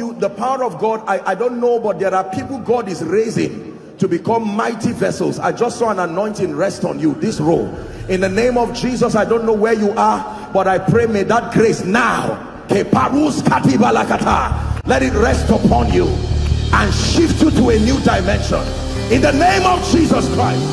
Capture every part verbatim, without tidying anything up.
The power of God, I, I don't know, but there are people God is raising to become mighty vessels. I just saw an anointing rest on you, this role. In the name of Jesus, I don't know where you are, but I pray may that grace now, let it rest upon you and shift you to a new dimension. In the name of Jesus Christ.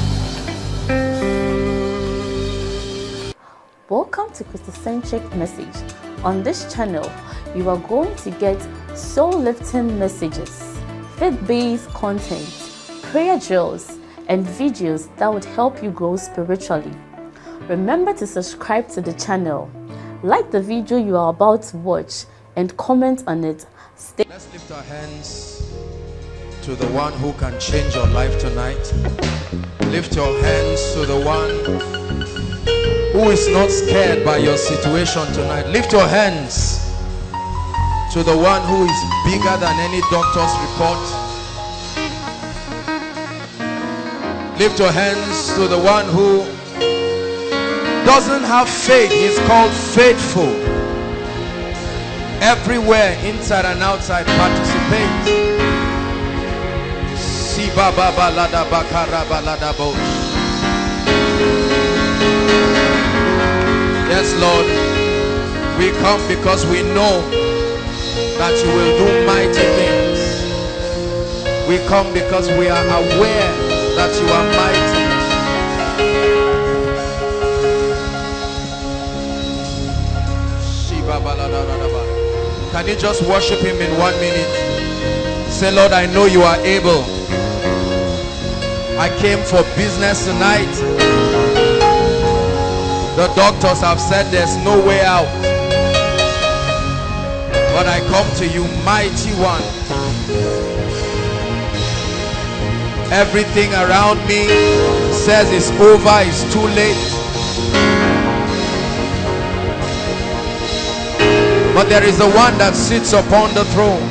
Welcome to Christocentric Message. On this channel, you are going to get soul-lifting messages, faith-based content, prayer drills, and videos that would help you grow spiritually. Remember to subscribe to the channel, like the video you are about to watch, and comment on it. Stay Let's lift our hands to the one who can change your life tonight. Lift your hands to the one who is not scared by your situation tonight. Lift your hands to the one who is bigger than any doctor's report. Lift your hands to the one who doesn't have faith. He's called faithful. Everywhere, inside and outside, participate. Yes, Lord, we come because we know that you will do mighty things. We come because we are aware that you are mighty. Can you just worship him in one minute? Say, Lord, I know you are able. I came for business tonight. The doctors have said there's no way out, but I come to you, mighty one. Everything around me says it's over, it's too late, but there is the one that sits upon the throne.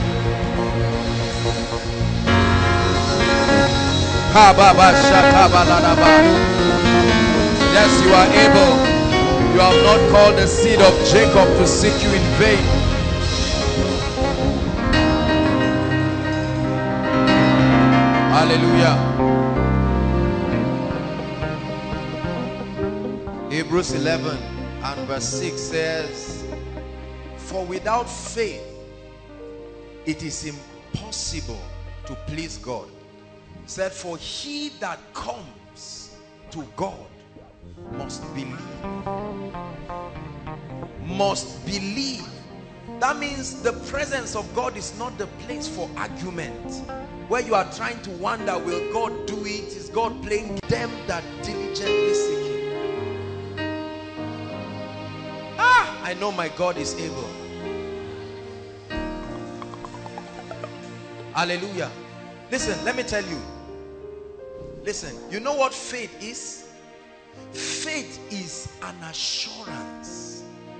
Yes, you are able. You have not called the seed of Jacob to seek you in vain. Hallelujah. Hebrews eleven and verse six says, for without faith it is impossible to please God. It said, for he that comes to God must believe. Must believe. That means the presence of God is not the place for argument, where you are trying to wonder, will God do it? Is God playing them that diligently seek him? Ah, I know my God is able. Hallelujah. Listen, let me tell you. Listen, you know what faith is? Faith is an assurance.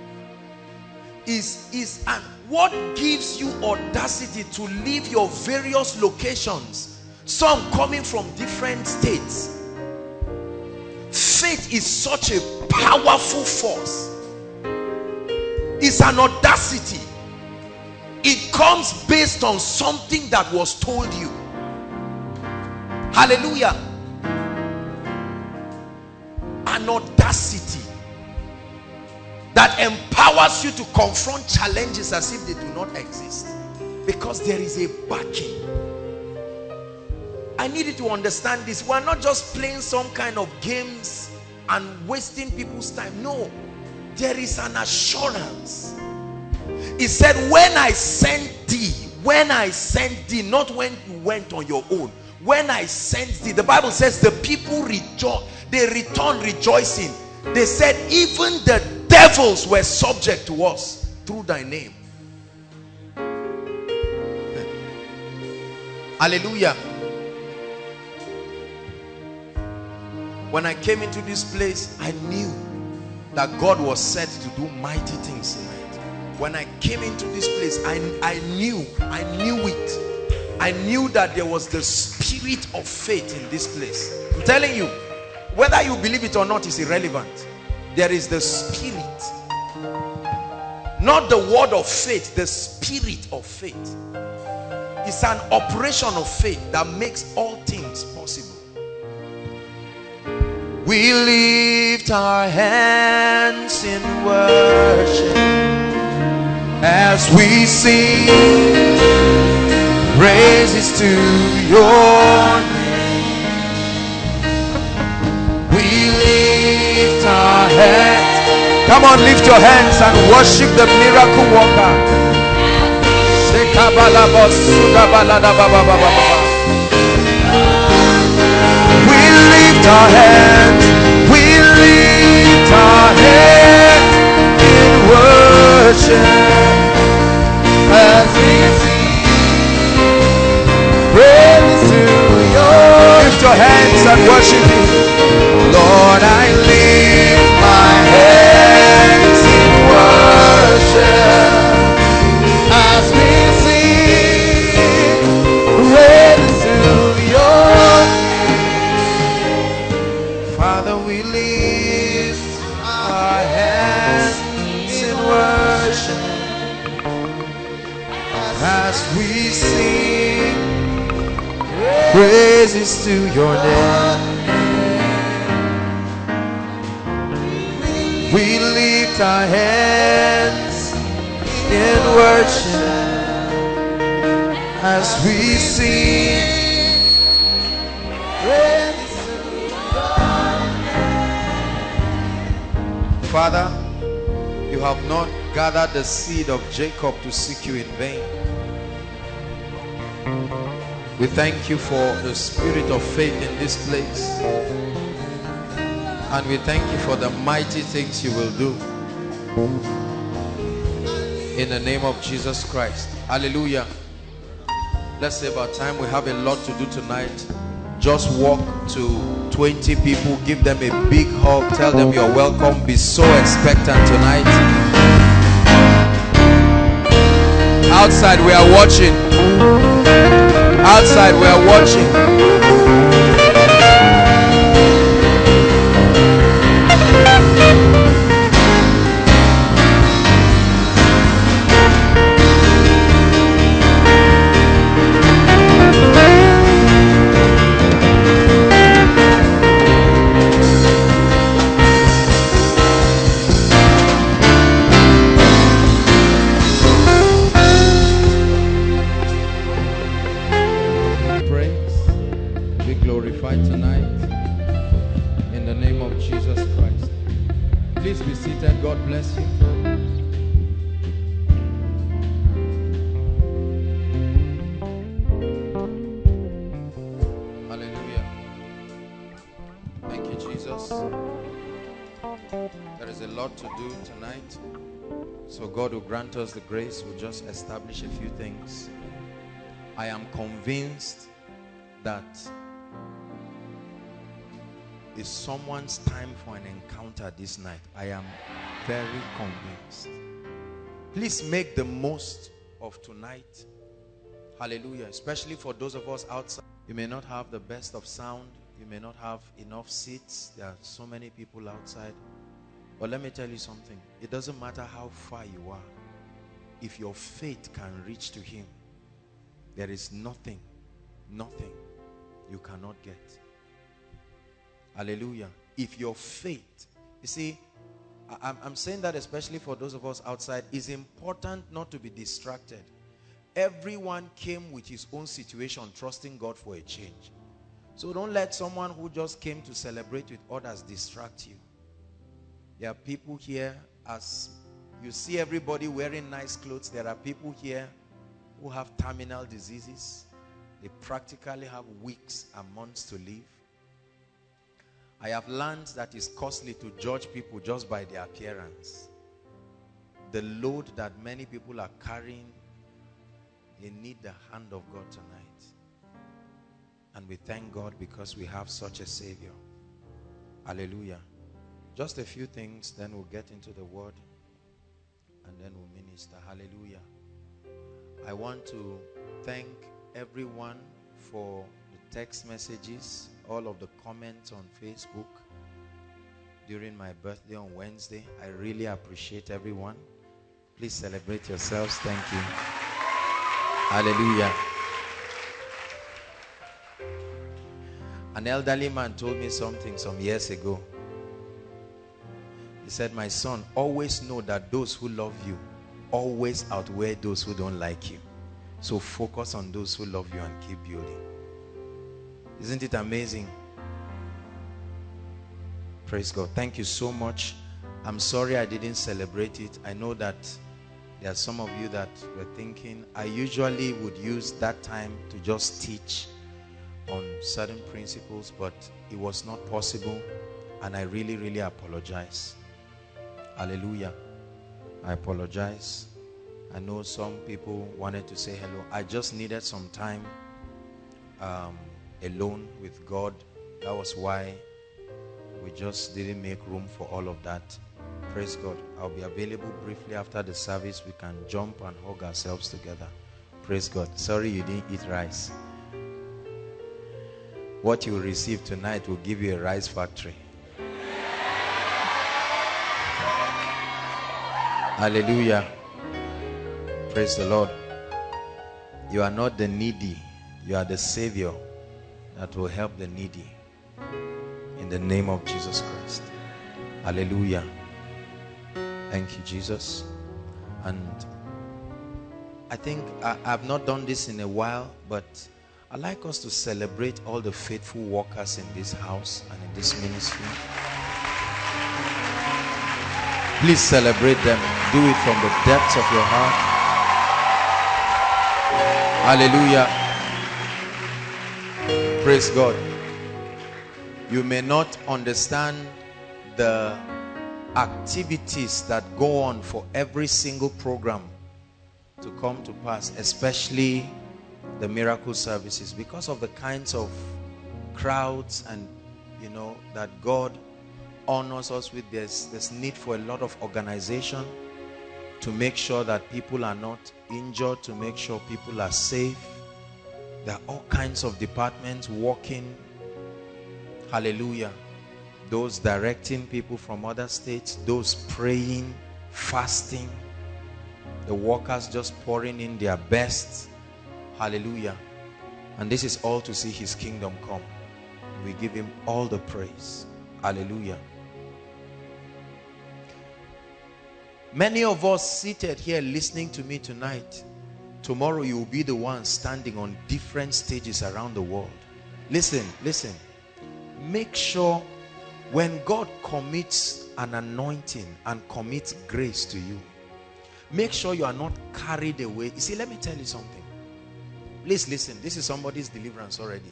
Is, is an, what gives you audacity to leave your various locations, some coming from different states. Faith is such a powerful force. It's an audacity. It comes based on something that was told you. Hallelujah. An audacity that empowers you to confront challenges as if they do not exist, because there is a backing. I need you to understand this. We're not just playing some kind of games and wasting people's time. No, there is an assurance. He said, when I sent thee, when I sent thee, not when you went on your own. When I sent thee, the Bible says the people rejoice. They returned rejoicing. They said, even the devils were subject to us through thy name. Hallelujah. When I came into this place, I knew that God was set to do mighty things tonight. When I came into this place, I, I knew, I knew it. I knew that there was the spirit of faith in this place. I'm telling you, whether you believe it or not is irrelevant. There is the spirit. Not the word of faith, the spirit of faith. It's an operation of faith that makes all things possible. We lift our hands in worship as we sing praises to your name. We lift our hands. Come on, lift your hands and worship the miracle worker. We lift our hands, we lift our hands in worship as we sing praise to your. Lift your hands and worship Him. Lord, I lift my hands in worship as we sing praise to your name. Father, we lift our hands in worship as we sing praises to your name. We lift our hands in worship as we sing praise to your name. Father, you have not gathered the seed of Jacob to seek you in vain. We thank you for the spirit of faith in this place. And we thank you for the mighty things you will do. In the name of Jesus Christ. Hallelujah. Let's save our time. We have a lot to do tonight. Just walk to twenty people. Give them a big hug. Tell them you're welcome. Be so expectant tonight. Outside we are watching. Outside we are watching. God bless you. Hallelujah. Thank you, Jesus. There is a lot to do tonight. So God will grant us the grace. We'll just establish a few things. I am convinced that it's someone's time for an encounter this night. I am very convinced. Please make the most of tonight. Hallelujah. Especially for those of us outside. You may not have the best of sound. You may not have enough seats. There are so many people outside. But let me tell you something. It doesn't matter how far you are. If your faith can reach to Him, there is nothing, nothing you cannot get. Hallelujah. If your faith, you see, I'm, I'm saying that especially for those of us outside, it's important not to be distracted. Everyone came with his own situation, trusting God for a change. So don't let someone who just came to celebrate with others distract you. There are people here, as you see everybody wearing nice clothes, there are people here who have terminal diseases. They practically have weeks and months to live. I have learned that it's costly to judge people just by their appearance. The load that many people are carrying, they need the hand of God tonight. And we thank God because we have such a Savior. Hallelujah. Just a few things, then we'll get into the word and then we'll minister. Hallelujah. I want to thank everyone for the text messages, all of the comments on Facebook during my birthday on Wednesday. I really appreciate everyone. Please celebrate yourselves. Thank you. Hallelujah. An elderly man told me something some years ago. He said, my son, always know that those who love you always outweigh those who don't like you. So focus on those who love you and keep building. Isn't it amazing? Praise God. Thank you so much. I'm sorry I didn't celebrate it. I know that there are some of you that were thinking, I usually would use that time to just teach on certain principles, but it was not possible, and I really, really apologize. Hallelujah. I apologize. I know some people wanted to say hello. I just needed some time um, alone with God. That was why we just didn't make room for all of that. Praise God. I'll be available briefly after the service. We can jump and hug ourselves together. Praise God. Sorry you didn't eat rice. What you will receive tonight will give you a rice factory. Hallelujah. Praise the Lord. You are not the needy. You are the Savior that will help the needy. In the name of Jesus Christ. Hallelujah. Thank you, Jesus. And I think I, I've not done this in a while, but I'd like us to celebrate all the faithful workers in this house and in this ministry. Please celebrate them. Do it from the depths of your heart. Hallelujah. Praise God. You may not understand the activities that go on for every single program to come to pass, especially the miracle services, because of the kinds of crowds and you know that God honors us with. There's there's need for a lot of organization to make sure that people are not injured, to make sure people are safe. There are all kinds of departments working. Hallelujah. Those directing people from other states, those praying, fasting, the workers just pouring in their best. Hallelujah. And this is all to see his kingdom come. We give him all the praise. Hallelujah. Many of us seated here listening to me tonight, tomorrow you will be the one standing on different stages around the world. Listen, listen. Make sure when God commits an anointing and commits grace to you, make sure you are not carried away. You see, let me tell you something. Please listen. This is somebody's deliverance already.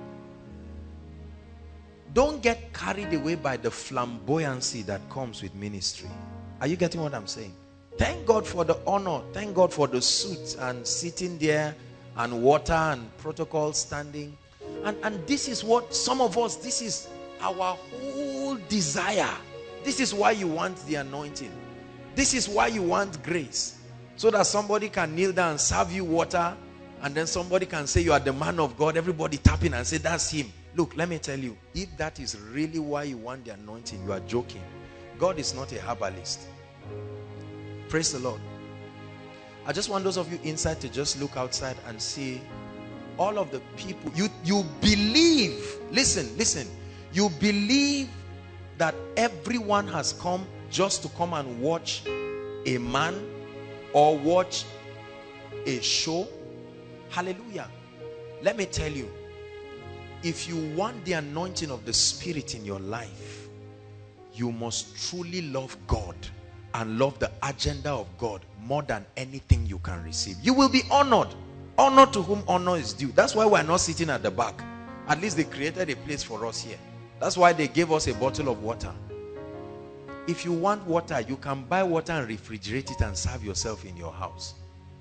Don't get carried away by the flamboyancy that comes with ministry. Are you getting what I'm saying? Thank God for the honor. Thank God for the suits and sitting there and water and protocol standing. And, and this is what some of us, this is our whole desire. This is why you want the anointing. This is why you want grace. So that somebody can kneel down and serve you water, and then somebody can say you are the man of God. Everybody tapping and say that's him. Look, let me tell you, if that is really why you want the anointing, you are joking. God is not a herbalist. Praise the Lord. I just want those of you inside to just look outside and see all of the people. You, you believe, listen, listen. You believe that everyone has come just to come and watch a man or watch a show. Hallelujah. Let me tell you, if you want the anointing of the Spirit in your life, you must truly love God and love the agenda of God more than anything you can receive. You will be honored. Honor to whom honor is due. That's why we're not sitting at the back. At least they created a place for us here. That's why they gave us a bottle of water. If you want water, you can buy water and refrigerate it and serve yourself in your house.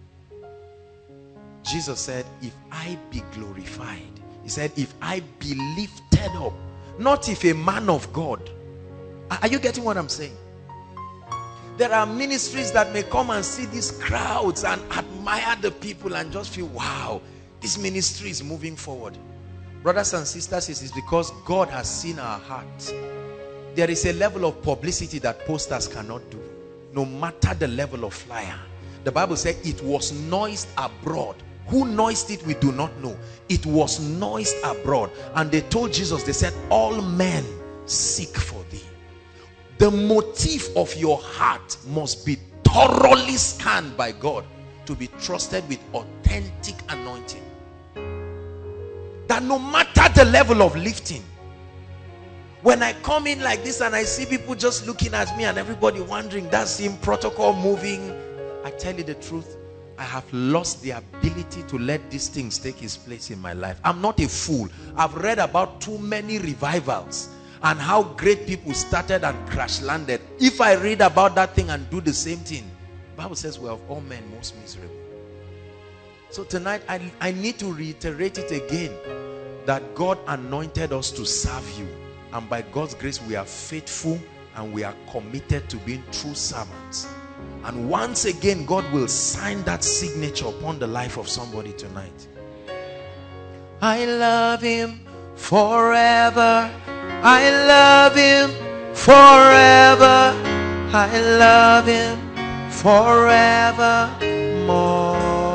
Jesus said, if I be glorified, he said, if I be lifted up, not if a man of God. Are you getting what I'm saying? There are ministries that may come and see these crowds and admire the people and just feel, wow, this ministry is moving forward. Brothers and sisters, it is because God has seen our hearts. There is a level of publicity that posters cannot do. no matter the level of flyer. The Bible said it was noised abroad. Who noised it, we do not know. It was noised abroad. And they told Jesus, they said, all men seek for thee. The motive of your heart must be thoroughly scanned by God to be trusted with authentic anointing. That no matter the level of lifting, when I come in like this and I see people just looking at me and everybody wondering, that's him, protocol moving, I tell you the truth, I have lost the ability to let these things take its place in my life. I'm not a fool. I've read about too many revivals and how great people started and crash landed. If I read about that thing and do the same thing, the Bible says we're of all men most miserable. So tonight I, I need to reiterate it again, that God anointed us to serve you, and by God's grace we are faithful and we are committed to being true servants. And once again God will sign that signature upon the life of somebody tonight. I love him forever, I love him forever, I love him forever more.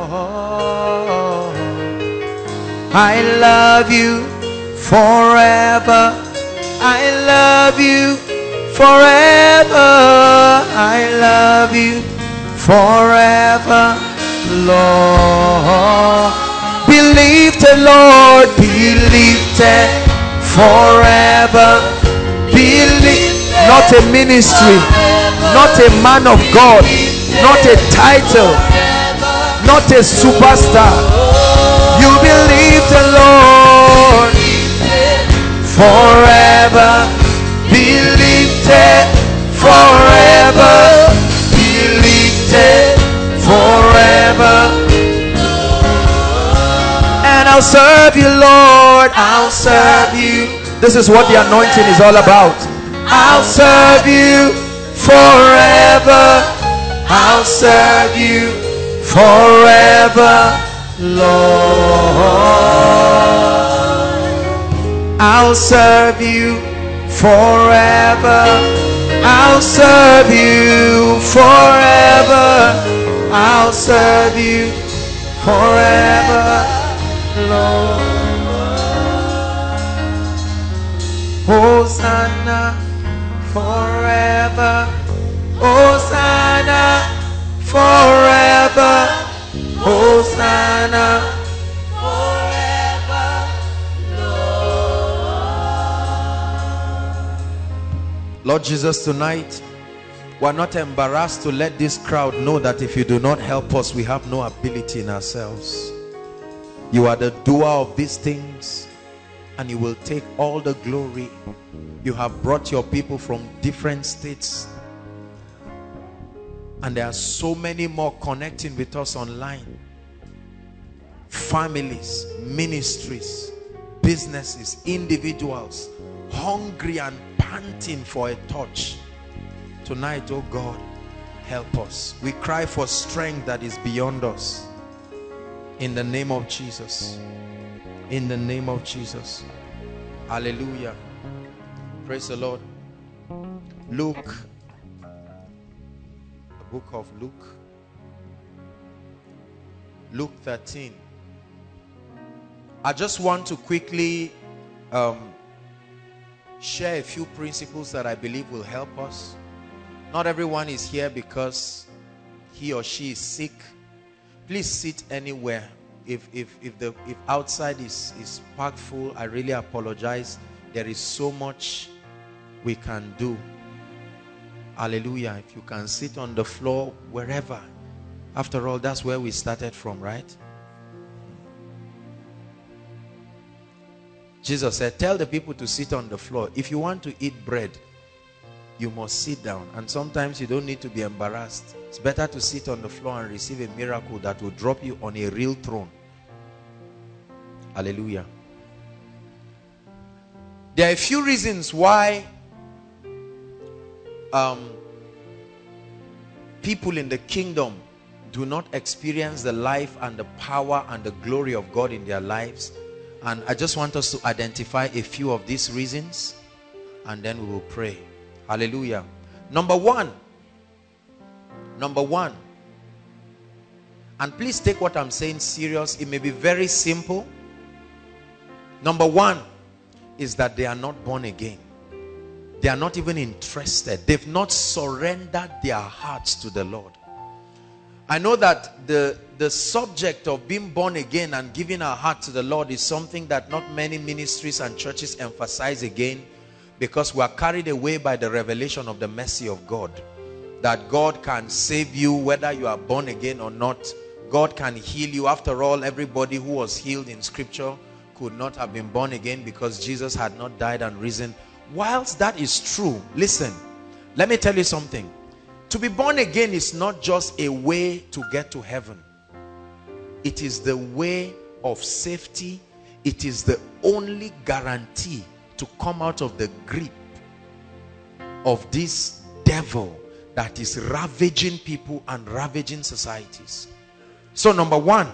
I love you forever, I love you forever, I love you forever, Lord. Be lifted, Lord, be lifted forever, be lifted. Not a ministry, not a man of God, not a title, not a superstar. You be lifted, Lord, forever, be lifted forever, be lifted forever. And I'll serve you, Lord, I'll serve you. This is what the anointing is all about. I'll serve you forever, I'll serve you forever, Lord. I'll serve you forever, I'll serve you forever, I'll serve you forever, Lord. Hosanna forever, Hosanna forever, Hosanna forever, Lord. Lord Jesus, tonight we're not embarrassed to let this crowd know that if you do not help us, we have no ability in ourselves. You are the doer of these things, and you will take all the glory. You have brought your people from different states, and there are so many more connecting with us online. Families, ministries, businesses, individuals, hungry and panting for a touch. Tonight, oh God, help us. We cry for strength that is beyond us. In the name of Jesus. In the name of Jesus. Hallelujah. Praise the Lord. Luke, the book of Luke, Luke thirteen. I just want to quickly um, share a few principles that I believe will help us. Not everyone is here because he or she is sick. Please sit anywhere. If if if the if outside is is packed full, I really apologize. There is so much we can do. Hallelujah. If you can sit on the floor, wherever. After all, that's where we started from, right? Jesus said, tell the people to sit on the floor. If you want to eat bread, you must sit down. And sometimes you don't need to be embarrassed. It's better to sit on the floor and receive a miracle that will drop you on a real throne. Hallelujah. There are a few reasons why um, people in the kingdom do not experience the life and the power and the glory of God in their lives. And I just want us to identify a few of these reasons, and then we will pray. Hallelujah. Number one, Number one, and please take what I'm saying serious. It may be very simple. Number one is that they are not born again. They are not even interested. They've not surrendered their hearts to the Lord. I know that the, the subject of being born again and giving our heart to the Lord is something that not many ministries and churches emphasize again, because we are carried away by the revelation of the mercy of God. That God can save you whether you are born again or not. God can heal you. After all, everybody who was healed in scripture could not have been born again because Jesus had not died and risen. Whilst that is true, listen, let me tell you something. To be born again is not just a way to get to heaven. It is the way of safety. It is the only guarantee to come out of the grip of this devil that is ravaging people and ravaging societies. So number one,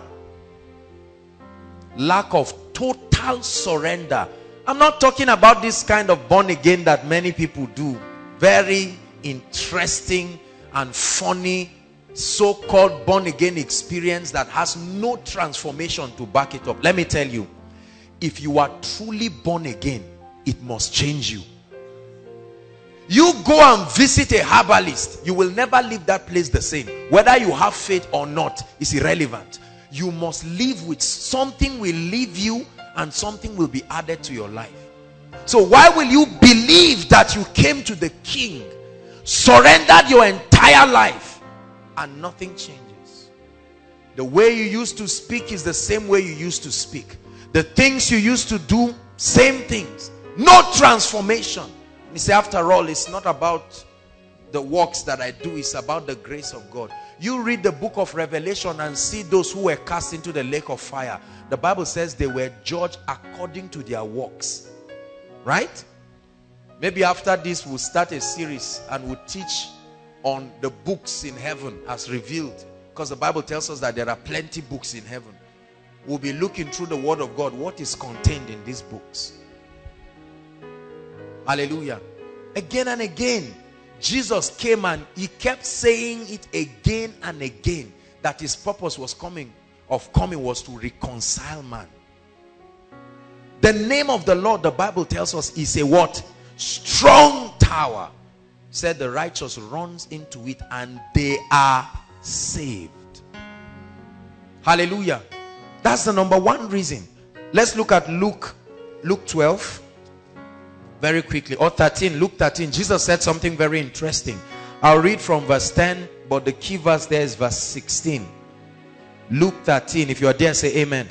lack of total surrender. I'm not talking about this kind of born again that many people do. Very interesting and funny so-called born again experience that has no transformation to back it up. Let me tell you, if you are truly born again, it must change you. You go and visit a herbalist, you will never leave that place the same. Whether you have faith or not is irrelevant. You must live with something will leave you and something will be added to your life. So why will you believe that you came to the King, surrendered your entire life, and nothing changes? The way you used to speak is the same way you used to speak. The things you used to do, same things. No transformation. You say, after all, it's not about the works that I do, it's about the grace of God. You read the book of Revelation and see those who were cast into the lake of fire. The Bible says they were judged according to their works. Right? Maybe after this we'll start a series and we'll teach on the books in heaven as revealed. Because the Bible tells us that there are plenty books in heaven. We'll be looking through the word of God. What is contained in these books? Hallelujah. Again and again, Jesus came and he kept saying it again and again, that his purpose was coming, of coming was to reconcile man. The name of the Lord, the Bible tells us, is a what? Strong tower. Said the righteous runs into it and they are saved. Hallelujah. That's the number one reason. Let's look at Luke, Luke twelve. Very quickly, or thirteen, Luke thirteen. Jesus said something very interesting. I'll read from verse ten, but the key verse there is verse sixteen. Luke thirteen, if you are there, say amen.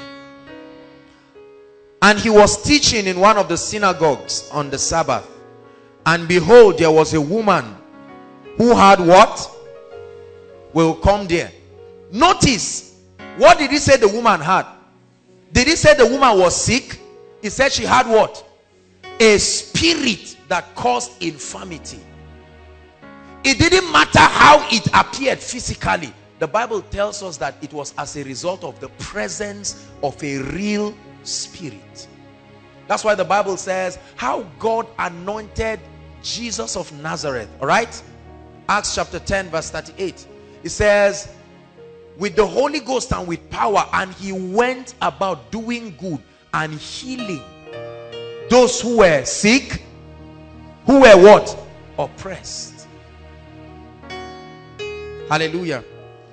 And he was teaching in one of the synagogues on the Sabbath. And behold, there was a woman who had what? Will come there. Notice, what did he say the woman had? Did he say the woman was sick? He said she had what? A spirit that caused infirmity. It didn't matter how it appeared physically. The Bible tells us that it was as a result of the presence of a real spirit. That's why the Bible says how God anointed Jesus of Nazareth. All right? Acts chapter ten verse thirty-eight. It says, with the Holy Ghost and with power, and he went about doing good and healing those who were sick, who were what? Oppressed. Hallelujah.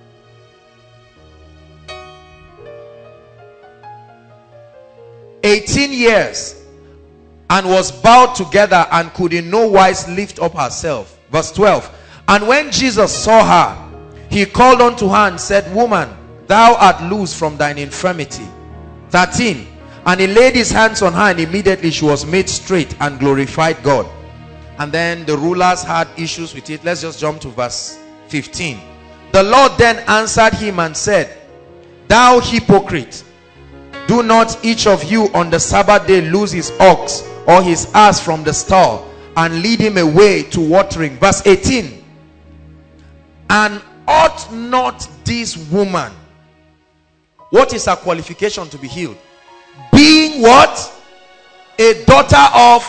eighteen years, and was bowed together and could in no wise lift up herself. Verse twelve. And when Jesus saw her, he called unto her and said, Woman, thou art loosed from thine infirmity. thirteen. And he laid his hands on her, and immediately she was made straight and glorified God. And then the rulers had issues with it. Let's just jump to verse fifteen. The Lord then answered him and said, Thou hypocrite, do not each of you on the Sabbath day loose his ox or his ass from the stall and lead him away to watering. Verse eighteen. And ought not this woman, what is her qualification to be healed? Being what? A daughter of,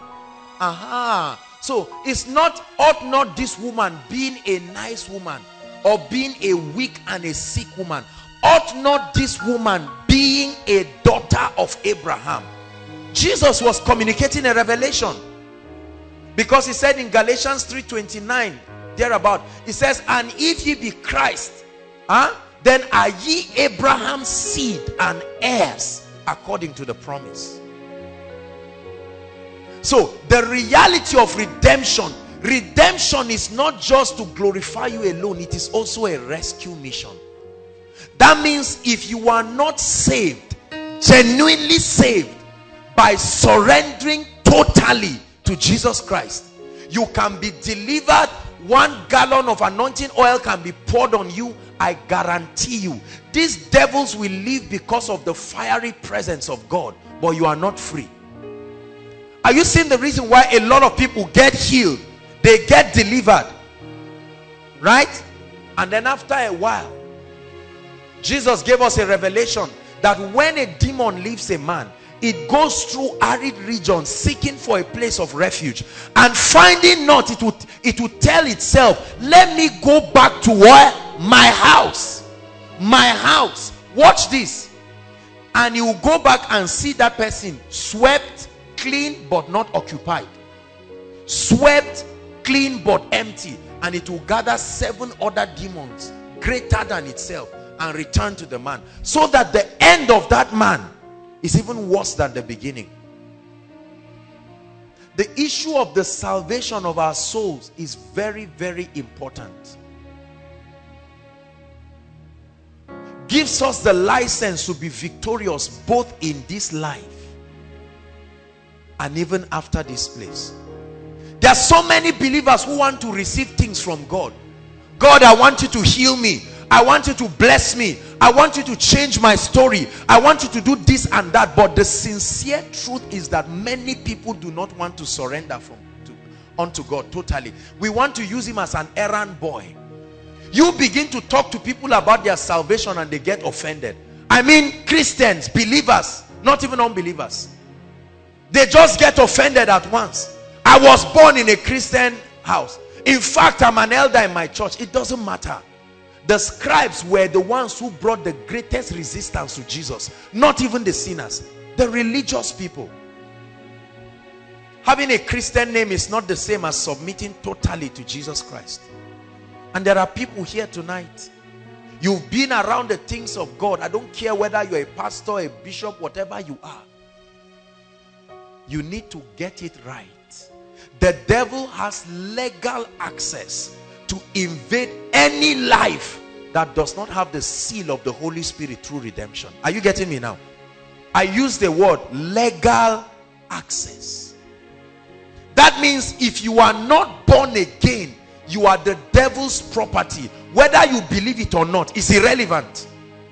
aha. So it's not, ought not this woman being a nice woman, or being a weak and a sick woman? Ought not this woman, being a daughter of Abraham? Jesus was communicating a revelation, because he said in Galatians three twenty-nine, thereabout, he says, and if ye be Christ, huh, then are ye Abraham's seed and heirs according to the promise. So the reality of redemption, redemption is not just to glorify you alone, it is also a rescue mission. That means if you are not saved, genuinely saved, by surrendering totally to Jesus Christ, you can be delivered. One gallon of anointing oil can be poured on you. I guarantee you, these devils will leave because of the fiery presence of God, but you are not free. Are you seeing the reason why a lot of people get healed? They get delivered, right? And then after a while, Jesus gave us a revelation that when a demon leaves a man, it goes through arid regions seeking for a place of refuge, and finding not, it would it would tell itself, let me go back to where? My house. My house. Watch this. And you will go back and see that person swept, clean, but not occupied. Swept, clean, but empty. And it will gather seven other demons greater than itself and return to the man, so that the end of that man is even worse than the beginning. The issue of the salvation of our souls is very, very important. Gives us the license to be victorious both in this life and even after this place. There are so many believers who want to receive things from God. God, I want you to heal me. I want you to bless me. I want you to change my story. I want you to do this and that. But the sincere truth is that many people do not want to surrender from to, unto God totally. We want to use him as an errand boy. You begin to talk to people about their salvation and they get offended. I mean Christians, believers, not even unbelievers. They just get offended at once. I was born in a Christian house. In fact, I'm an elder in my church. It doesn't matter. The scribes were the ones who brought the greatest resistance to Jesus, not even the sinners, the religious people. Having a Christian name is not the same as submitting totally to Jesus Christ. And there are people here tonight, you've been around the things of God. I don't care whether you're a pastor, a bishop, whatever you are. You need to get it right. The devil has legal access to invade any life that does not have the seal of the Holy Spirit through redemption. Are you getting me now? I use the word legal access. That means if you are not born again, you are the devil's property. Whether you believe it or not is irrelevant.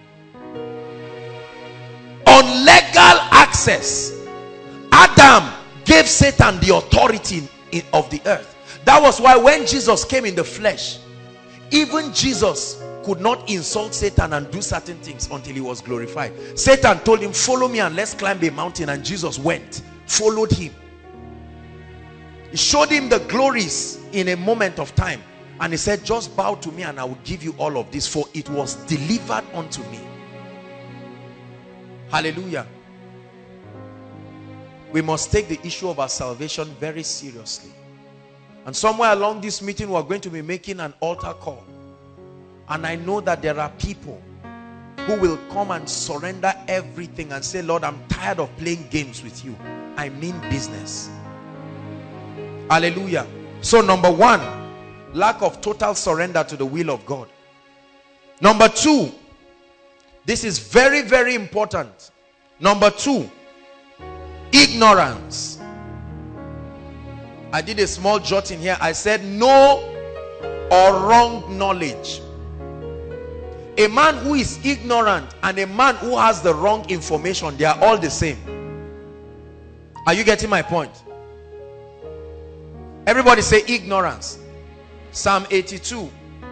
On legal access, Adam gave Satan the authority in, of the earth. That was why when Jesus came in the flesh, even Jesus could not insult Satan and do certain things until he was glorified. Satan told him, follow me and let's climb a mountain, and Jesus went, followed him. He showed him the glories in a moment of time, and he said, just bow to me and I will give you all of this, for it was delivered unto me. Hallelujah. We must take the issue of our salvation very seriously. And somewhere along this meeting, we're going to be making an altar call. And I know that there are people who will come and surrender everything and say, Lord, I'm tired of playing games with you. I mean business. Hallelujah. So number one, lack of total surrender to the will of God. Number two, this is very, very important. Number two, ignorance. I did a small jot in here. I said no or wrong knowledge. A man who is ignorant and a man who has the wrong information, they are all the same. Are you getting my point? Everybody say ignorance. Psalm eighty-two.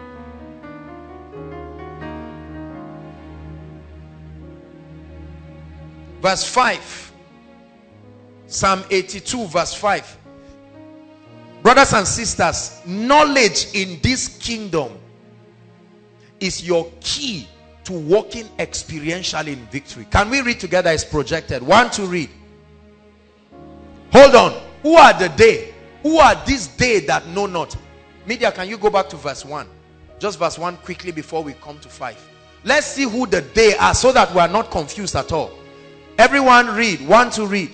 Verse five. Psalm eighty-two verse five. Brothers and sisters, knowledge in this kingdom is your key to walking experientially in victory. Can we read together? It's projected. One to read. Hold on. Who are the they? Who are this they that know not? Media, can you go back to verse one? Just verse one quickly before we come to five. Let's see who the they are so that we are not confused at all. Everyone read. One to read.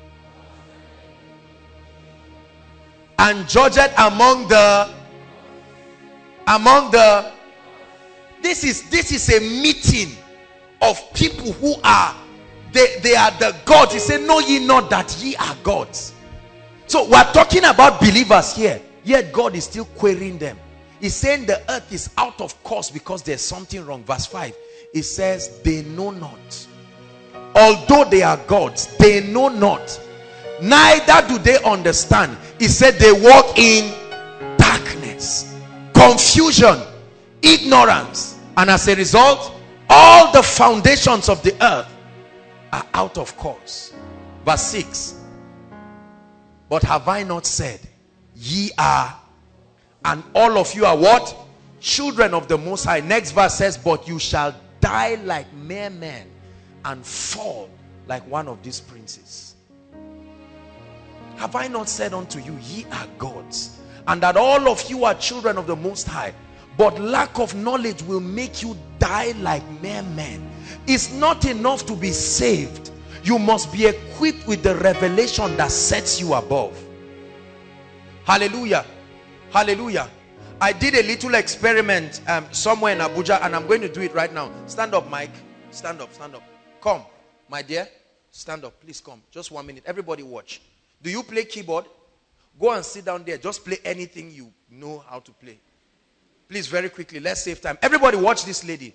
And judged among the among the this is this is a meeting of people who are they, they are the gods. He said, know ye not that ye are gods. So we're talking about believers here, yet God is still querying them. He's saying the earth is out of course because there's something wrong. Verse five, it says they know not. Although they are gods, they know not, neither do they understand. He said they walk in darkness, confusion, ignorance, and as a result, all the foundations of the earth are out of course. Verse six, but have I not said, ye are, and all of you are what? Children of the Most High. Next verse says, but you shall die like mere men and fall like one of these princes. Have I not said unto you, ye are gods, and that all of you are children of the Most High? But lack of knowledge will make you die like mere men. It's not enough to be saved. You must be equipped with the revelation that sets you above. Hallelujah. Hallelujah. I did a little experiment um, somewhere in Abuja, and I'm going to do it right now. Stand up, Mike. Stand up, stand up. Come, my dear. Stand up, please come. Just one minute. Everybody watch. Do you play keyboard? Go and sit down there. Just play anything you know how to play. Please, very quickly. Let's save time. Everybody watch this lady.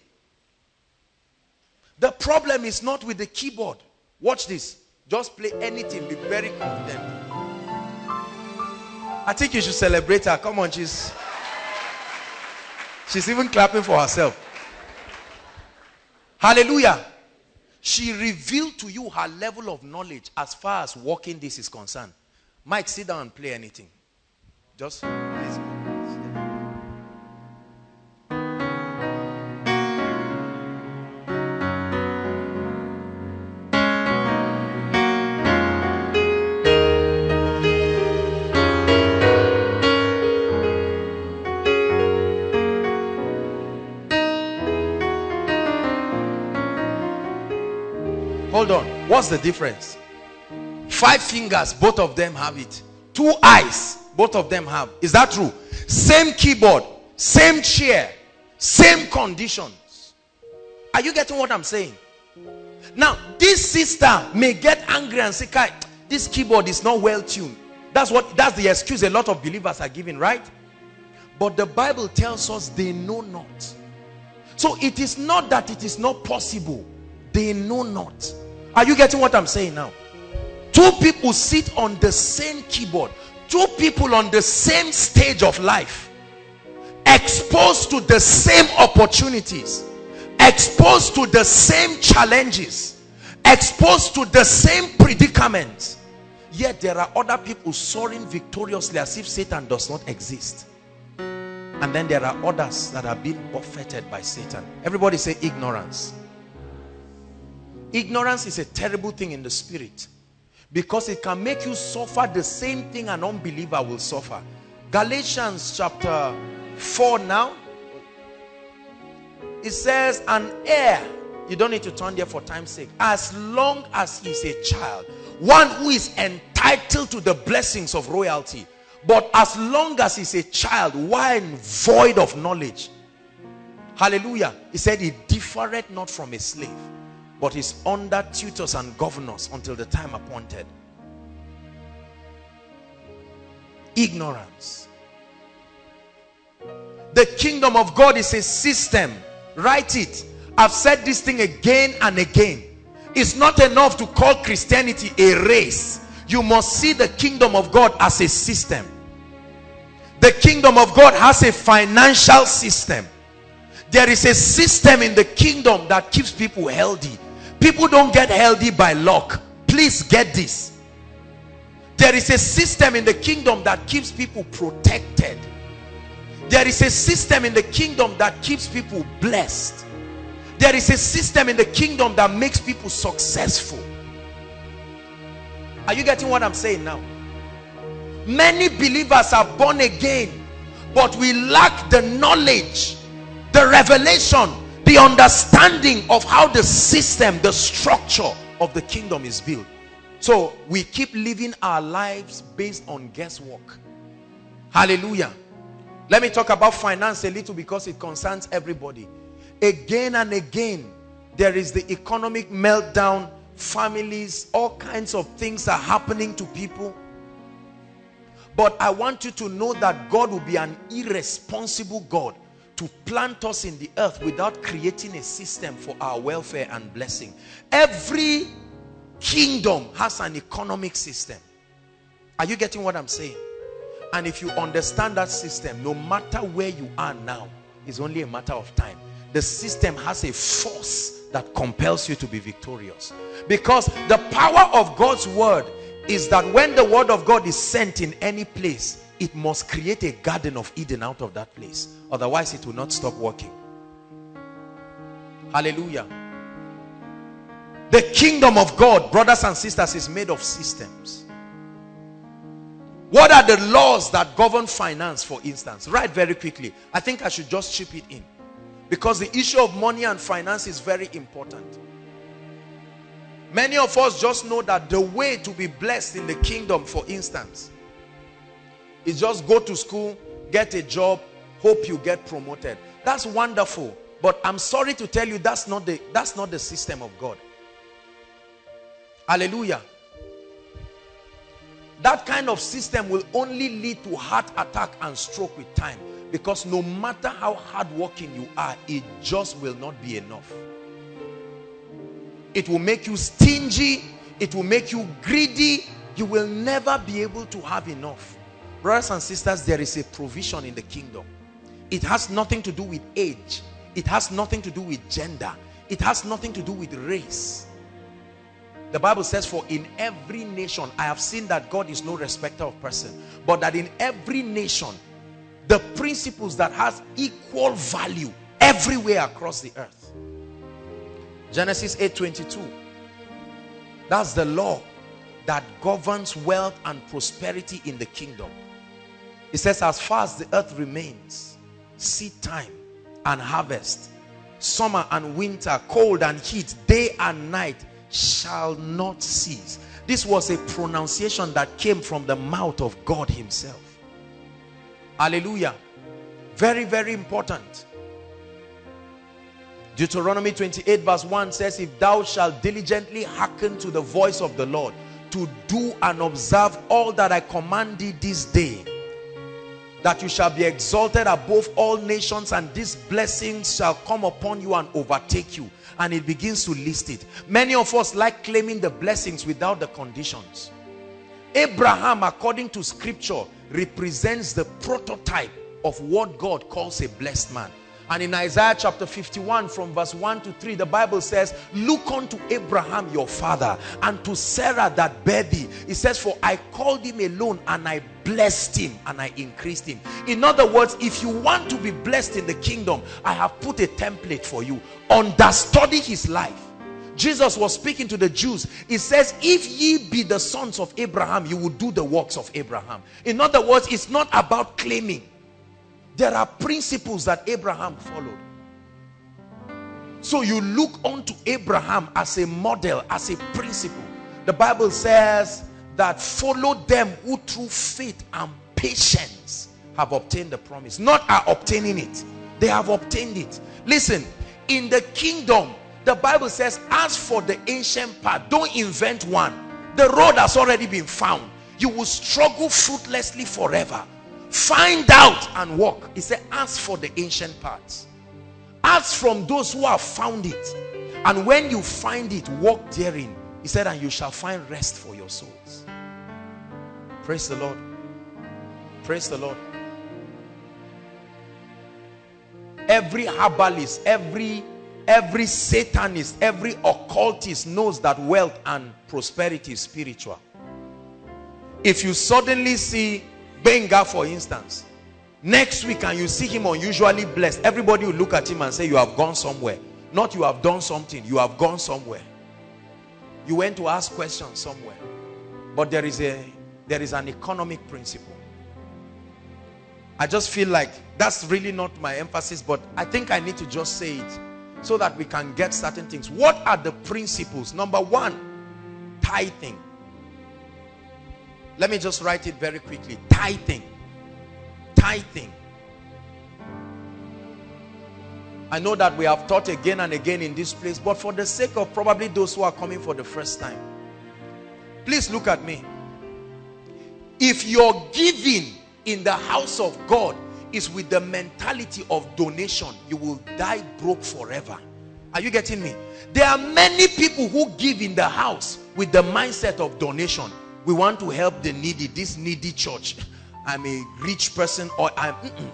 The problem is not with the keyboard. Watch this. Just play anything. Be very confident. I think you should celebrate her. Come on, she's... She's even clapping for herself. Hallelujah. She revealed to you her level of knowledge as far as walking this is concerned. Mike, sit down and play anything. Just please. Hold on. What's the difference? Five fingers, both of them have it. Two eyes, both of them have. Is that true? Same keyboard, same chair, same conditions. Are you getting what I'm saying? Now, this sister may get angry and say, Kai, this keyboard is not well tuned. That's what that's the excuse a lot of believers are giving, right? But the Bible tells us they know not. So it is not that it is not possible. They know not. Are you getting what I'm saying now? Two people sit on the same keyboard. Two people on the same stage of life. Exposed to the same opportunities. Exposed to the same challenges. Exposed to the same predicaments. Yet there are other people soaring victoriously as if Satan does not exist. And then there are others that are being buffeted by Satan. Everybody say ignorance. Ignorance is a terrible thing in the spirit, because it can make you suffer the same thing an unbeliever will suffer. Galatians chapter four now, it says an heir, you don't need to turn there for time's sake, as long as he's a child, one who is entitled to the blessings of royalty, but as long as he's a child, while void of knowledge. Hallelujah. He said he differeth not from a slave, but is under tutors and governors until the time appointed. Ignorance. The kingdom of God is a system. Write it. I've said this thing again and again. It's not enough to call Christianity a race. You must see the kingdom of God as a system. The kingdom of God has a financial system. There is a system in the kingdom that keeps people healthy. People don't get healthy by luck. Please get this. There is a system in the kingdom that keeps people protected. There is a system in the kingdom that keeps people blessed. There is a system in the kingdom that makes people successful. Are you getting what I'm saying now? Many believers are born again, but we lack the knowledge, the revelation, the understanding of how the system, the structure of the kingdom is built. So we keep living our lives based on guesswork. Hallelujah. Let me talk about finance a little because it concerns everybody. Again and again, there is the economic meltdown, families, all kinds of things are happening to people. But I want you to know that God will be an irresponsible God to plant us in the earth without creating a system for our welfare and blessing. Every kingdom has an economic system. Are you getting what I'm saying? And if you understand that system, no matter where you are now, it's only a matter of time. The system has a force that compels you to be victorious. Because the power of God's word is that when the word of God is sent in any place, it must create a garden of Eden out of that place. Otherwise, it will not stop working. Hallelujah. The kingdom of God, brothers and sisters, is made of systems. What are the laws that govern finance, for instance? Right, very quickly. I think I should just chip it in, because the issue of money and finance is very important. Many of us just know that the way to be blessed in the kingdom, for instance, is just go to school, get a job, hope you get promoted. That's wonderful, but I'm sorry to tell you that's not the that's not the system of God. Hallelujah. That kind of system will only lead to heart attack and stroke with time, because no matter how hardworking you are, it just will not be enough. It will make you stingy. It will make you greedy. You will never be able to have enough. Brothers and sisters, there is a provision in the kingdom. It has nothing to do with age. It has nothing to do with gender. It has nothing to do with race. The Bible says, for in every nation, I have seen that God is no respecter of person, but that in every nation, the principles that has equal value everywhere across the earth. Genesis eight twenty-two. That's the law that governs wealth and prosperity in the kingdom. It says, as far as the earth remains, seed time and harvest, summer and winter, cold and heat, day and night shall not cease. This was a pronunciation that came from the mouth of God himself. Hallelujah. Very, very important. Deuteronomy twenty-eight verse one says, if thou shalt diligently hearken to the voice of the Lord, to do and observe all that I command thee this day, that you shall be exalted above all nations, and these blessings shall come upon you and overtake you. And it begins to list it. Many of us like claiming the blessings without the conditions. Abraham, according to scripture, represents the prototype of what God calls a blessed man. And in Isaiah chapter fifty-one from verse one to three, the Bible says, look unto Abraham your father, and to Sarah that bare thee. It says, for I called him alone, and I blessed him, and I increased him. In other words, if you want to be blessed in the kingdom, I have put a template for you. Understudy his life. Jesus was speaking to the Jews. He says, if ye be the sons of Abraham, you will do the works of Abraham. In other words, it's not about claiming. There are principles that Abraham followed. So you look unto Abraham as a model, as a principle. The Bible says that follow them who through faith and patience have obtained the promise. Not are obtaining it. They have obtained it. Listen, in the kingdom, the Bible says, as for the ancient path, don't invent one. The road has already been found. You will struggle fruitlessly forever. Find out and walk. He said, as for the ancient paths, as from those who have found it, and when you find it, walk therein. He said, and you shall find rest for your souls. Praise the Lord. Praise the Lord. Every herbalist, every every satanist, every occultist knows that wealth and prosperity is spiritual. If you suddenly see Benga, for instance, Next week and you see him unusually blessed, everybody will look at him and say, you have gone somewhere. Not you have done something, you have gone somewhere. You went to ask questions somewhere. But there is a there is an economic principle. I just feel like that's really not my emphasis, but I think I need to just say it so that we can get certain things. What are the principles? Number one, tithing. Let me just write it very quickly. Tithing. Tithing. I know that we have taught again and again in this place, but for the sake of probably those who are coming for the first time, please look at me. If your giving in the house of God is with the mentality of donation, you will die broke forever. Are you getting me? There are many people who give in the house with the mindset of donation. We want to help the needy, this needy church. I'm a rich person, or I'm mm -mm.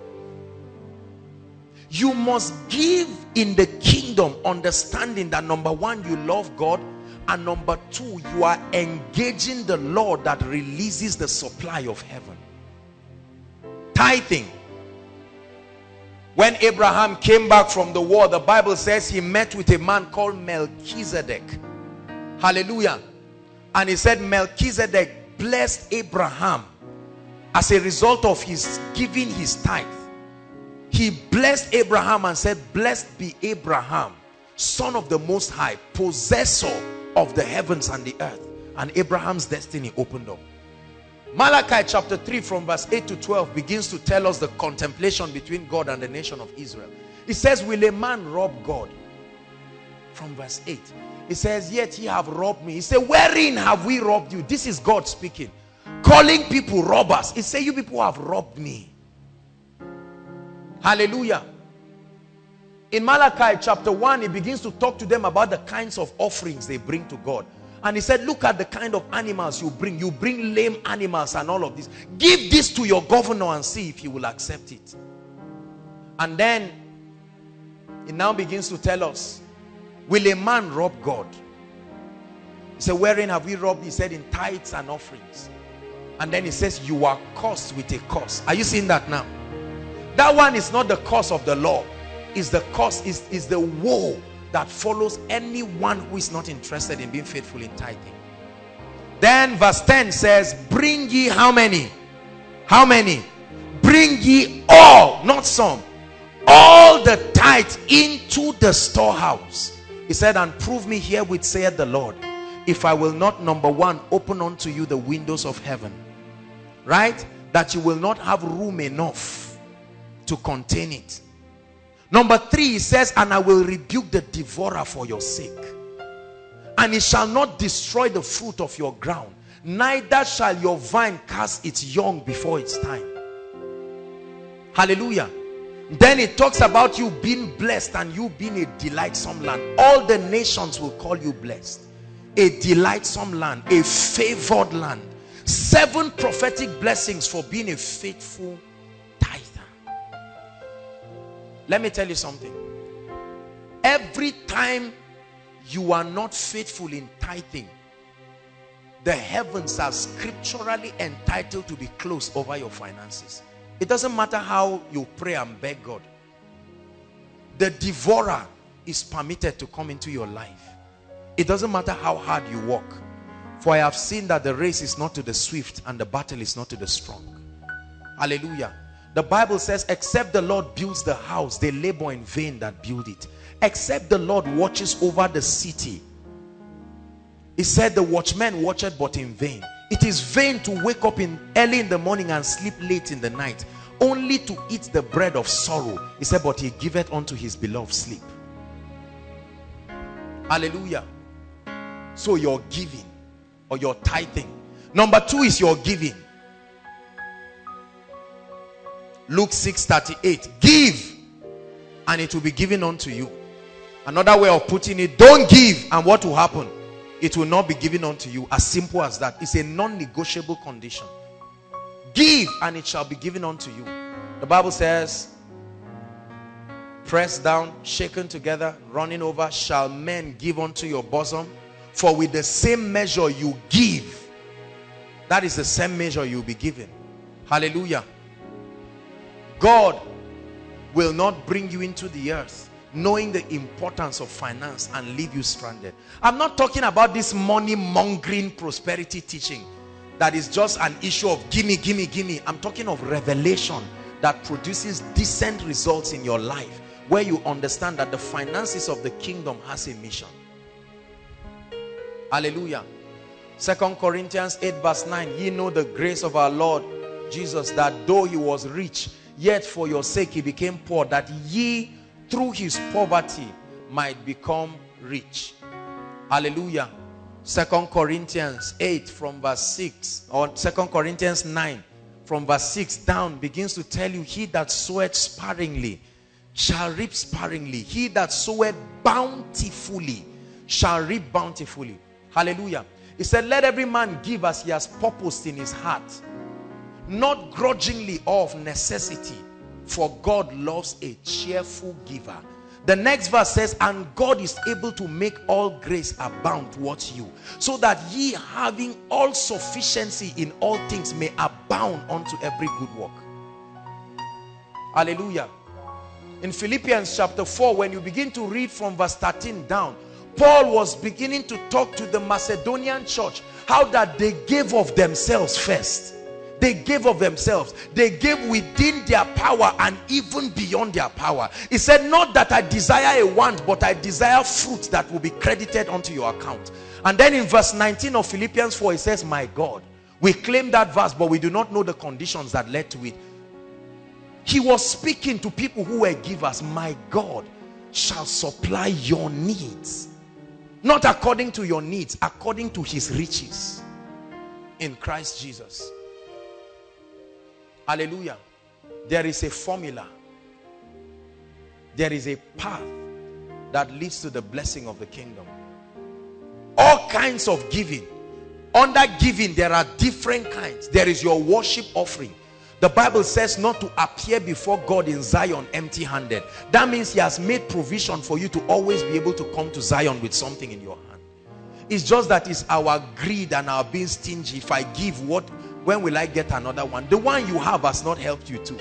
You must give in the kingdom, understanding that number one, you love God, and number two, you are engaging the Lord that releases the supply of heaven. Tithing. When Abraham came back from the war, the Bible says he met with a man called Melchizedek. Hallelujah. And he said Melchizedek blessed Abraham as a result of his giving his tithe. He blessed Abraham and said, blessed be Abraham, son of the Most High, possessor of the heavens and the earth. And Abraham's destiny opened up. Malachi chapter three from verse eight to twelve begins to tell us the contemplation between God and the nation of Israel. It says, will a man rob God? From verse eight. It says, yet ye have robbed me. He said, wherein have we robbed you? This is God speaking. Calling people robbers. He said, you people have robbed me. Hallelujah. In Malachi chapter one, he begins to talk to them about the kinds of offerings they bring to God. And he said, look at the kind of animals you bring. You bring lame animals and all of this. Give this to your governor and see if he will accept it. And then it now begins to tell us, will a man rob God? He said, wherein have we robbed? He said, in tithes and offerings. And then he says, you are cursed with a curse. Are you seeing that now? That one is not the curse of the law. Is the curse, is, is the woe that follows anyone who is not interested in being faithful in tithing. Then verse ten says, bring ye how many? How many? Bring ye all, not some, all the tithe into the storehouse. He said, and prove me herewith, saith the Lord, if I will not, number one, open unto you the windows of heaven. Right? That you will not have room enough to contain it. Number three, he says, and I will rebuke the devourer for your sake, and it shall not destroy the fruit of your ground, neither shall your vine cast its young before its time. Hallelujah. Then it talks about you being blessed and you being a delightsome land. All the nations will call you blessed. A delightsome land, a favored land. Seven prophetic blessings for being a faithful tither. Let me tell you something. Every time you are not faithful in tithing, the heavens are scripturally entitled to be closed over your finances. It doesn't matter how you pray and beg God. The devourer is permitted to come into your life. It doesn't matter how hard you work. For I have seen that the race is not to the swift and the battle is not to the strong. Hallelujah. The Bible says, except the Lord builds the house, they labor in vain that build it. Except the Lord watches over the city. He said the watchman watcheth but in vain. It is vain to wake up in early in the morning and sleep late in the night, only to eat the bread of sorrow. He said, but he giveth unto his beloved sleep. Hallelujah. So your giving or your tithing. Number two is your giving. Luke six thirty-eight. Give and it will be given unto you. Another way of putting it, don't give and what will happen? It will not be given unto you. As simple as that. It's a non-negotiable condition. Give and it shall be given unto you. The Bible says, pressed down, shaken together, running over, shall men give unto your bosom. For with the same measure you give, that is the same measure you'll be given. Hallelujah. God will not bring you into the earth knowing the importance of finance and leave you stranded. I'm not talking about this money mongering prosperity teaching that is just an issue of gimme, gimme, gimme. I'm talking of revelation that produces decent results in your life, where you understand that the finances of the kingdom has a mission. Hallelujah. Second Corinthians eight verse nine, ye know the grace of our Lord Jesus, that though he was rich, yet for your sake he became poor, that ye through his poverty might become rich. Hallelujah. Second Corinthians eight from verse six, or Second Corinthians nine from verse six down begins to tell you, he that soweth sparingly shall reap sparingly. He that soweth bountifully shall reap bountifully. Hallelujah. He said, let every man give as he has purposed in his heart, not grudgingly or of necessity, for God loves a cheerful giver. The next verse says, and God is able to make all grace abound towards you, so that ye, having all sufficiency in all things, may abound unto every good work. Hallelujah. In Philippians chapter four, when you begin to read from verse thirteen down, Paul was beginning to talk to the Macedonian church how that they gave of themselves first. They gave of themselves. They gave within their power and even beyond their power. He said, not that I desire a want, but I desire fruit that will be credited unto your account. And then in verse nineteen of Philippians four, it says, my God. We claim that verse, but we do not know the conditions that led to it. He was speaking to people who were givers. My God shall supply your needs. Not according to your needs, according to his riches in Christ Jesus. Hallelujah. There is a formula. There is a path that leads to the blessing of the kingdom. All kinds of giving. Under giving, there are different kinds. There is your worship offering. The Bible says not to appear before God in Zion empty-handed. That means he has made provision for you to always be able to come to Zion with something in your hand. It's just that it's our greed and our being stingy. If I give, what, when will I get another one? The one you have has not helped you too.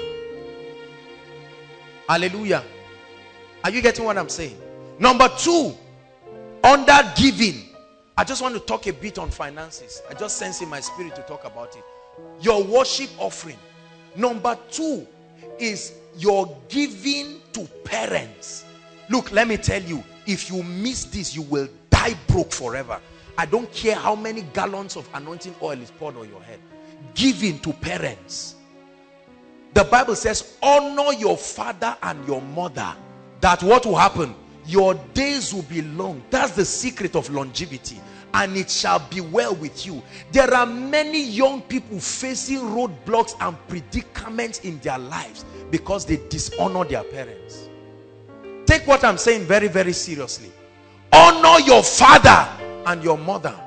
Hallelujah. Are you getting what I'm saying? Number two, under giving, I just want to talk a bit on finances. I just sense in my spirit to talk about it. Your worship offering. Number two is your giving to parents. Look, let me tell you, if you miss this, you will die broke forever. I don't care how many gallons of anointing oil is poured on your head. Giving to parents. The Bible says, honor your father and your mother, that what will happen? Your days will be long. That's the secret of longevity. And it shall be well with you. There are many young people facing roadblocks and predicaments in their lives because they dishonor their parents. Take what I'm saying very, very seriously. Honor your father and your mother.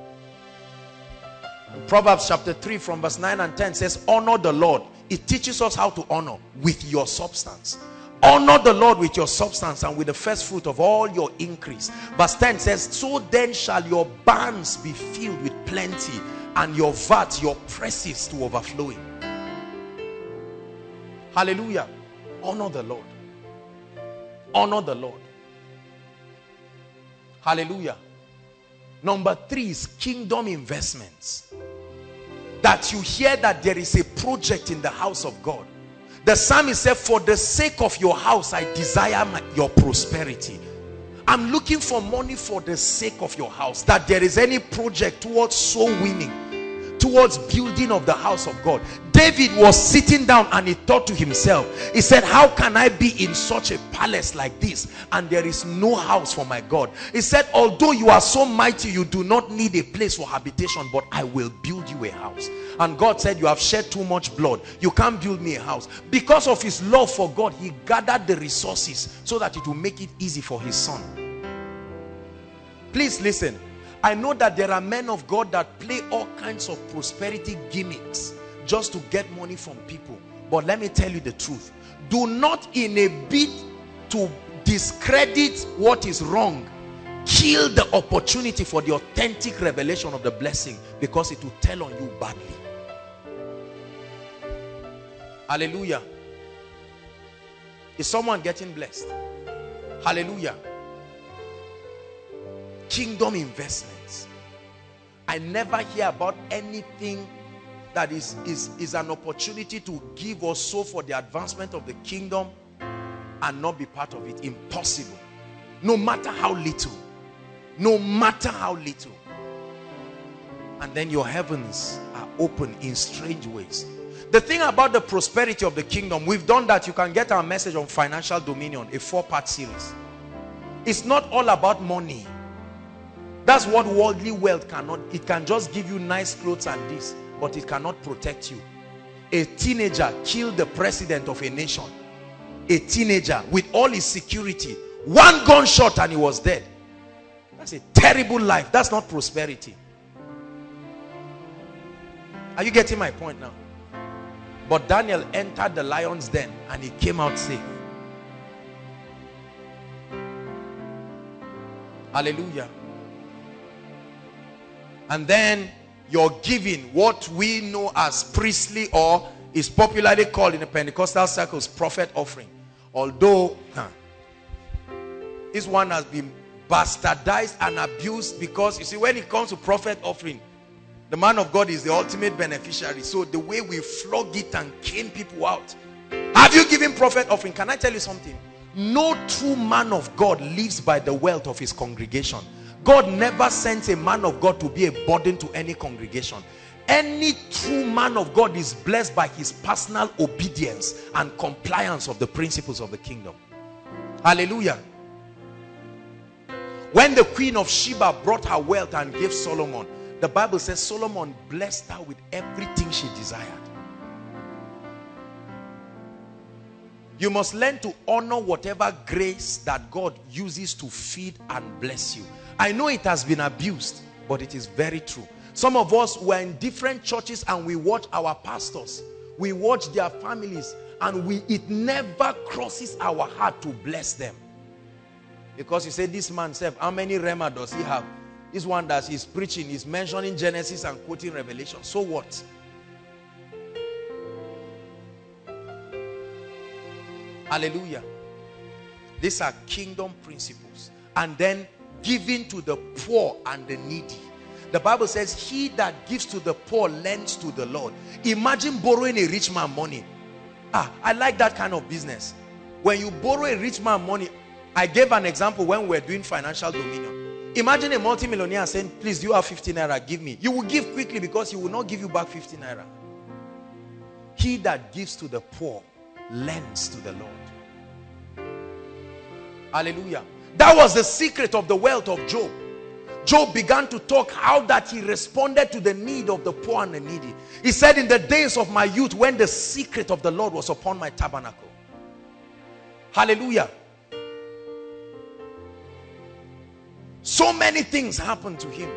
Proverbs chapter three from verse nine and ten says, honor the Lord. It teaches us how to honor with your substance. Honor the Lord with your substance and with the first fruit of all your increase. Verse ten says, so then shall your barns be filled with plenty, and your vats, your presses, to overflowing. Hallelujah. Honor the Lord. Honor the Lord. Hallelujah. Number three is kingdom investments. That you hear that there is a project in the house of God. The psalmist said, for the sake of your house, I desire my, your prosperity. I'm looking for money for the sake of your house. That there is any project towards soul winning, towards building of the house of God. David was sitting down and he thought to himself, he said, how can I be in such a palace like this and there is no house for my God? He said, although you are so mighty, you do not need a place for habitation, but I will build you a house. And God said, you have shed too much blood, you can't build me a house. Because of his love for God, he gathered the resources so that it will make it easy for his son. Please listen. I know that there are men of God that play all kinds of prosperity gimmicks just to get money from people. But let me tell you the truth. Do not, in a bid to discredit what is wrong, kill the opportunity for the authentic revelation of the blessing, because it will tell on you badly. Hallelujah. Is someone getting blessed? Hallelujah. Kingdom investments. I never hear about anything that is, is, is an opportunity to give or sow for the advancement of the kingdom and not be part of it. Impossible. No matter how little. No matter how little. And then your heavens are open in strange ways. The thing about the prosperity of the kingdom, we've done that. You can get our message on financial dominion, a four-part series. It's not all about money. That's what worldly wealth cannot. It can just give you nice clothes and this, but it cannot protect you. A teenager killed the president of a nation. A teenager with all his security. One gunshot and he was dead. That's a terrible life. That's not prosperity. Are you getting my point now? But Daniel entered the lion's den and he came out safe. Hallelujah. And then your giving, what we know as priestly, or is popularly called in the Pentecostal circles prophet offering. Although huh, this one has been bastardized and abused, because you see, when it comes to prophet offering, the man of God is the ultimate beneficiary. So the way we flog it and cane people out. Have you given prophet offering? Can I tell you something? No true man of God lives by the wealth of his congregation. God never sends a man of God to be a burden to any congregation. Any true man of God is blessed by his personal obedience and compliance of the principles of the kingdom. Hallelujah. When the queen of Sheba brought her wealth and gave Solomon, the Bible says Solomon blessed her with everything she desired. You must learn to honor whatever grace that God uses to feed and bless you. I know it has been abused, but it is very true. Some of us were in different churches and we watch our pastors. We watch their families and we it never crosses our heart to bless them. Because you say, this man said, how many rema does he have? This one that he's preaching is mentioning Genesis and quoting Revelation. So what? Hallelujah. These are kingdom principles. And then giving to the poor and the needy. The Bible says, he that gives to the poor lends to the Lord. Imagine borrowing a rich man money. Ah, I like that kind of business. When you borrow a rich man money, I gave an example when we were doing financial dominion. Imagine a multimillionaire saying, please, do you have fifty naira? Give me. You will give quickly because he will not give you back fifty naira. He that gives to the poor lends to the Lord. Hallelujah. That was the secret of the wealth of Job. Job began to talk how that he responded to the need of the poor and the needy. He said, in the days of my youth, when the secret of the Lord was upon my tabernacle. Hallelujah. So many things happened to him.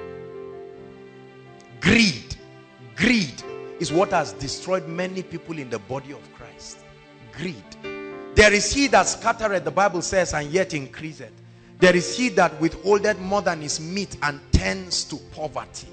Greed. Greed is what has destroyed many people in the body of Christ. Greed. There is he that scattereth, the Bible says, and yet increaseth. There is he that withholdeth more than his meat and tends to poverty.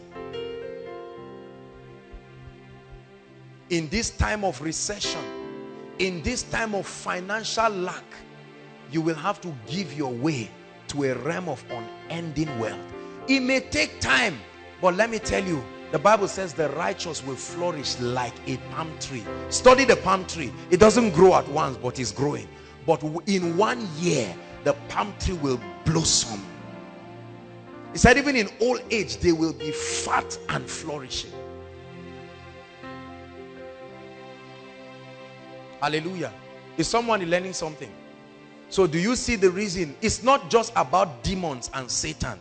In this time of recession, in this time of financial lack, you will have to give your way to a realm of unending wealth. It may take time, but let me tell you, the Bible says the righteous will flourish like a palm tree. Study the palm tree. It doesn't grow at once, but it's growing. But in one year, the palm tree will blossom. He said even in old age, they will be fat and flourishing. Hallelujah. Is someone learning something? So do you see the reason? It's not just about demons and Satan.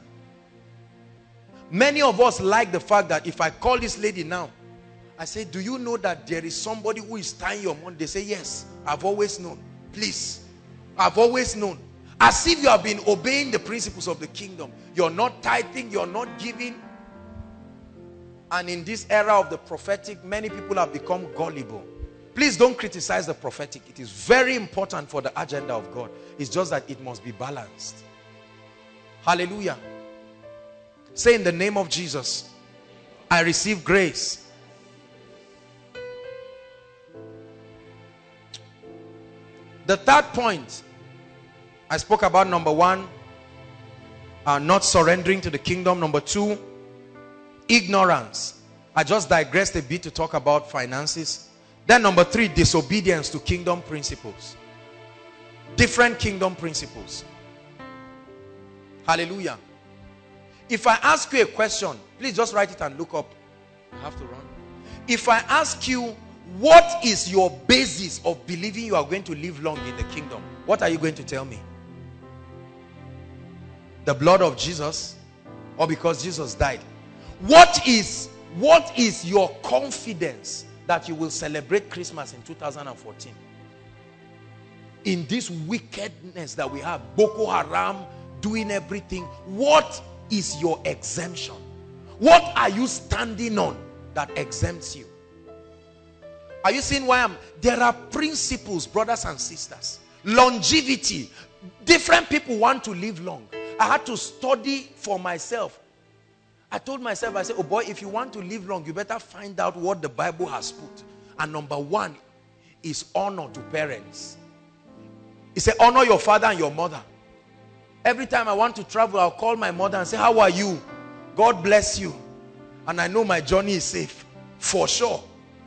Many of us like the fact that if I call this lady now, I say, do you know that there is somebody who is tying your money? They say, yes, I've always known. Please, I've always known. As if you have been obeying the principles of the kingdom. You're not tithing, you're not giving. And in this era of the prophetic, many people have become gullible. Please don't criticize the prophetic. It is very important for the agenda of God. It's just that it must be balanced. Hallelujah. Say, in the name of Jesus, I receive grace. The third point, I spoke about number one, uh, not surrendering to the kingdom. Number two, ignorance. I just digressed a bit to talk about finances. Then number three, disobedience to kingdom principles. Different kingdom principles. Hallelujah. If I ask you a question, please just write it and look up. I have to run. If I ask you, what is your basis of believing you are going to live long in the kingdom? What are you going to tell me? The blood of Jesus, or because Jesus died? What is, what is your confidence that you will celebrate Christmas in two thousand fourteen? In this wickedness that we have, Boko Haram doing everything, what is your exemption? What are you standing on that exempts you? Are you seeing why I'm... There are principles, brothers and sisters. Longevity. Different people want to live long. I had to study for myself. I told myself, I said, oh boy, if you want to live long, you better find out what the Bible has put. And number one is honor to parents. He said, honor your father and your mother. Every time I want to travel, I'll call my mother and say, how are you? God bless you. And I know my journey is safe. For sure.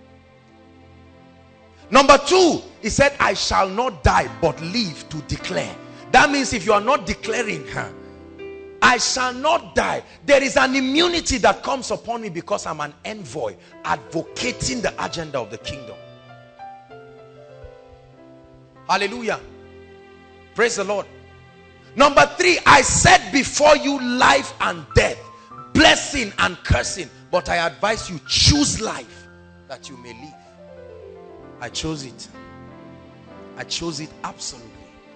Number two, he said, I shall not die but live to declare. That means if you are not declaring her, I shall not die. There is an immunity that comes upon me because I'm an envoy advocating the agenda of the kingdom. Hallelujah. Praise the Lord. Number three, I set before you life and death, blessing and cursing. But I advise you, choose life that you may live. I chose it. I chose it absolutely.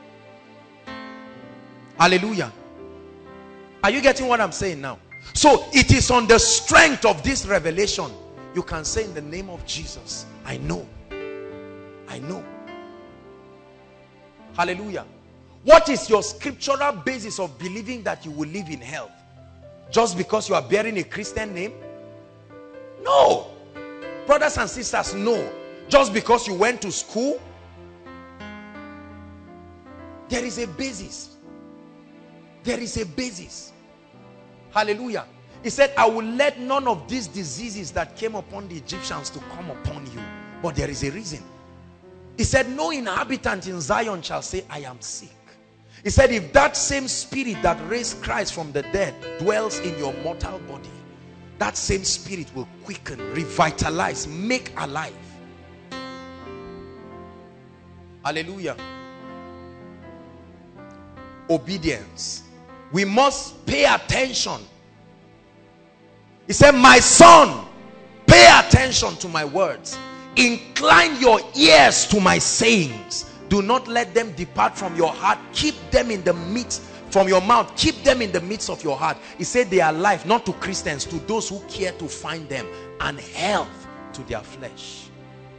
Hallelujah. Are you getting what I'm saying now? So it is on the strength of this revelation you can say, in the name of Jesus, I know. I know. Hallelujah. What is your scriptural basis of believing that you will live in health? Just because you are bearing a Christian name? No. Brothers and sisters, no. Just because you went to school? There is a basis. There is a basis. Hallelujah. He said, I will let none of these diseases that came upon the Egyptians to come upon you. But there is a reason. He said, no inhabitant in Zion shall say, I am sick. He said, if that same spirit that raised Christ from the dead dwells in your mortal body, that same spirit will quicken, revitalize, make alive. Hallelujah. Obedience. We must pay attention. He said, my son, pay attention to my words. Incline your ears to my sayings. Do not let them depart from your heart. Keep them in the midst, from your mouth. Keep them in the midst of your heart. He said they are life, not to Christians, to those who care to find them, and health to their flesh.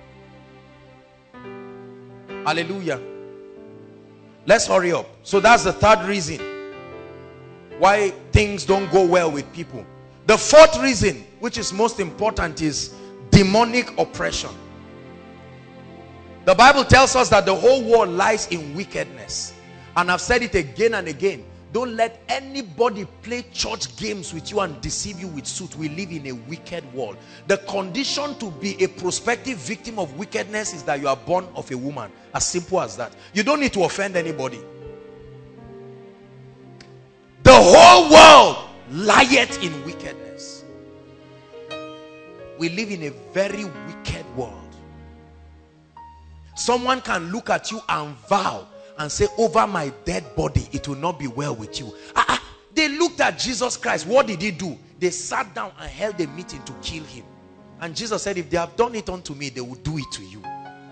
Hallelujah. Let's hurry up. So that's the third reason why things don't go well with people. The fourth reason, which is most important, is demonic oppression. The Bible tells us that the whole world lies in wickedness. And I've said it again and again. Don't let anybody play church games with you and deceive you with suit. We live in a wicked world. The condition to be a prospective victim of wickedness is that you are born of a woman. As simple as that. You don't need to offend anybody. The whole world lieth in wickedness. We live in a very wicked world. Someone can look at you and vow and say, over my dead body, it will not be well with you. Ah, ah, they looked at Jesus Christ. What did he do? They sat down and held a meeting to kill him. And Jesus said, if they have done it unto me, they will do it to you.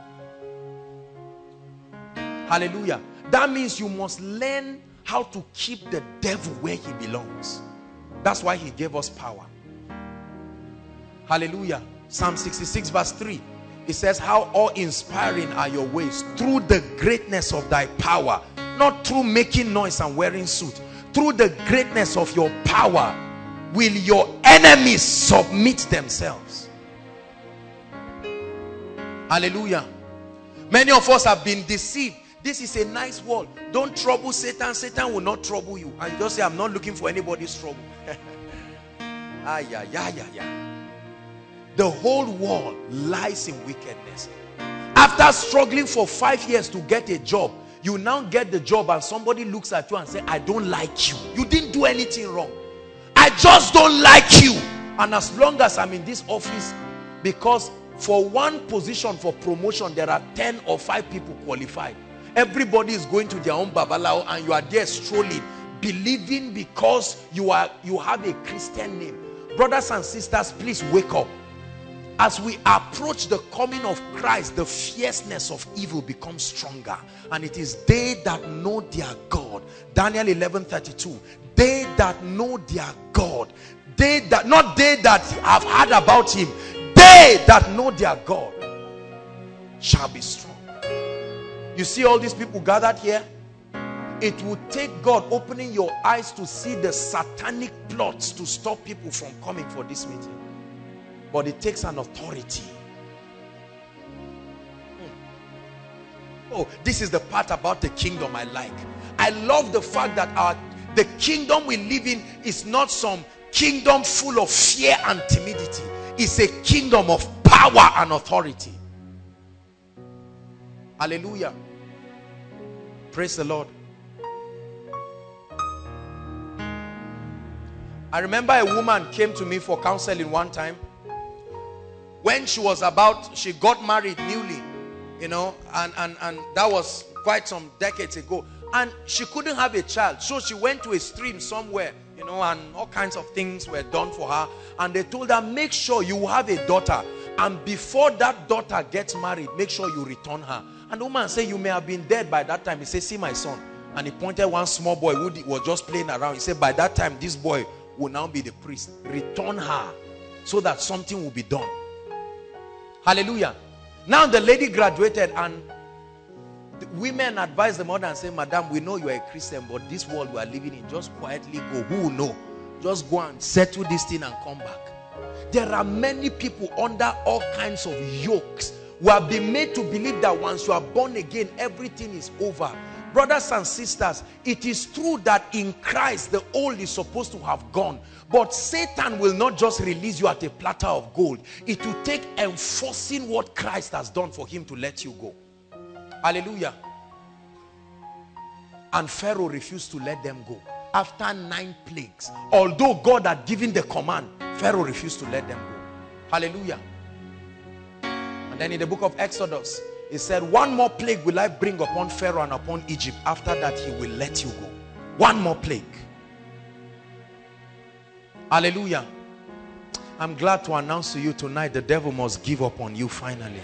Hallelujah. That means you must learn how to keep the devil where he belongs. That's why he gave us power. Hallelujah. Psalm sixty-six verse three. It says, how awe-inspiring are your ways, through the greatness of thy power. Not through making noise and wearing suit. Through the greatness of your power will your enemies submit themselves. Hallelujah. Many of us have been deceived. This is a nice world. Don't trouble Satan. Satan will not trouble you. And you just say, I'm not looking for anybody's trouble. ah, yeah, yeah, yeah, yeah. The whole world lies in wickedness. After struggling for five years to get a job, you now get the job and somebody looks at you and says, I don't like you. You didn't do anything wrong. I just don't like you. And as long as I'm in this office, because for one position for promotion, there are ten or five people qualified. Everybody is going to their own babalao and you are there strolling, believing because you are you have a Christian name. Brothers and sisters, please wake up. As we approach the coming of Christ, the fierceness of evil becomes stronger. And it is they that know their God. Daniel eleven thirty-two. They that know their God. They that, not they that have heard about him. They that know their God shall be strong. You see all these people gathered here? It will take God opening your eyes to see the satanic plots to stop people from coming for this meeting. But it takes an authority. Hmm. Oh, this is the part about the kingdom I like. I love the fact that our the kingdom we live in is not some kingdom full of fear and timidity. It's a kingdom of power and authority. Hallelujah. Praise the Lord. I remember a woman came to me for counseling one time. When she was about, she got married newly, you know, and, and, and that was quite some decades ago. And she couldn't have a child. So she went to a stream somewhere, you know, and all kinds of things were done for her. And they told her, make sure you have a daughter. And before that daughter gets married, make sure you return her. And the woman said, you may have been dead by that time. He said, see my son. And he pointed one small boy who was just playing around. He said, by that time, this boy will now be the priest. Return her so that something will be done. Hallelujah. Now the lady graduated and the women advised the mother and say, madam, we know you are a Christian, but this world we are living in, just quietly go. Who will know? Just go and settle this thing and come back. There are many people under all kinds of yokes who have been made to believe that once you are born again, everything is over. Brothers and sisters, it is true that in Christ the old is supposed to have gone, but Satan will not just release you at a platter of gold. It will take enforcing what Christ has done for him to let you go. Hallelujah. And Pharaoh refused to let them go after nine plagues. Although God had given the command, Pharaoh refused to let them go. Hallelujah. And then in the book of Exodus, he said, one more plague will I bring upon Pharaoh and upon Egypt. After that, he will let you go. One more plague. Hallelujah. I'm glad to announce to you tonight, the devil must give up on you finally.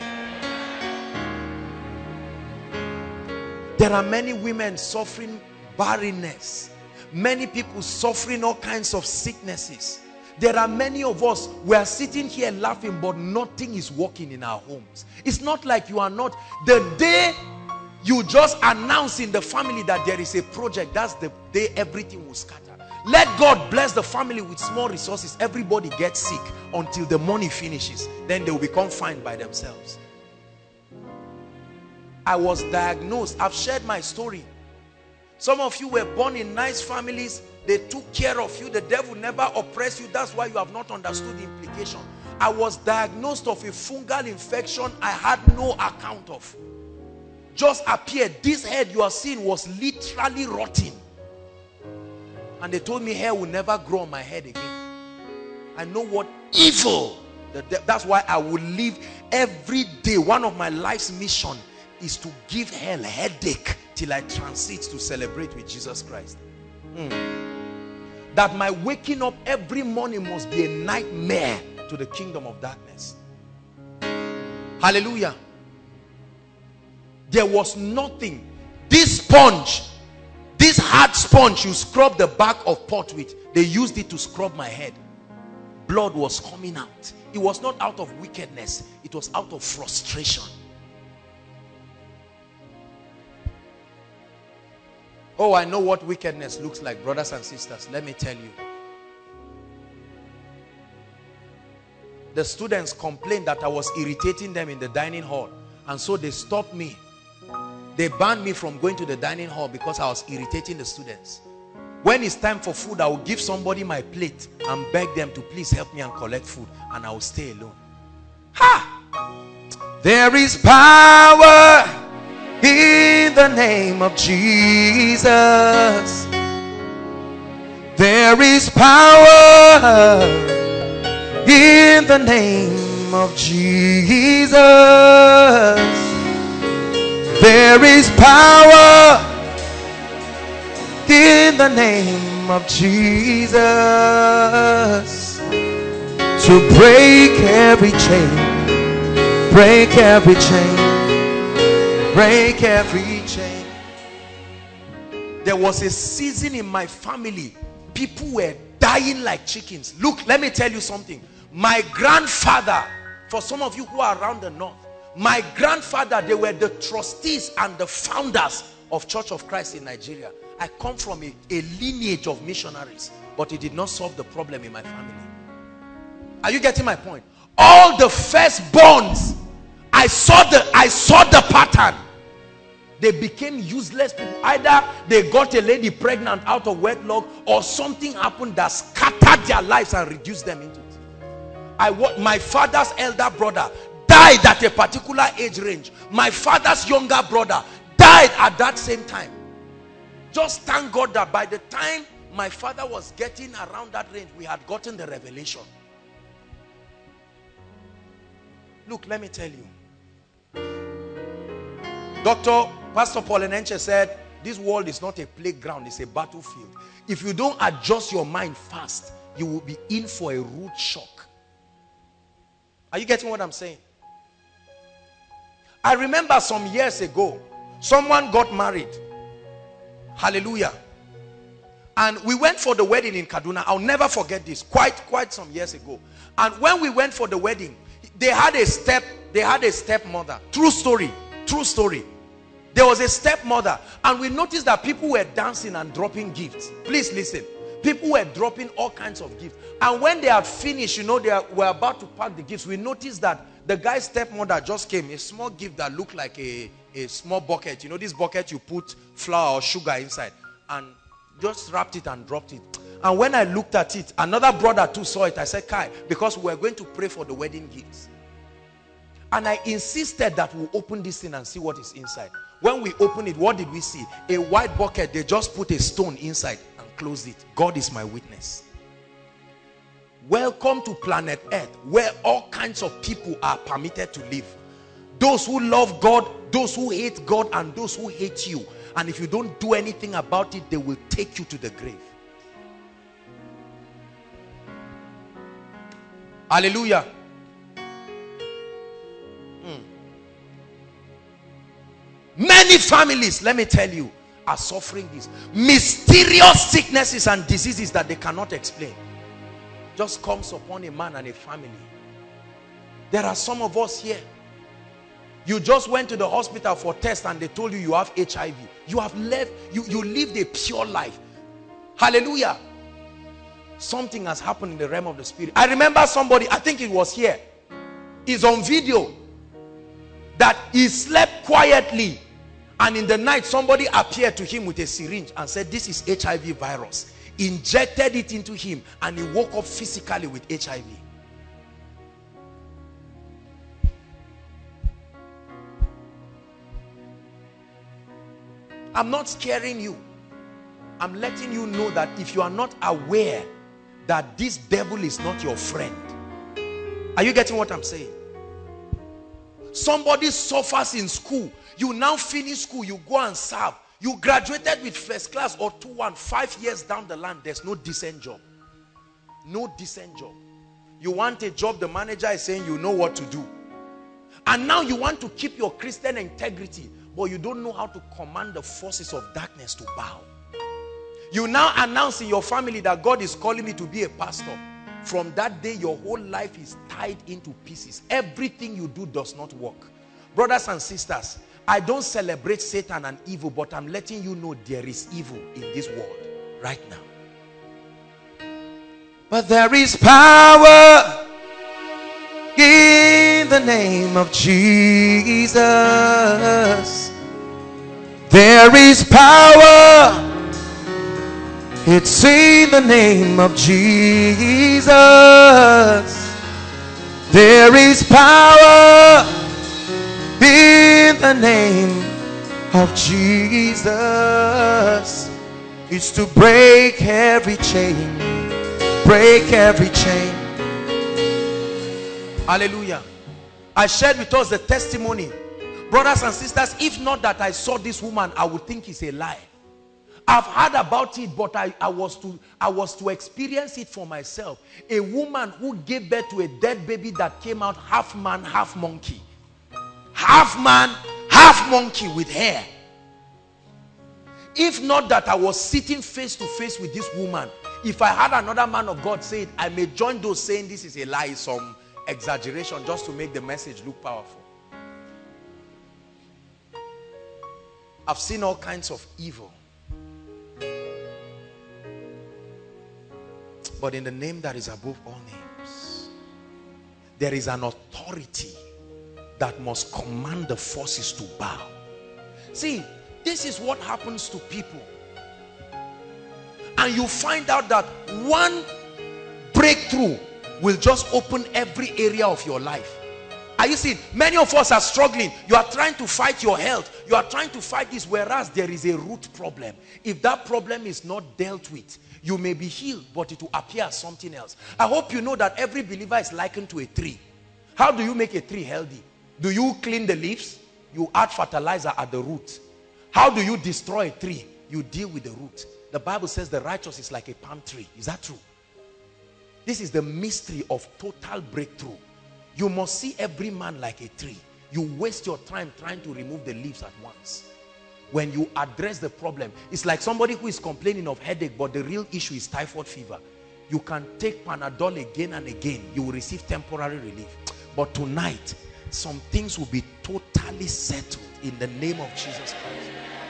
There are many women suffering barrenness. Many people suffering all kinds of sicknesses. There are many of us, we are sitting here laughing, but nothing is working in our homes. It's not like you are not. The day you just announce in the family that there is a project, that's the day everything will scatter. Let God bless the family with small resources. Everybody gets sick until the money finishes. Then they will become fine by themselves. I was diagnosed. I've shared my story. Some of you were born in nice families. They took care of you. The devil never oppressed you. That's why you have not understood the implication. I was diagnosed of a fungal infection I had no account of. Just appeared. This head you are seeing was literally rotting. And they told me hair will never grow on my head again. I know what evil. That's why I will live every day. One of my life's mission is to give hell a headache till I transit to celebrate with Jesus Christ. Mm. That my waking up every morning must be a nightmare to the kingdom of darkness. Hallelujah. There was nothing. This sponge, this hard sponge you scrub the back of pot with, they used it to scrub my head. Blood was coming out. It was not out of wickedness. It was out of frustration. Oh, I know what wickedness looks like, brothers and sisters. Let me tell you. The students complained that I was irritating them in the dining hall. And so they stopped me They banned me from going to the dining hall because I was irritating the students. When it's time for food, I will give somebody my plate and beg them to please help me and collect food, and I will stay alone. Ha! There is power in the name of Jesus. There is power in the name of Jesus. There is power in the name of Jesus to break every chain, break every chain, break every chain. There was a season in my family, people were dying like chickens. Look, let me tell you something. My grandfather, for some of you who are around the north, my grandfather, they were the trustees and the founders of Church of Christ in Nigeria. I come from a, a lineage of missionaries, but it did not solve the problem in my family. Are you getting my point? All the firstborns, I saw the I saw the pattern. They became useless people. Either they got a lady pregnant out of wedlock, or something happened that scattered their lives and reduced them into it. I my father's elder brother died at a particular age range. My father's younger brother died at that same time. Just thank God that by the time my father was getting around that range, we had gotten the revelation. Look, let me tell you. Doctor Pastor Paul Enenche said, this world is not a playground, it's a battlefield. If you don't adjust your mind fast, you will be in for a rude shock. Are you getting what I'm saying? I remember some years ago, someone got married. Hallelujah. And we went for the wedding in Kaduna. I'll never forget this. Quite, quite some years ago. And when we went for the wedding, they had a step, they had a stepmother. True story. True story. There was a stepmother, and we noticed that people were dancing and dropping gifts. Please listen. People were dropping all kinds of gifts. And when they had finished, you know, they were about to pack the gifts, we noticed that the guy's stepmother just came, a small gift that looked like a, a small bucket. You know, this bucket you put flour or sugar inside, and just wrapped it and dropped it. And when I looked at it, another brother too saw it. I said, Kai, because we were going to pray for the wedding gifts. And I insisted that we open this thing and see what is inside. When we opened it, what did we see? A white bucket. They just put a stone inside and closed it. God is my witness. Welcome to planet Earth, where all kinds of people are permitted to live. Those who love God, those who hate God, and those who hate you. And if you don't do anything about it, they will take you to the grave. Hallelujah. Hmm. Many families, let me tell you, are suffering this. Mysterious sicknesses and diseases that they cannot explain. Just comes upon a man and a family. There are some of us here. You just went to the hospital for test and they told you you have H I V. You have left, you, you lived a pure life. Hallelujah. Something has happened in the realm of the spirit. I remember somebody, I think it was here, is on video that he slept quietly, and in the night somebody appeared to him with a syringe and said, this is H I V virus. Injected it into him, and he woke up physically with H I V. I'm not scaring you. I'm letting you know that if you are not aware that this devil is not your friend. Are you getting what I'm saying? Somebody suffers in school. You now finish school, you go and serve. You graduated with first class or two one, five years down the line, there's no decent job. No decent job. You want a job, the manager is saying you know what to do. And now you want to keep your Christian integrity, but you don't know how to command the forces of darkness to bow. You now announce in your family that God is calling me to be a pastor. From that day, your whole life is tied into pieces. Everything you do does not work. Brothers and sisters, I don't celebrate Satan and evil, but I'm letting you know there is evil in this world right now. But there is power in the name of Jesus. There is power. It's in the name of Jesus. There is power in the name of Jesus. It's to break every chain. Break every chain. Hallelujah. I shared with us the testimony. Brothers and sisters, if not that I saw this woman, I would think it's a lie. I've heard about it, but I, I, was to, I was to experience it for myself. A woman who gave birth to a dead baby that came out half man, half monkey. Half man, half monkey with hair. If not that I was sitting face to face with this woman, if I had another man of God say it, I may join those saying this is a lie, some exaggeration, just to make the message look powerful. I've seen all kinds of evil. But in the name that is above all names, there is an authority that must command the forces to bow. See, this is what happens to people. And you find out that one breakthrough will just open every area of your life. Are you seeing? Many of us are struggling. You are trying to fight your health. You are trying to fight this, whereas there is a root problem. If that problem is not dealt with, you may be healed, but it will appear as something else. I hope you know that every believer is likened to a tree. How do you make a tree healthy? Do you clean the leaves? You add fertilizer at the root. How do you destroy a tree? You deal with the root. The Bible says the righteous is like a palm tree. Is that true? This is the mystery of total breakthrough. You must see every man like a tree. You waste your time trying to remove the leaves at once. When you address the problem, it's like somebody who is complaining of headache, but the real issue is typhoid fever. You can take Panadol again and again. You will receive temporary relief. But tonight, some things will be totally settled in the name of Jesus Christ.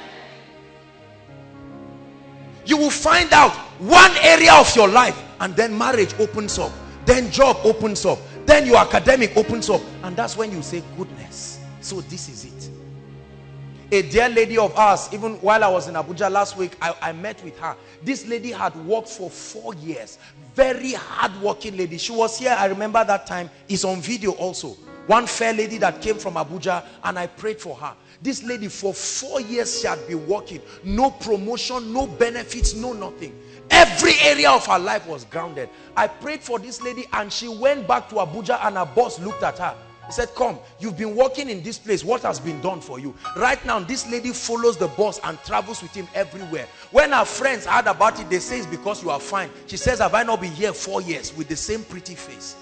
You will find out one area of your life, and then marriage opens up, then job opens up, then your academic opens up, and that's when you say, goodness, so this is it. A dear lady of ours, even while I was in Abuja last week, I, I met with her. This lady had worked for four years. Very hard-working lady. She was here, I remember that time. It's on video also. One fair lady that came from Abuja, and I prayed for her. This lady, for four years, she had been working. No promotion, no benefits, no nothing. Every area of her life was grounded. I prayed for this lady, and she went back to Abuja, and her boss looked at her. He said, come, you've been working in this place. What has been done for you? Right now, this lady follows the boss and travels with him everywhere. When her friends heard about it, they say it's because you are fine. She says, have I not been here four years with the same pretty face?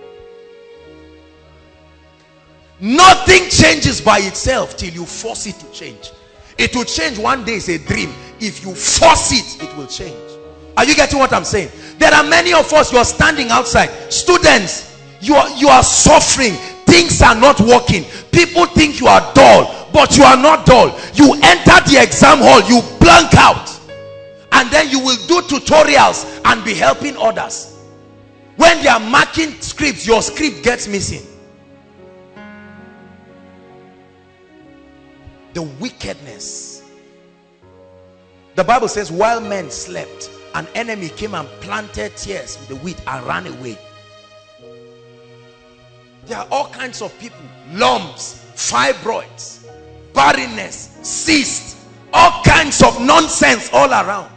Nothing changes by itself till you force it to change. It will change one day, it's a dream. If you force it, it will change. Are you getting what I'm saying? There are many of us, you are standing outside. Students, you are, you are suffering. Things are not working. People think you are dull, but you are not dull. You enter the exam hall, you blank out. And then you will do tutorials and be helping others. When they are marking scripts, your script gets missing. The wickedness. The Bible says, while men slept, an enemy came and planted tares with the wheat and ran away. There are all kinds of people. Lumps, fibroids, barrenness, cysts, all kinds of nonsense all around.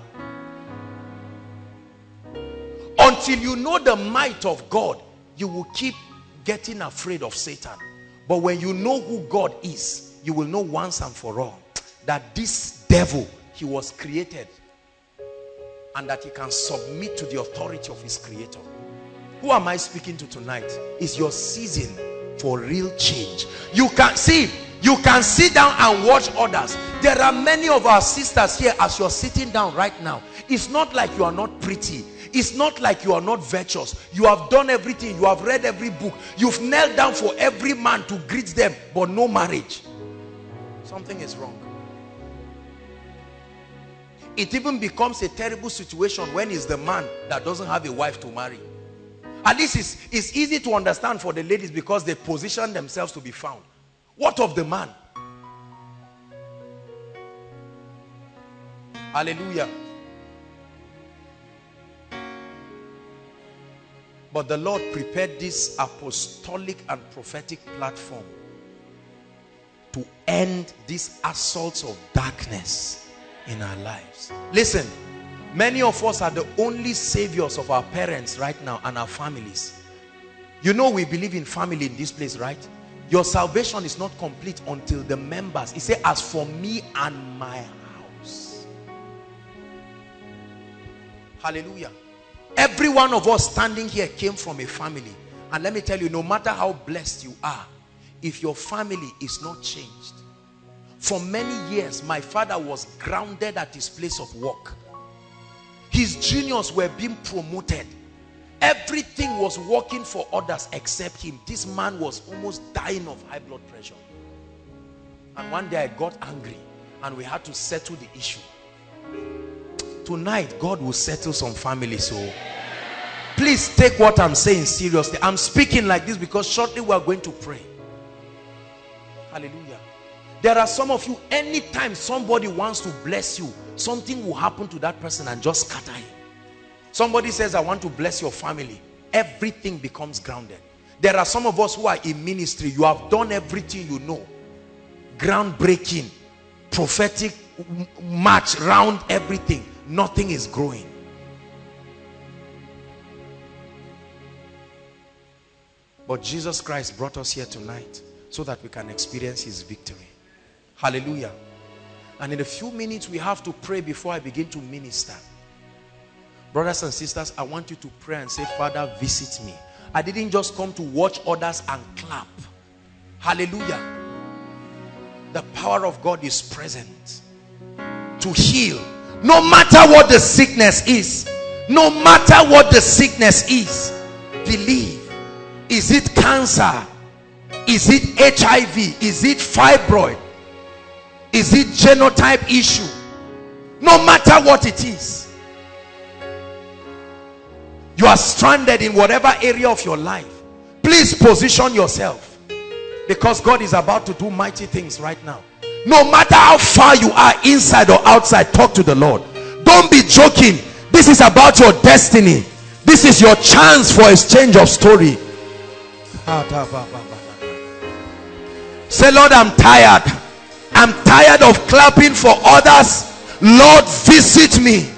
Until you know the might of God, you will keep getting afraid of Satan. But when you know who God is, you will know once and for all that this devil, he was created, and that he can submit to the authority of his creator. Who am I speaking to tonight? It's your season for real change. You can see, you can sit down and watch others. There are many of our sisters here, as you're sitting down right now. It's not like you are not pretty. It's not like you are not virtuous. You have done everything. You have read every book. You've knelt down for every man to greet them, but no marriage. Something is wrong. It even becomes a terrible situation when it's the man that doesn't have a wife to marry. At least it's, it's easy to understand for the ladies because they position themselves to be found. What of the man? Hallelujah. But the Lord prepared this apostolic and prophetic platform to end these assaults of darkness in our lives. Listen, many of us are the only saviors of our parents right now and our families. You know we believe in family in this place, right? Your salvation is not complete until the members. He said, as for me and my house. Hallelujah. Every one of us standing here came from a family. And let me tell you, no matter how blessed you are, if your family is not changed. For many years, my father was grounded at his place of work. His juniors were being promoted. Everything was working for others except him. This man was almost dying of high blood pressure. And one day I got angry and we had to settle the issue. Tonight, God will settle some families. So please take what I'm saying seriously. I'm speaking like this because shortly we are going to pray. Hallelujah. There are some of you, anytime somebody wants to bless you, something will happen to that person and just scatter him. Somebody says, I want to bless your family. Everything becomes grounded. There are some of us who are in ministry. You have done everything you know. Groundbreaking, prophetic march round everything. Nothing is growing. But Jesus Christ brought us here tonight so that we can experience his victory. Hallelujah. And in a few minutes we have to pray before I begin to minister. Brothers and sisters, I want you to pray and say, Father, visit me. I didn't just come to watch others and clap. Hallelujah. The power of God is present to heal. No matter what the sickness is, no matter what the sickness is, believe. Is it cancer? Is it H I V? Is it fibroid? Is it genotype issue? No matter what it is, you are stranded in whatever area of your life. Please position yourself, because God is about to do mighty things right now. No matter how far you are, inside or outside, talk to the Lord. Don't be joking. This is about your destiny. This is your chance for exchange of story. Say, Lord, I'm tired. I'm tired of clapping for others. Lord, visit me.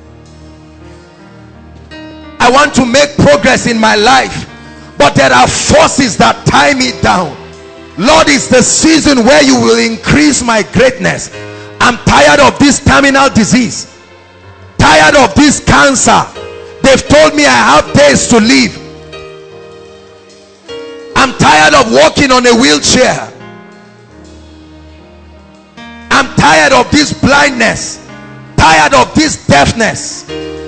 I want to make progress in my life, but there are forces that tie me down. Lord, it's the season where you will increase my greatness. I'm tired of this terminal disease, tired of this cancer. They've told me I have days to live. I'm tired of walking on a wheelchair. I'm tired of this blindness, tired of this deafness,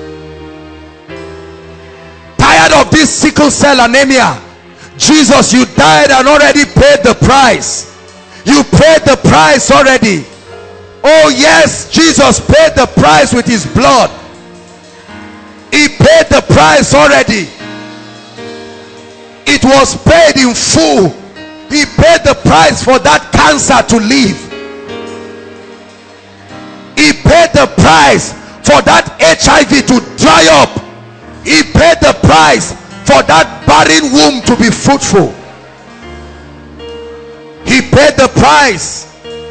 tired of this sickle cell anemia. Jesus, you died and already paid the price. You paid the price already. Oh yes, Jesus paid the price with his blood. He paid the price already. It was paid in full. He paid the price for that cancer to live. He paid the price for that H I V to dry up. He paid the price for that barren womb to be fruitful. He paid the price.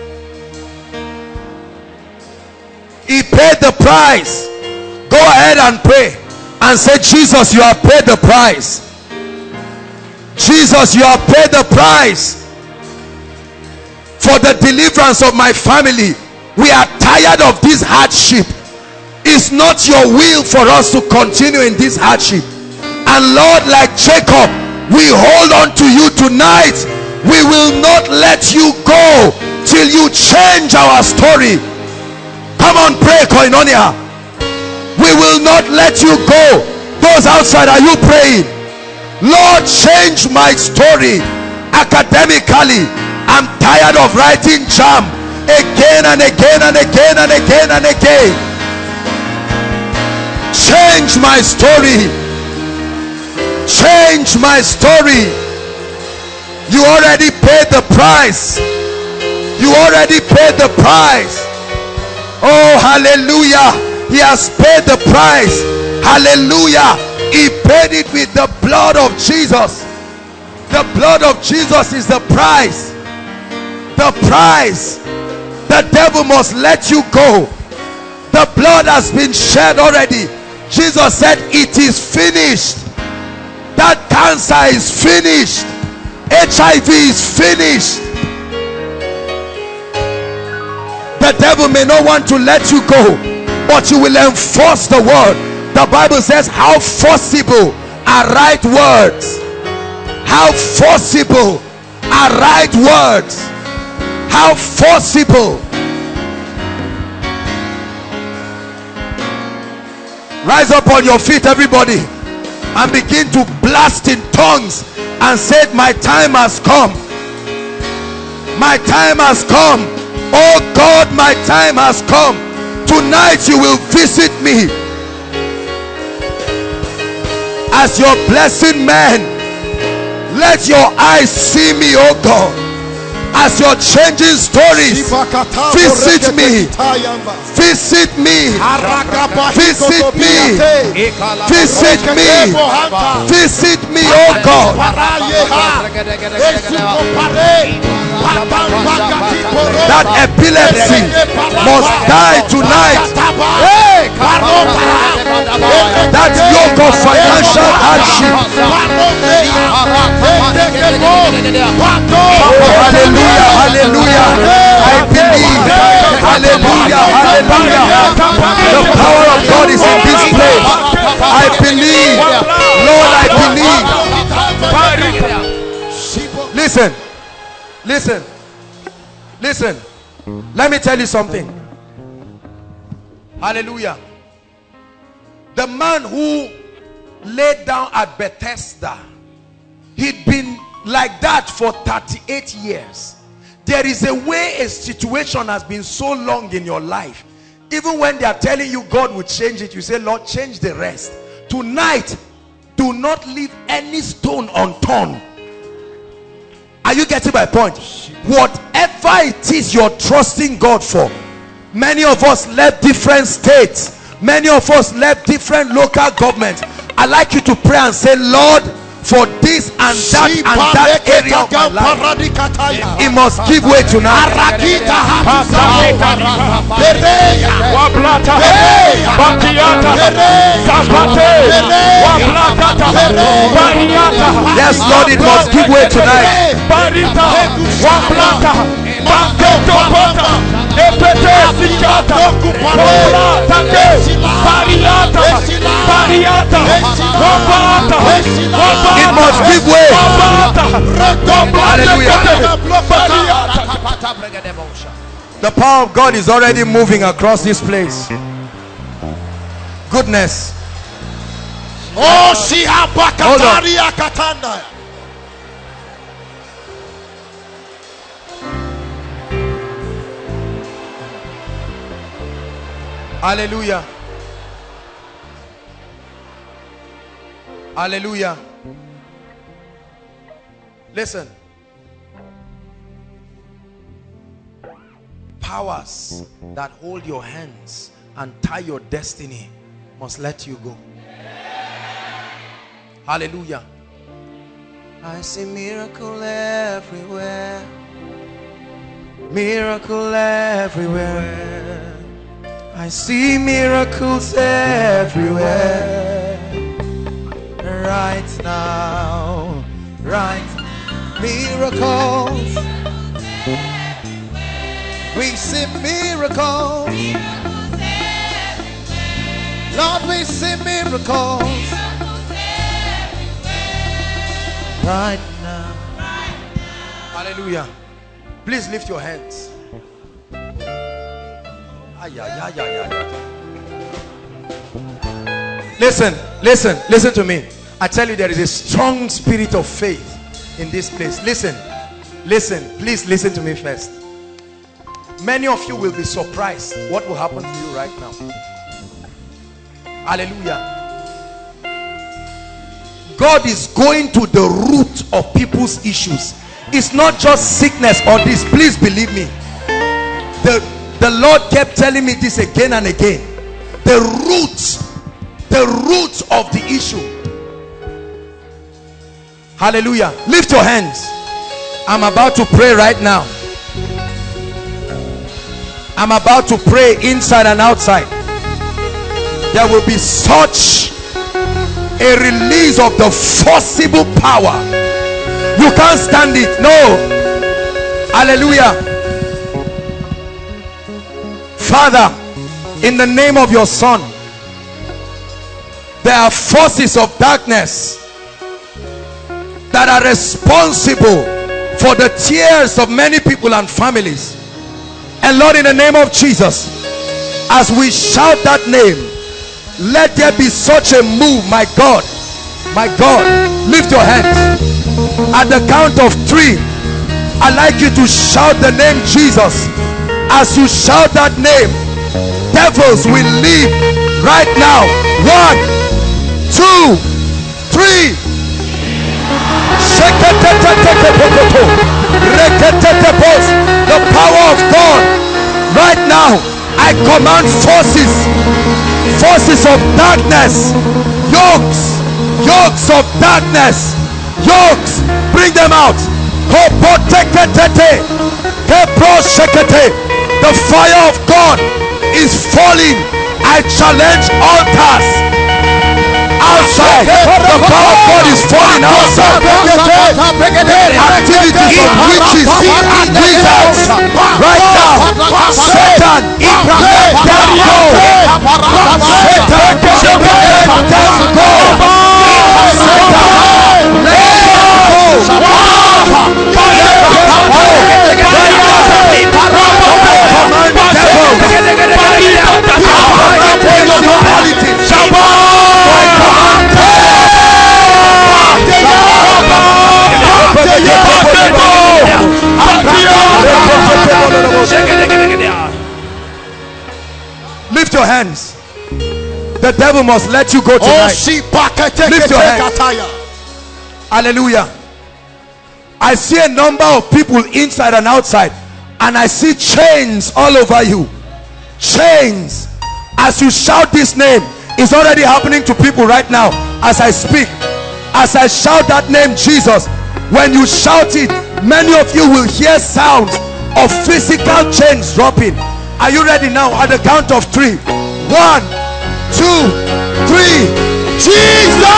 He paid the price. Go ahead and pray and say, Jesus, you have paid the price. Jesus, you have paid the price for the deliverance of my family. We are tired of this hardship. It's not your will for us to continue in this hardship. And Lord, like Jacob, we hold on to you tonight. We will not let you go till you change our story. Come on, pray, Koinonia. We will not let you go. Those outside, are you praying? Lord, change my story academically. I'm tired of writing jam again and again and again and again and again. Change my story. Change my story. You already paid the price. You already paid the price. Oh, hallelujah. He has paid the price. Hallelujah. He paid it with the blood of Jesus. The blood of Jesus is the price. The price. The devil must let you go. The blood has been shed already. Jesus said it is finished. That cancer is finished. H I V is finished. The devil may not want to let you go, but you will enforce the word. The Bible says, how forcible are right words. How forcible are right words. How forcible. Rise up on your feet, everybody, and begin to blast in tongues and say, my time has come. My time has come. Oh God, my time has come. Tonight you will visit me. As your blessing man, let your eyes see me, oh God. As you're changing stories, visit me, visit me, visit me, visit me, visit me, oh God. That epilepsy must die tonight. That yoke of financial hardship. Hallelujah. Hallelujah, I believe. Hallelujah, hallelujah. The power of God is in this place. I believe, Lord, I believe. Listen, listen, listen. Let me tell you something. Hallelujah. The man who laid down at Bethesda, he'd been like that for thirty-eight years. There is a way a situation has been so long in your life, even when they are telling you God will change it, you say, Lord, change the rest. Tonight, do not leave any stone unturned. Are you getting my point? Whatever it is you're trusting God for, many of us left different states, many of us left different local governments. I'd like you to pray and say, Lord, for this and that and that area of my life, it must give way tonight. Yes, Lord, it must give way tonight. It must give way. Hallelujah. The power of God is already moving across this place. Goodness. Oh, she Bakataria Katanda. Hallelujah. Hallelujah. Listen. Powers that hold your hands and tie your destiny must let you go. Hallelujah. I see miracle everywhere. Miracle everywhere. I see miracles everywhere. Right now, right now. Miracles. We see miracles. Lord, we see miracles. Right now. Hallelujah. Please lift your hands. Ay, ay, ay, ay, ay. Listen, listen, listen to me. I tell you, there is a strong spirit of faith in this place. Listen, listen, please listen to me first. Many of you will be surprised what will happen to you right now. Hallelujah. God is going to the root of people's issues. It's not just sickness or this. Please believe me. The The Lord kept telling me this again and again. The root, the root of the issue. Hallelujah. Lift your hands. I'm about to pray right now. I'm about to pray inside and outside. There will be such a release of the forcible power. You can't stand it. No. Hallelujah. Father, in the name of your Son, there are forces of darkness that are responsible for the tears of many people and families. And Lord, in the name of Jesus, as we shout that name, let there be such a move. My God, my God, lift your hands. At the count of three, I'd like you to shout the name Jesus. As you shout that name, devils will leave right now. One, two, three. The power of God right now. I command forces, forces of darkness, yokes, yokes of darkness, yokes, bring them out. The fire of God is falling. I challenge altars outside. The power of God is falling outside. Activities of witches, wizards, right now. Satan, let them go. Satan, let them go. Satan, let them go. Lift your hands. The devil must let you go tonight. Lift your hands. Hallelujah. I see a number of people inside and outside, and I see chains all over you. Chains. As you shout this name, it's already happening to people right now as I speak. As I shout that name Jesus, when you shout it, many of you will hear sounds of physical chains dropping. Are you ready now? At the count of three. One, two, three. Jesus!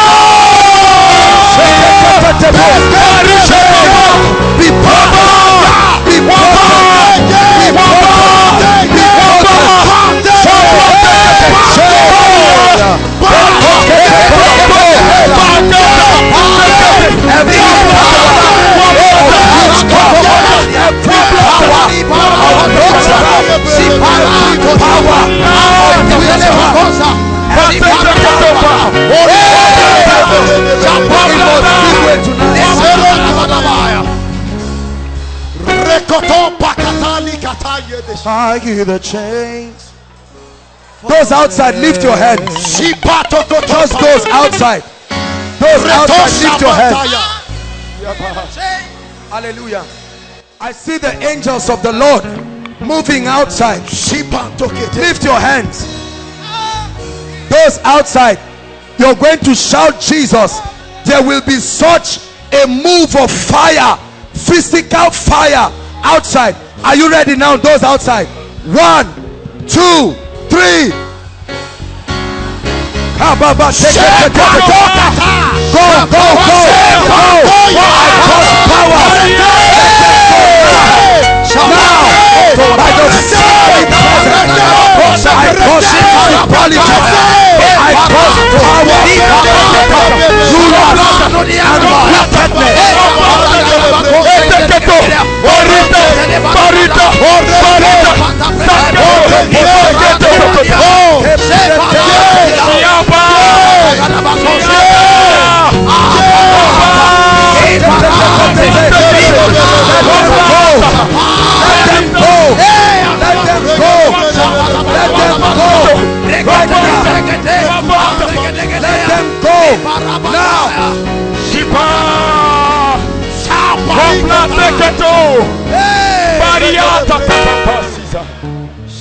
Be broken! Be broken! Be broken! Be I hear the chains. Those outside, lift your hands. Just those outside. Those outside, lift your hands. Hallelujah. I see the angels of the Lord moving outside. Lift your hands. Those outside, you're going to shout Jesus. There will be such a move of fire, physical fire outside. Are you ready now? Those outside. One, two, three. Go, go, go, go, go. I cause power. Now, by the same presence, I cause principalities. I cause power, rulers, and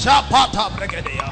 Shapata Bregadia.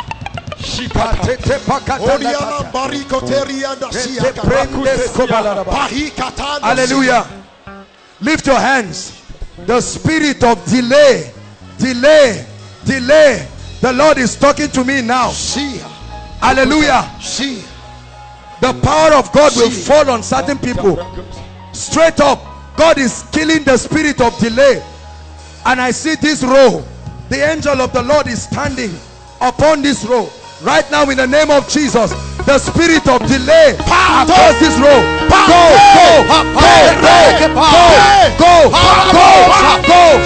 Hallelujah. Lift your hands. The spirit of delay, delay, delay. The Lord is talking to me now. Hallelujah. The power of God will fall on certain people. Straight up, God is killing the spirit of delay. And I see this row. The angel of the Lord is standing upon this row. Right now, in the name of Jesus, the spirit of delay across this row. Go, go, go, go, go, go, go,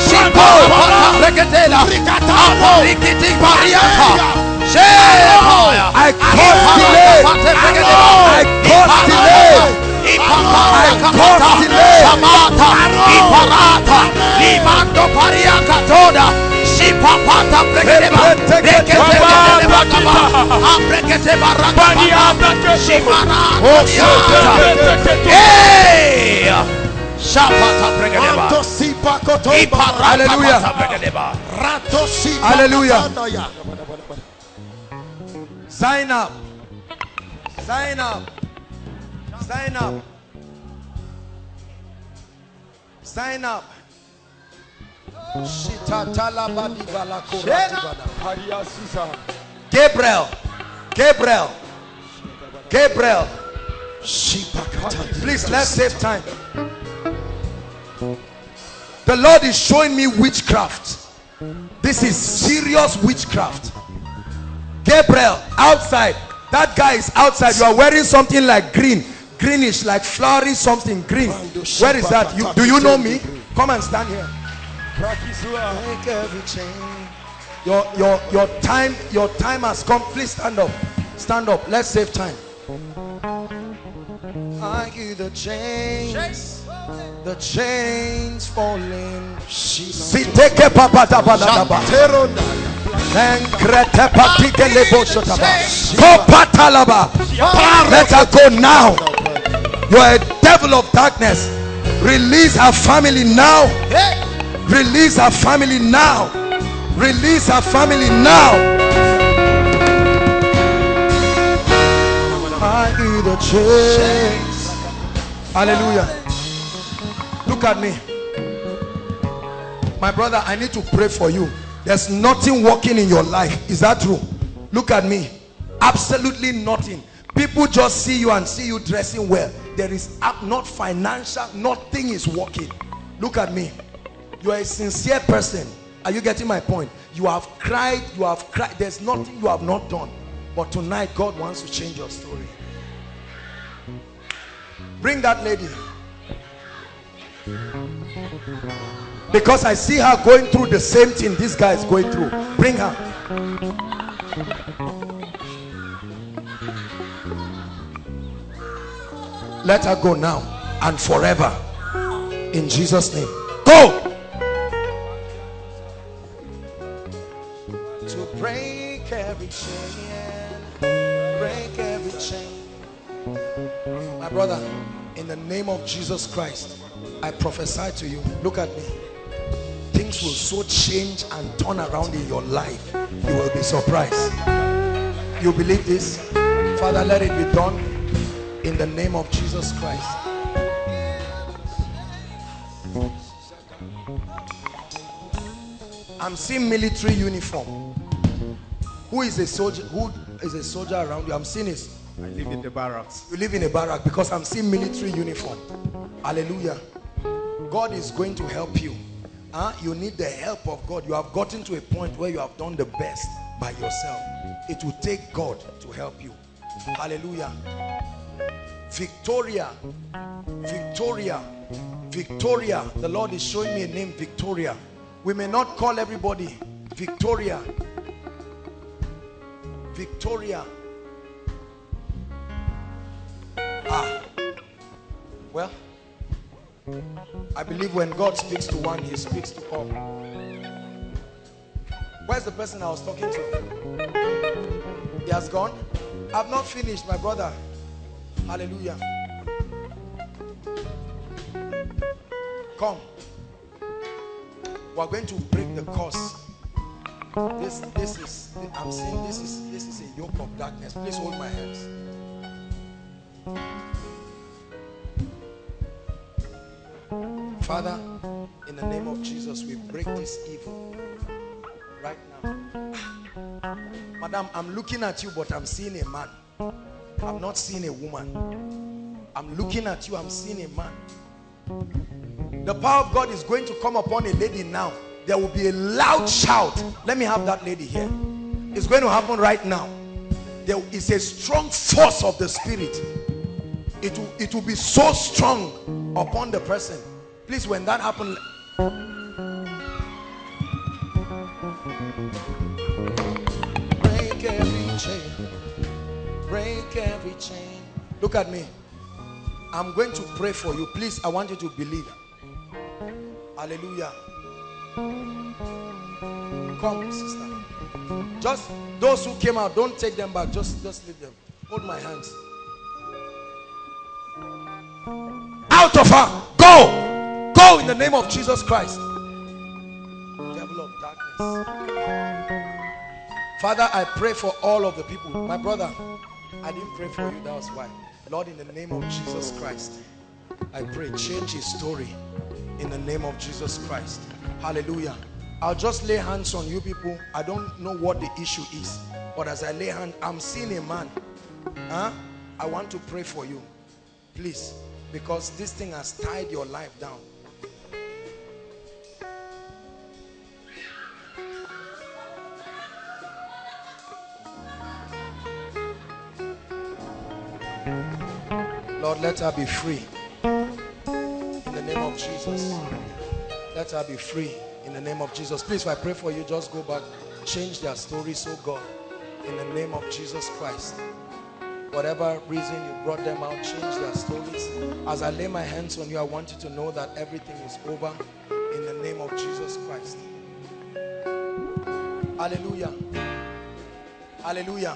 I cause delay. I cause delay. I cause delay. Hallelujah. Hallelujah. Sign up. Sign up. Sign up. Sign up. Gabriel, Gabriel, Gabriel. Please, let's save time. The Lord is showing me witchcraft. This is serious witchcraft. Gabriel, outside. That guy is outside. You are wearing something like green, greenish, like flowery something green. Where is that? You, do you know me? Come and stand here. Make every change. Your your your time your time has come. Please stand up. Stand up. Let's save time. I hear the chains, the chains falling. Siteke papa tabalaba. Let her go now. You are a devil of darkness. Release her family now. Release her family now. Release her family now. I hear the chains. Hallelujah. Look at me. My brother, I need to pray for you. There's nothing working in your life. Is that true? Look at me. Absolutely nothing. People just see you and see you dressing well. There is not financial, nothing is working. Look at me. You are a sincere person. Are you getting my point? You have cried, you have cried. There's nothing you have not done. But tonight, God wants to change your story. Bring that lady. Because I see her going through the same thing this guy is going through. Bring her. Let her go now and forever. In Jesus' name. Go! To break every chain. Break every chain. My brother, in the name of Jesus Christ, I prophesy to you. Look at me. Things will so change and turn around in your life. You will be surprised. You believe this? Father, let it be done in the name of Jesus Christ. I'm seeing military uniform. Who is a soldier? Who is a soldier around you? I'm seeing it. I live in the barracks. You live in a barrack because I'm seeing military uniform. Hallelujah. God is going to help you. Huh? You need the help of God. You have gotten to a point where you have done the best by yourself. It will take God to help you. Hallelujah. Victoria. Victoria. Victoria. The Lord is showing me a name, Victoria. We may not call everybody Victoria. Victoria. Ah. Well, I believe when God speaks to one, he speaks to all. Where's the person I was talking to? He has gone. I've not finished, my brother. Hallelujah. Come. We're going to break the curse. This, this is, I'm saying this is, this is a yoke of darkness. Please hold my hands. Father, in the name of Jesus, we break this evil right now. Madam, I'm looking at you, but I'm seeing a man. I'm not seeing a woman. I'm looking at you, I'm seeing a man. The power of God is going to come upon a lady now. There will be a loud shout. Let me have that lady here. It's going to happen right now. There is a strong force of the Spirit. It will, it will be so strong upon the person. Please, when that happens, break every chain. Break every chain. Look at me. I'm going to pray for you. Please, I want you to believe. Hallelujah. Come, sister. Just those who came out, don't take them back. Just, just leave them. Hold my hands. Out of her. Go. Go in the name of Jesus Christ. Devil of darkness. Father, I pray for all of the people. My brother, I didn't pray for you. That was why. Lord, in the name of Jesus Christ, I pray, change his story in the name of Jesus Christ. Hallelujah. I'll just lay hands on you people. I don't know what the issue is, but as I lay hand, I'm seeing a man. Huh? I want to pray for you, please, because this thing has tied your life down. Lord, let her be free in the name of Jesus. Let her be free in the name of Jesus. Please, if I pray for you, just go back, change their stories, oh God, in the name of Jesus Christ. Whatever reason you brought them out, change their stories. As I lay my hands on you, I want you to know that everything is over in the name of Jesus Christ. Hallelujah. Hallelujah.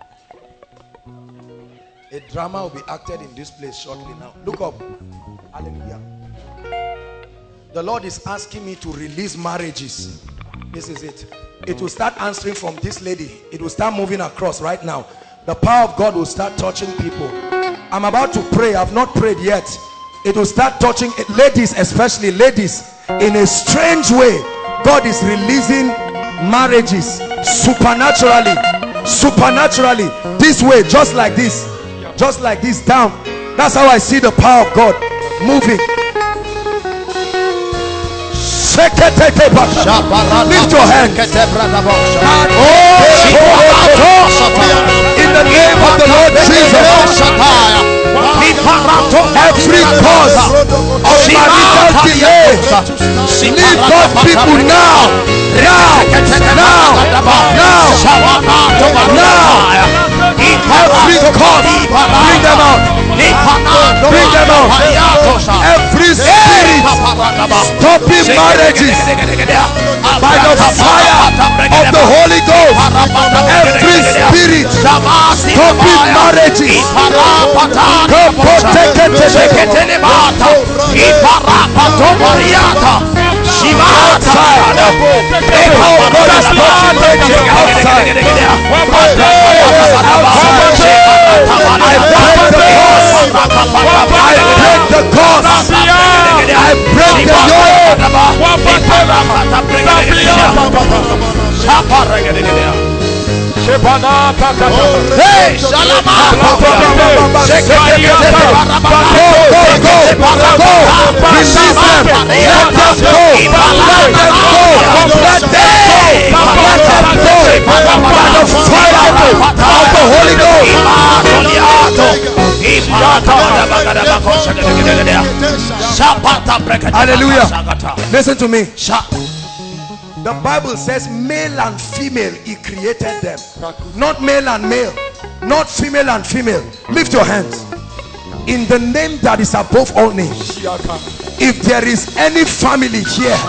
A drama will be acted in this place shortly now. Look up. Hallelujah. The Lord is asking me to release marriages. This is it. It will start answering from this lady. It will start moving across right now. The power of God will start touching people. I'm about to pray. I've not prayed yet. It will start touching ladies, especially ladies, in a strange way. God is releasing marriages supernaturally. Supernaturally. This way, just like this. Just like this, down. That's how I see the power of God moving. Lift your hands. In the name of the Lord Jesus, every cause of marital delay, leave God's people now. Now, now, now, now. Every cause, bring them out. Bring them out. Every spirit stopping marriages by the fire of the Holy Ghost. Every spirit stopping marriages. I break the cause. I break the yoke. Hey, Shalama. Go, go, go, go. Release them. Let them go. Let them go. Let them go. Let them go. By the fire of the Holy Ghost. Hallelujah. Listen to me. The Bible says male and female, he created them. Not male and male, not female and female. Lift your hands. In the name that is above all names, if there is any family here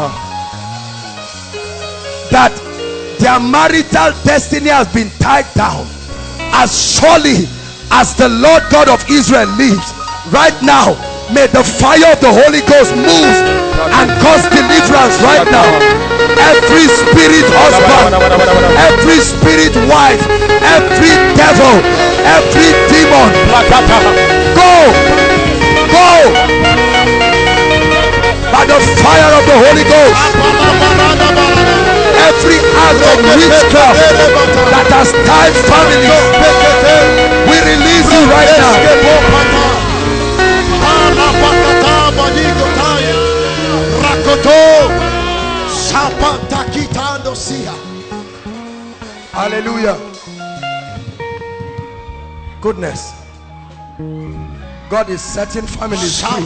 that their marital destiny has been tied down, as surely as the Lord God of Israel lives, right now, may the fire of the Holy Ghost move and cause deliverance right now. every spirit husband, every spirit wife, every devil, every demon, go, go by the fire of the Holy Ghost. Every act of witchcraft that has tied families, we release you right now. Hallelujah. Goodness. God is setting families free.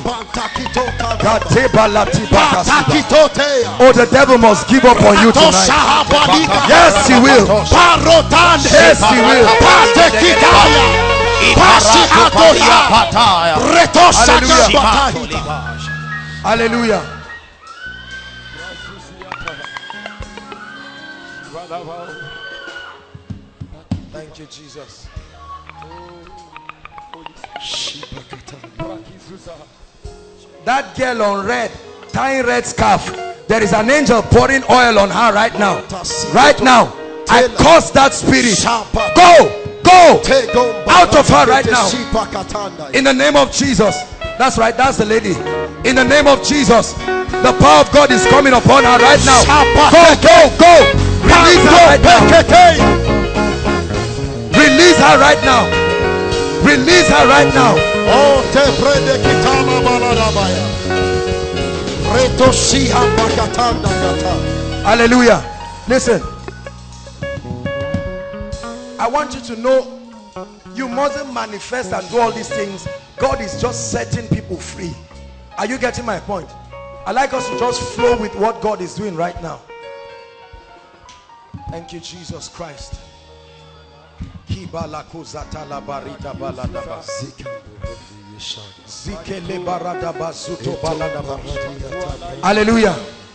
Oh, the devil must give up on you tonight. Yes, he will. Yes, he will. Hallelujah. Hallelujah. Thank you, Jesus. That girl on red, tying red scarf, there is an angel pouring oil on her right now. Right now, I curse that spirit. Go, go out of her right now. In the name of Jesus. That's right, that's the lady. In the name of Jesus, the power of God is coming upon her right now. Go, go, go. Release her right now. Release her right now. Release her right now. Oh, te prende kitana baladabaya. Reto siha bakatanda kata. Hallelujah. Listen. I want you to know you mustn't manifest and do all these things. God is just setting people free. Are you getting my point? I like us to just flow with what God is doing right now. Thank you, Jesus Christ. Hallelujah.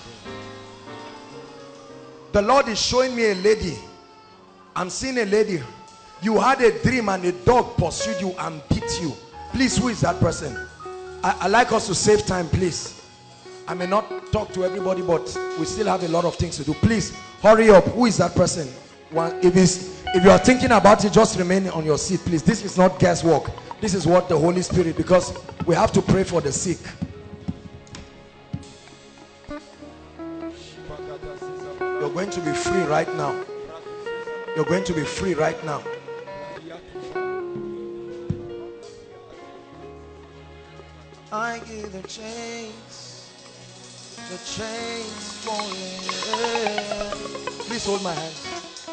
The Lord is showing me a lady. I'm seeing a lady. You had a dream and a dog pursued you and beat you. Please, who is that person? I, I like us to save time, please. I may not talk to everybody, but we still have a lot of things to do. Please, hurry up. Who is that person? One, if, it's, if you are thinking about it, just remain on your seat, please. This is not guesswork. This is what the Holy Spirit, because we have to pray for the sick. You're going to be free right now. You're going to be free right now. I give the chains, the chains falling. Please hold my hand.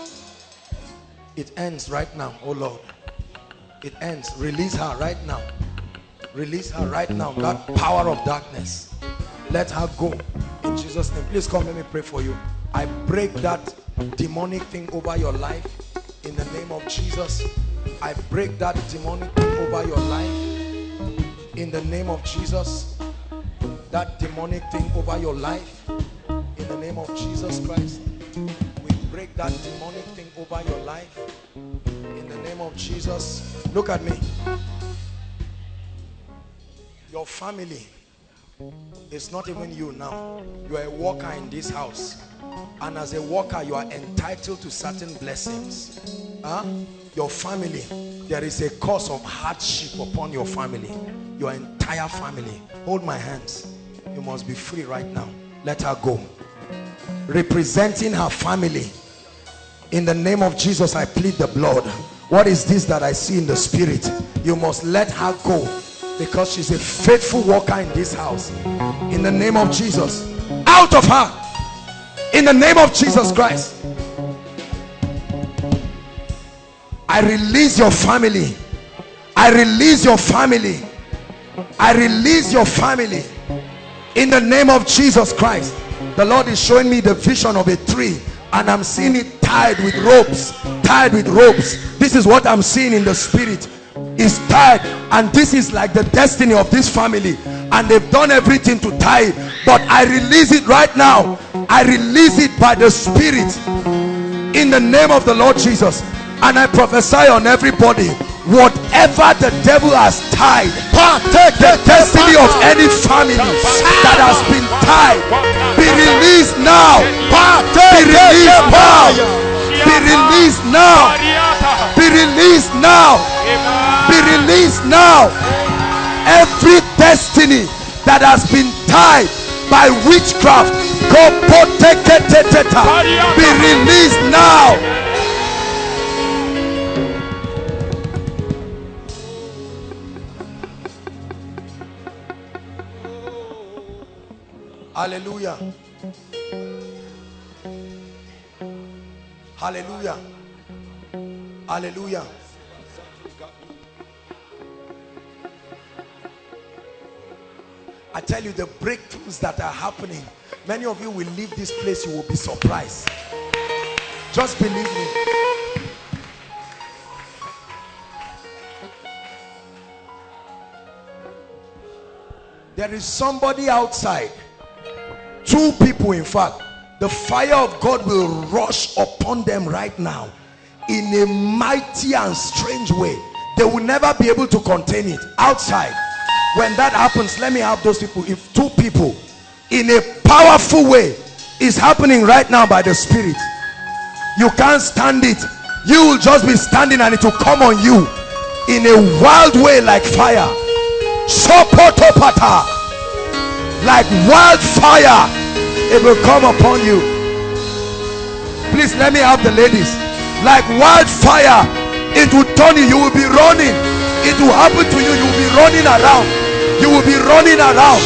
It ends right now, oh Lord. It ends. Release her right now. Release her right now. That power of darkness, let her go in Jesus' name. Please come, let me pray for you. I break that demonic thing over your life in the name of Jesus. I break that demonic thing over your life in the name of Jesus. That demonic thing over your life in the name of Jesus Christ. We break that demonic thing over your life in the name of Jesus. Look at me. Your family is not even you now. You are a worker in this house, and as a worker you are entitled to certain blessings. Huh? Your family, there is a cause of hardship upon your family, your entire family. Hold my hands. You must be free right now. Let her go. Representing her family, in the name of Jesus, I plead the blood. What is this that I see in the spirit? You must let her go, because she's a faithful worker in this house. In the name of Jesus, out of her, in the name of Jesus Christ. I release your family. I release your family. I release your family in the name of Jesus Christ. The Lord is showing me the vision of a tree, and I'm seeing it tied with ropes. Tied with ropes. This is what I'm seeing in the spirit. Is tied, and this is like the destiny of this family, and they've done everything to tie it, but I release it right now. I release it by the Spirit in the name of the Lord Jesus, and I prophesy on everybody, whatever the devil has tied, the destiny of any family that has been tied, be released now. Be released now. Be released now. Be released now. Be released now. Every destiny that has been tied by witchcraft, be released now. Hallelujah. Hallelujah. Hallelujah. I tell you, the breakthroughs that are happening, many of you will leave this place, you will be surprised. Just believe me. There is somebody outside, two people in fact, the fire of God will rush upon them right now in a mighty and strange way. They will never be able to contain it outside. When that happens, let me have those people. If two people in a powerful way is happening right now by the Spirit, you can't stand it. You will just be standing and it will come on you in a wild way like fire. Shopotopata, like wildfire, it will come upon you. Please let me have the ladies. Like wildfire, it will turn you. You will be running. It will happen to you. You will be running around. You will be running around.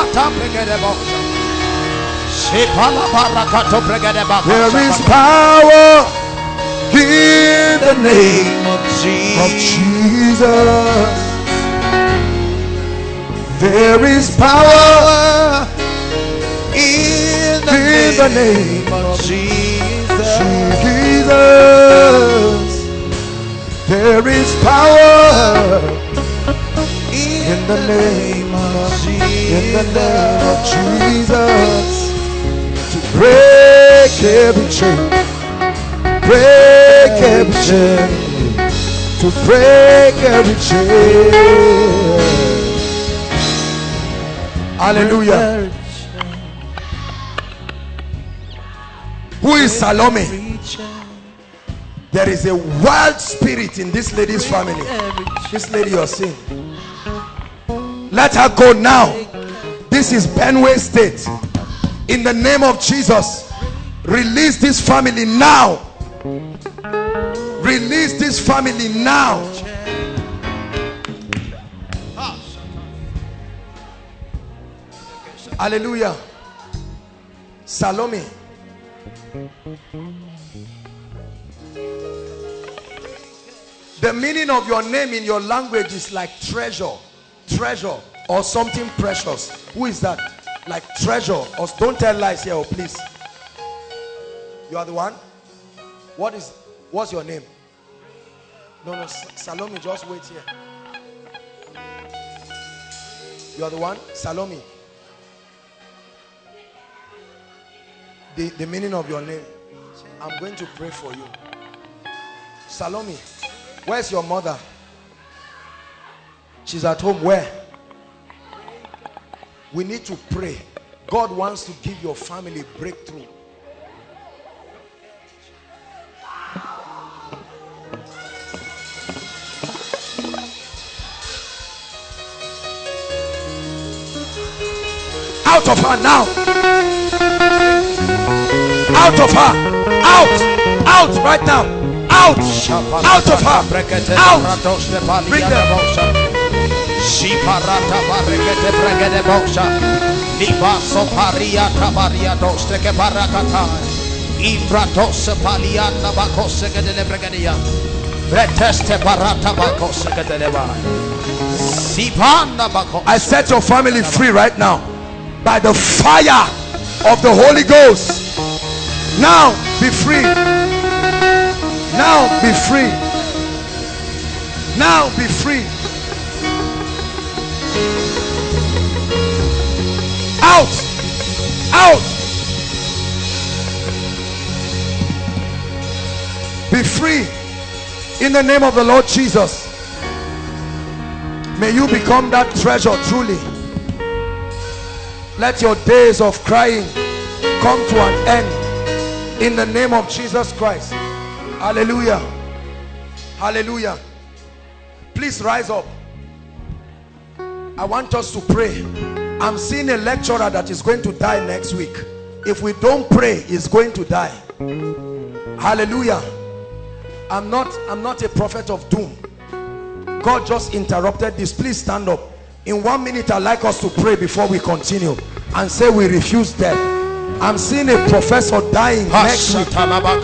There is power in the name of Jesus. There is power in the, in the name, name of Jesus. Jesus. There is power in the name of Jesus. In the name of Jesus. To break every chain. Break every chain. To break every chain. Hallelujah. Who is Salome? There is a wild spirit in this lady's family. This lady you're seeing. Let her go now. This is Benue State. In the name of Jesus, release this family now. Release this family now. Hallelujah. Salome. The meaning of your name in your language is like treasure. Treasure or something precious. Who is that? Like treasure. Or don't tell lies here, oh, please. You are the one? What is, what's your name? No, no, Salome, just wait here. You are the one? Salome. The, the meaning of your name. I'm going to pray for you. Salome, where's your mother? She's at home. Where? We need to pray. God wants to give your family breakthrough. Out of her now. Out of her. Out. Out right now. Out. Out of her. Out. Bring them. I set your family free right now by the fire of the Holy Ghost. Now be free. Now be free. Now be free. Out. Out. Be free in the name of the Lord Jesus. May you become that treasure truly. Let your days of crying come to an end in the name of Jesus Christ. Hallelujah. Hallelujah. Please rise up. I want us to pray. I'm seeing a lecturer that is going to die next week. If we don't pray, he's going to die. Hallelujah. I'm not I'm not a prophet of doom. God just interrupted this. Please stand up. In one minute, I'd like us to pray before we continue and say we refuse death. I'm seeing a professor dying next week.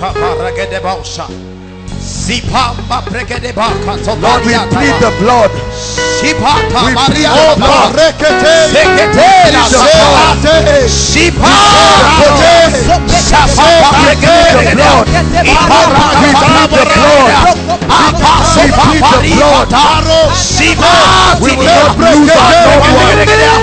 Lord, we plead the blood. We plead the blood. We plead the blood. We plead the blood. We will not lose our loved ones.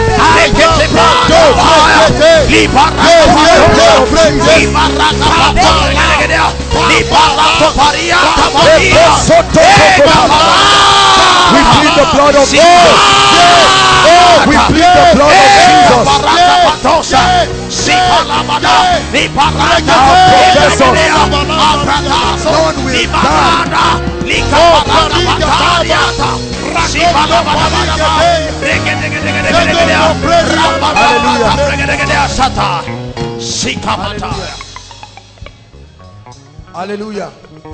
We plead the blood of Jesus. We plead the blood of Jesus. None will die. Hallelujah. Hallelujah.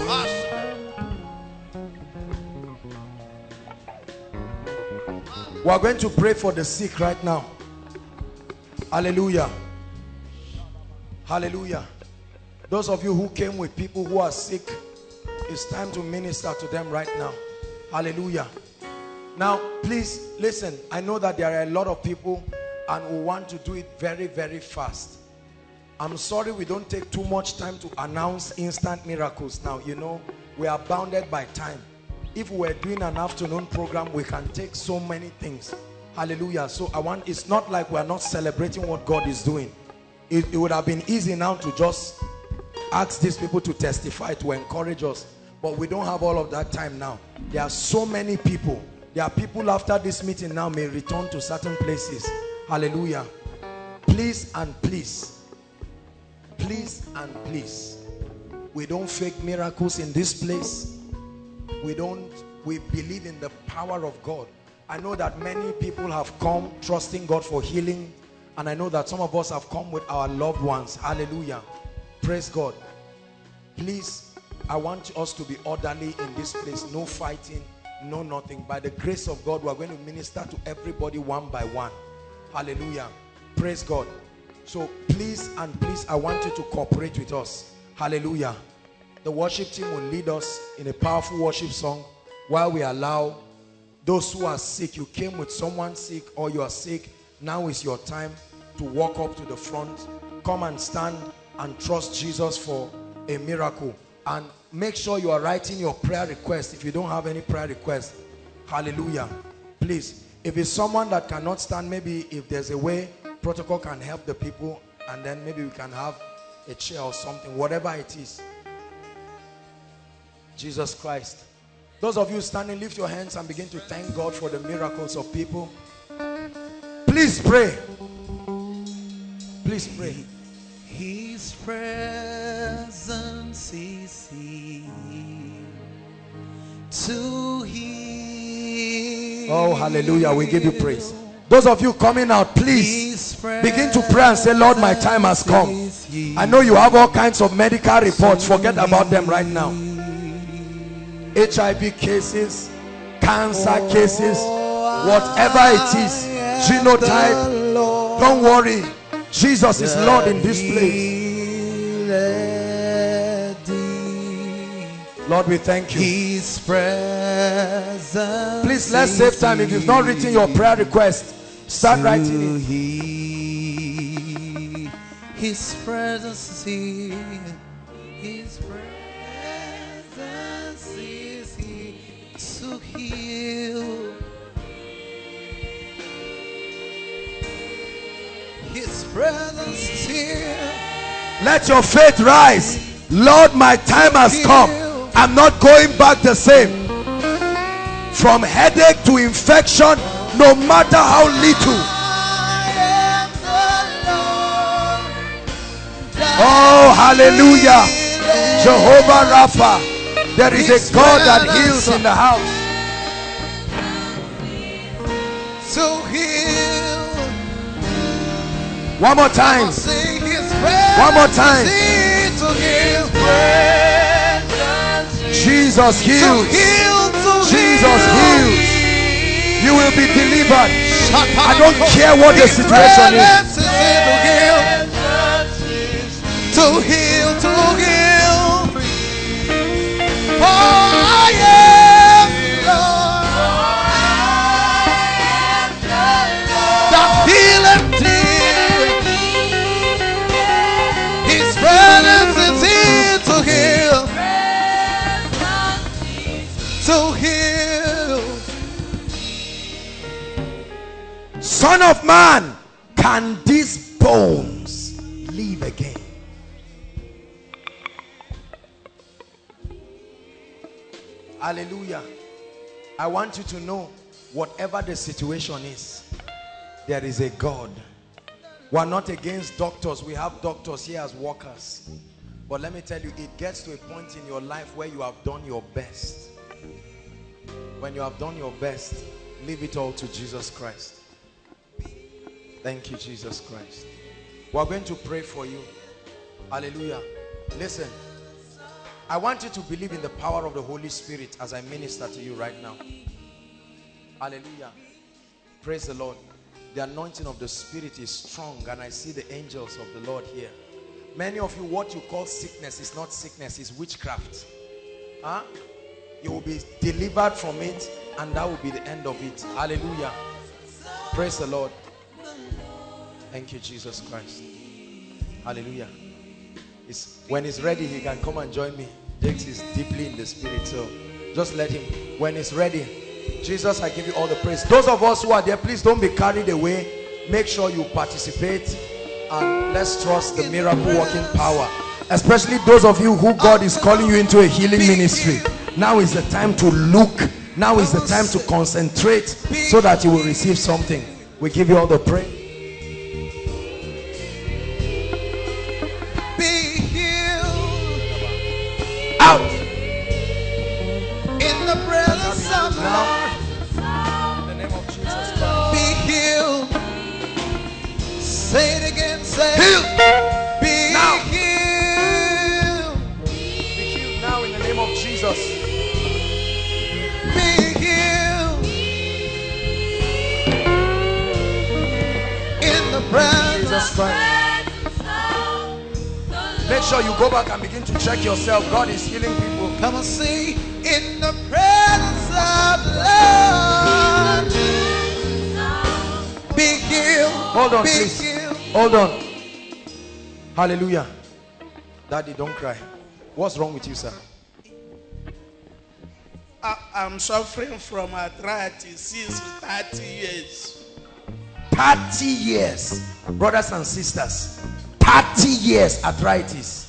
We are going to pray for the sick right now. Hallelujah. Hallelujah. Those of you who came with people who are sick, it's time to minister to them right now. Hallelujah. Now, please listen. I know that there are a lot of people and we want to do it very, very fast. I'm sorry we don't take too much time to announce instant miracles now. You know, we are bounded by time. If we were doing an afternoon program, we can take so many things. Hallelujah. So I want, it's not like we're not celebrating what God is doing. It, it would have been easy now to just ask these people to testify, to encourage us. But we don't have all of that time now. There are so many people. There are people after this meeting now may return to certain places. Hallelujah. Please and please. Please and please. We don't fake miracles in this place. We don't, we believe in the power of God. I know that many people have come trusting God for healing. And I know that some of us have come with our loved ones. Hallelujah. Praise God. Please, I want us to be orderly in this place. No fighting, no nothing. By the grace of God, we are going to minister to everybody one by one. Hallelujah. Praise God. So please and please, I want you to cooperate with us. Hallelujah. The worship team will lead us in a powerful worship song while we allow those who are sick. You came with someone sick or you are sick. Now is your time to walk up to the front. Come and stand and trust Jesus for a miracle. And make sure you are writing your prayer request if you don't have any prayer request. Hallelujah. Please, if it's someone that cannot stand, maybe if there's a way protocol can help the people, and then maybe we can have a chair or something, whatever it is. Jesus Christ. Those of you standing, lift your hands and begin to thank God for the miracles of people. Please pray. Please pray. His presence is here to heal. Oh, hallelujah. We give you praise. Those of you coming out, please begin to pray and say, Lord, my time has come. I know you have all kinds of medical reports. Forget about them right now. H I V cases, cancer cases, whatever it is, genotype, don't worry. Jesus is Lord in this place. Lord, we thank you. His presence. Please, let's save time. If you've not written your prayer request, start writing it. His presence is here. His presence is here to heal. His presence is here. Let your faith rise. Lord, my time has come. I'm not going back the same. From headache to infection, no matter how little. Oh, hallelujah. Jehovah Rapha. There is a God that heals in the house. To heal. One more time. One more time. Jesus heals. Jesus heals. You will be delivered. I don't care what the situation is. To heal, to heal. Oh, I am Lord. The healing dear. His presence is here to heal. To heal. Son of man, can these bones live again? Hallelujah. I want you to know, whatever the situation is, there is a God. We are not against doctors. We have doctors here as workers. But let me tell you, it gets to a point in your life where you have done your best. When you have done your best, leave it all to Jesus Christ. Thank you, Jesus Christ. We are going to pray for you. Hallelujah. Listen. I want you to believe in the power of the Holy Spirit as I minister to you right now. Hallelujah. Praise the Lord. The anointing of the Spirit is strong, and I see the angels of the Lord here. Many of you, what you call sickness is not sickness, it's witchcraft. Huh? You will be delivered from it, and that will be the end of it. Hallelujah. Praise the Lord. Thank you, Jesus Christ. Hallelujah. It's, when he's ready, he can come and join me. Jakes is deeply in the spirit, so just let him. When he's ready, Jesus, I give you all the praise. Those of us who are there, please don't be carried away. Make sure you participate, and let's trust the miracle working power. Especially those of you who God is calling you into a healing ministry. Now is the time to look. Now is the time to concentrate so that you will receive something. We give you all the praise. Out. In the presence of the Lord. In the name of Jesus Christ. Be healed. Say it again. Say Healed. Be Now. healed. Be healed now in the name of Jesus. Be healed. In the presence Jesus Christ. Make sure you go back and begin to check yourself. God is healing people. Come and see. In the presence of the Lord. Be healed. Hold on, Be please. healed. Hold on. Hallelujah. Daddy, don't cry. What's wrong with you, sir? I, I'm suffering from arthritis since thirty years. thirty years. Brothers and sisters. thirty years arthritis.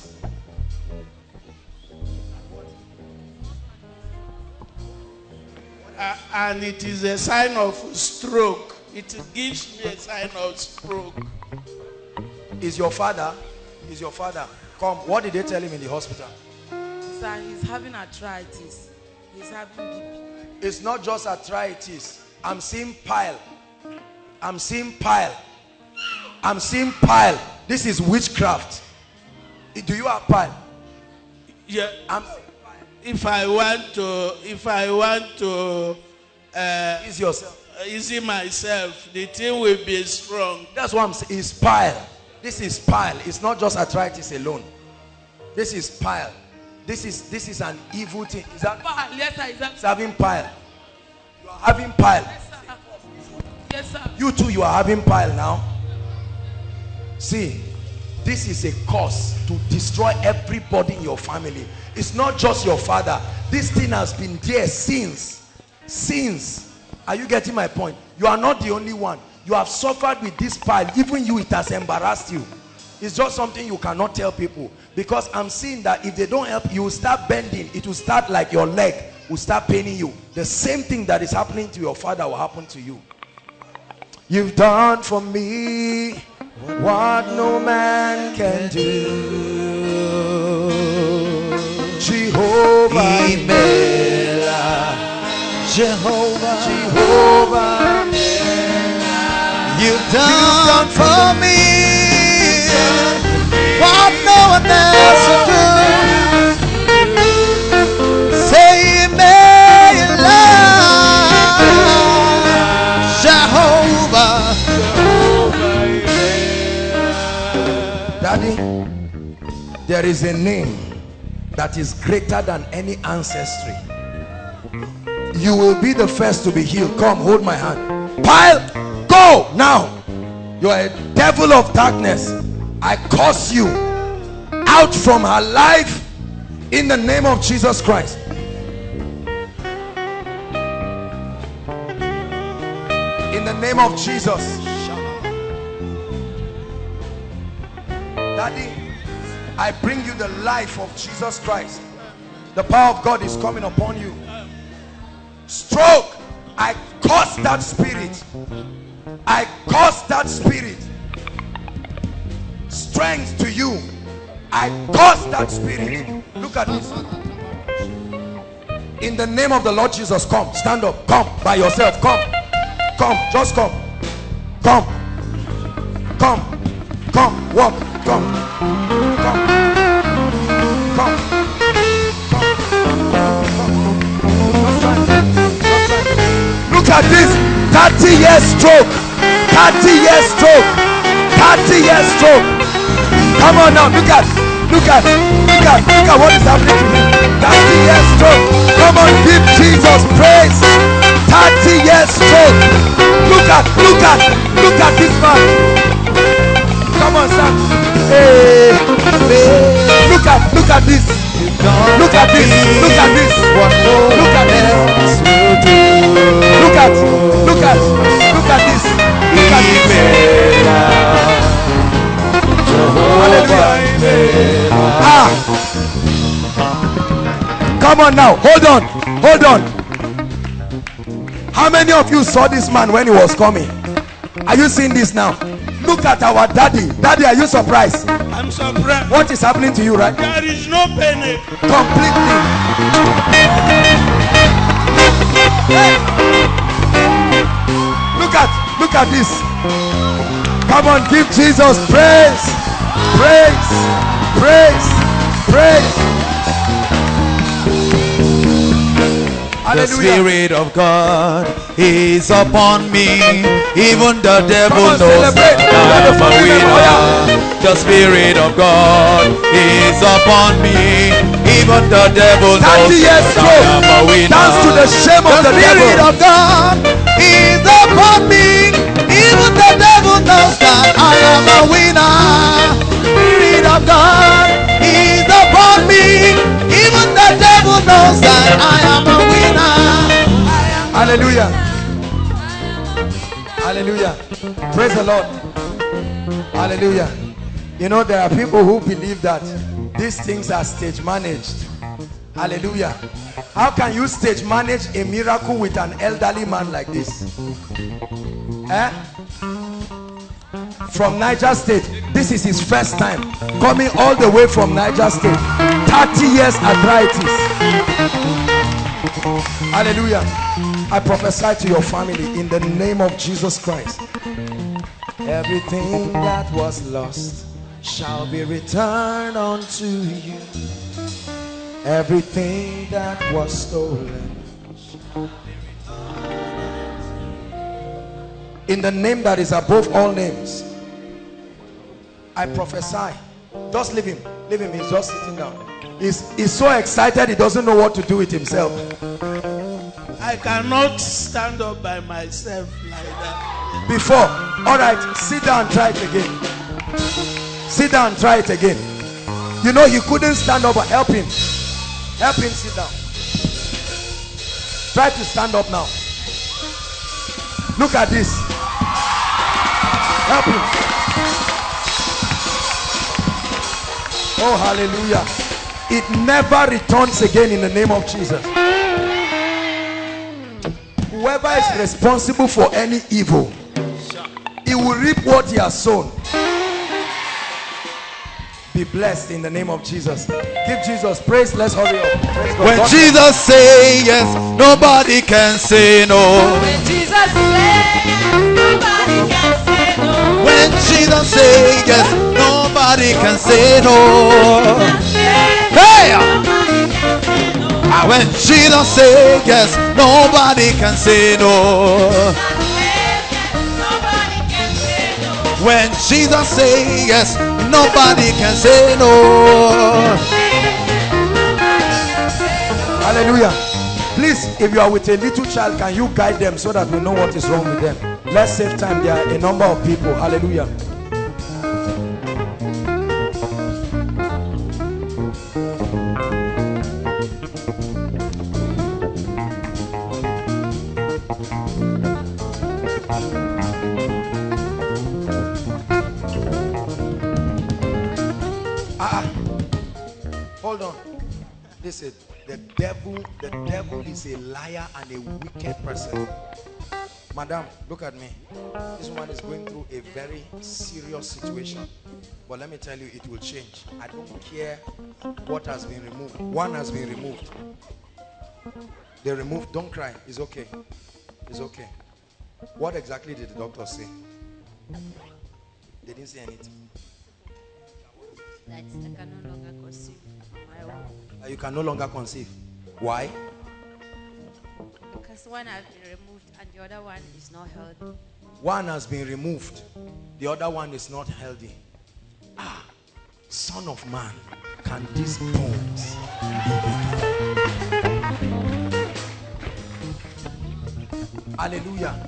Uh, and it is a sign of stroke. It gives me a sign of stroke. Is your father? Is your father? Come. What did they tell him in the hospital? Sir, he's having arthritis. He's having B P. It's not just arthritis. I'm seeing pile. I'm seeing pile. I'm seeing pile. This is witchcraft. Do you have pile? Yeah. I'm If I want to, if I want to uh, ease yourself. easy myself, the thing will be strong. That's what I'm saying. It's pile. This is pile. It's not just arthritis alone. This is pile. This is this is an evil thing. Is that Yes, sir. Exactly. it's having pile? You are having pile. Yes, sir. Yes, sir. You too, you are having pile now. See, this is a cause to destroy everybody in your family. It's not just your father. This thing has been there since. Since. Are you getting my point? You are not the only one. You have suffered with this pile. Even you, it has embarrassed you. It's just something you cannot tell people. Because I'm seeing that if they don't help, you will start bending. It will start like your leg will start paining you. The same thing that is happening to your father will happen to you. You've done for me what no man can do. Jehovah, Jehovah, Jehovah, you've done, done for me what no one else can do. Say Amen, Jehovah. Daddy, there is a name that is greater than any ancestry. You will be the first to be healed. Come, hold my hand. Pile, go now. You are a devil of darkness. I curse you out from her life in the name of Jesus Christ. In the name of Jesus. Daddy, I bring you the life of Jesus Christ. The power of God is coming upon you. Stroke, I curse that spirit. I curse that spirit. Strength to you. I curse that spirit. Look at this. In the name of the Lord Jesus, come. Stand up. Come by yourself. Come. Come. Just come. Come. Come. Come. Walk. Come. Come. Come. Look at this. thirty years stroke. thirty years stroke. thirty years stroke. Come on now. Look at. Look at. Look at. Look at what is happening to him. thirty years stroke. Come on. Give Jesus praise. thirty years stroke. Look at. Look at. Look at this man. Come on, son. Hey. Hey. Look at. Look at this. Look at this. Look at this. Look at this. Look at. Look at. Look at this. Look at this. Hallelujah. Ah. Come on now. Hold on. Hold on. How many of you saw this man when he was coming? Are you seeing this now? Look at our daddy. Daddy, are you surprised? I'm surprised. What is happening to you, right? There is no pain. Completely. Hey. Look at, look at this. Come on, give Jesus praise, praise, praise, praise. The Spirit of God is upon me. Even the devil on, knows celebrate. that I am a winner. The Spirit of God is upon me. Even the devil knows that I am a winner. Dance to the shame of the, the devil. Spirit of God is upon me. Even the devil knows that I am a winner. Spirit of God is upon me. Even the devil knows that I am a winner. Hallelujah. Hallelujah. Praise the Lord. Hallelujah. You know, there are people who believe that these things are stage managed. Hallelujah. How can you stage manage a miracle with an elderly man like this? Eh? From Niger State. This is his first time coming all the way from Niger State. thirty years arthritis. Hallelujah. I prophesy to your family in the name of Jesus Christ. Everything that was lost shall be returned unto you. Everything that was stolen. In the name that is above all names, I prophesy. Just leave him. Leave him. He's just sitting down. He's, he's so excited he doesn't know what to do with himself. I cannot stand up by myself like that. Before. Alright, sit down, try it again. Sit down, try it again. You know he couldn't stand up, but help him. Help him sit down. Try to stand up now. Look at this. Help him. Oh, hallelujah. It never returns again in the name of Jesus. whoever is responsible for any evil, he will reap what he has sown. Be blessed in the name of Jesus. Give Jesus praise. Let's hurry up. Praise God. When God Jesus says yes, nobody can say no. When Jesus says, nobody can say no. When Jesus says yes, nobody can say no. Hey! Ah, when Jesus says yes, nobody can say no. When Jesus says yes, nobody can say no. Hallelujah. Please, if you are with a little child, can you guide them so that we know what is wrong with them? Let's save time. There are a number of people. Hallelujah. Hold on. Listen, the devil, the devil is a liar and a wicked person. Madam, look at me. This woman is going through a very serious situation. But let me tell you, it will change. I don't care what has been removed. One has been removed. They removed, don't cry. It's okay. It's okay. What exactly did the doctor say? They didn't say anything. That I can no longer conceive my own. You can no longer conceive. Why? Because one has been removed and the other one is not healthy. One has been removed. The other one is not healthy. Ah, Son of man, can these bones live? Hallelujah.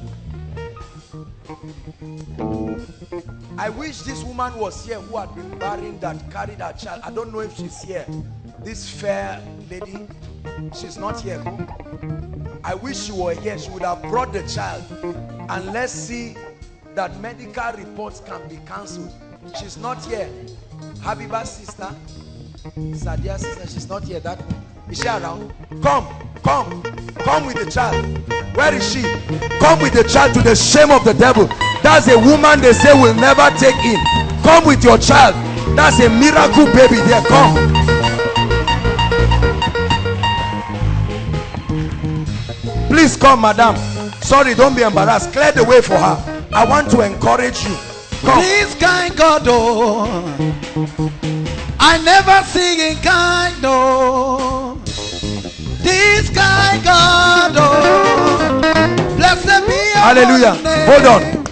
I wish this woman was here who had been barren, that carried her child. I don't know if she's here. This fair lady, she's not here. I wish she were here. She would have brought the child. And let's see that medical reports can be cancelled. She's not here. Habiba's sister, Sadia's sister, she's not here. That is she around? Come, come, come with the child. Where is she? Come with the child, to the shame of the devil. That's a woman they say will never take in. Come with your child. That's a miracle baby there. Come. Please come, madam. Sorry, don't be embarrassed. Clear the way for her. I want to encourage you. Come. This kind God, oh, I never see in kind, no. This kind God, oh, blessed be your hallelujah. name. Hold on.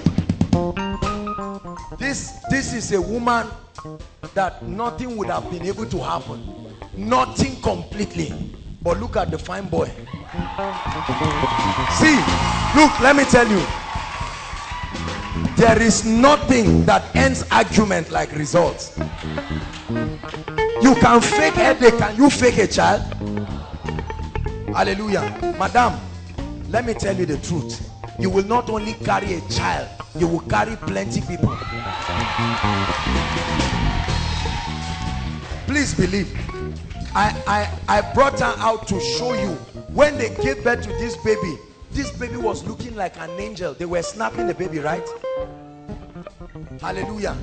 This, this is a woman that nothing would have been able to happen. Nothing completely. But look at the fine boy. See, look, let me tell you. There is nothing that ends argument like results. You can fake headache. Can you fake a child? Hallelujah. Madam, let me tell you the truth. You will not only carry a child, you will carry plenty people. Please believe. I, I, I brought her out to show you. When they gave birth to this baby, this baby was looking like an angel. They were snapping the baby, right? Hallelujah.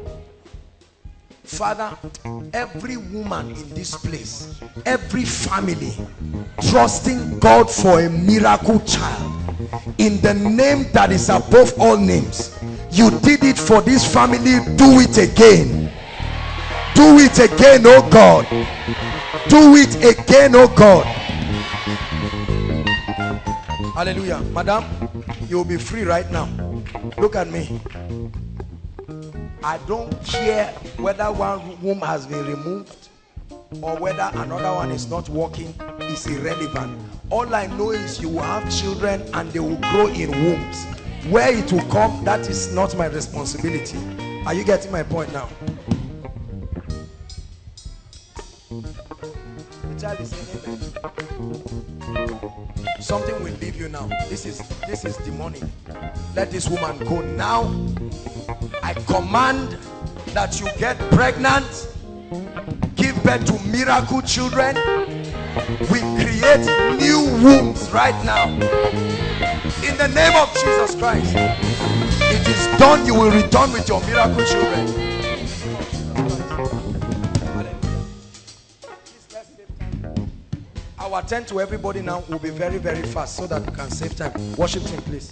Father, every woman in this place, every family trusting God for a miracle child, in the name that is above all names, you did it for this family. Do it again. Do it again, oh God. Do it again, oh God. Hallelujah. Madam, you will be free right now. Look at me. I don't care whether one womb has been removed or whether another one is not working. It's irrelevant. All I know is you will have children and they will grow in wombs. Where it will come, that is not my responsibility. Are you getting my point now? The child is saying amen. Something will leave you now. This is this is demonic. Let this woman go now. I command that you get pregnant, give birth to miracle children. We create new wombs right now. In the name of Jesus Christ. It is done. You will return with your miracle children. I will attend to everybody now. Will be very, very fast so that we can save time. Worship team, please.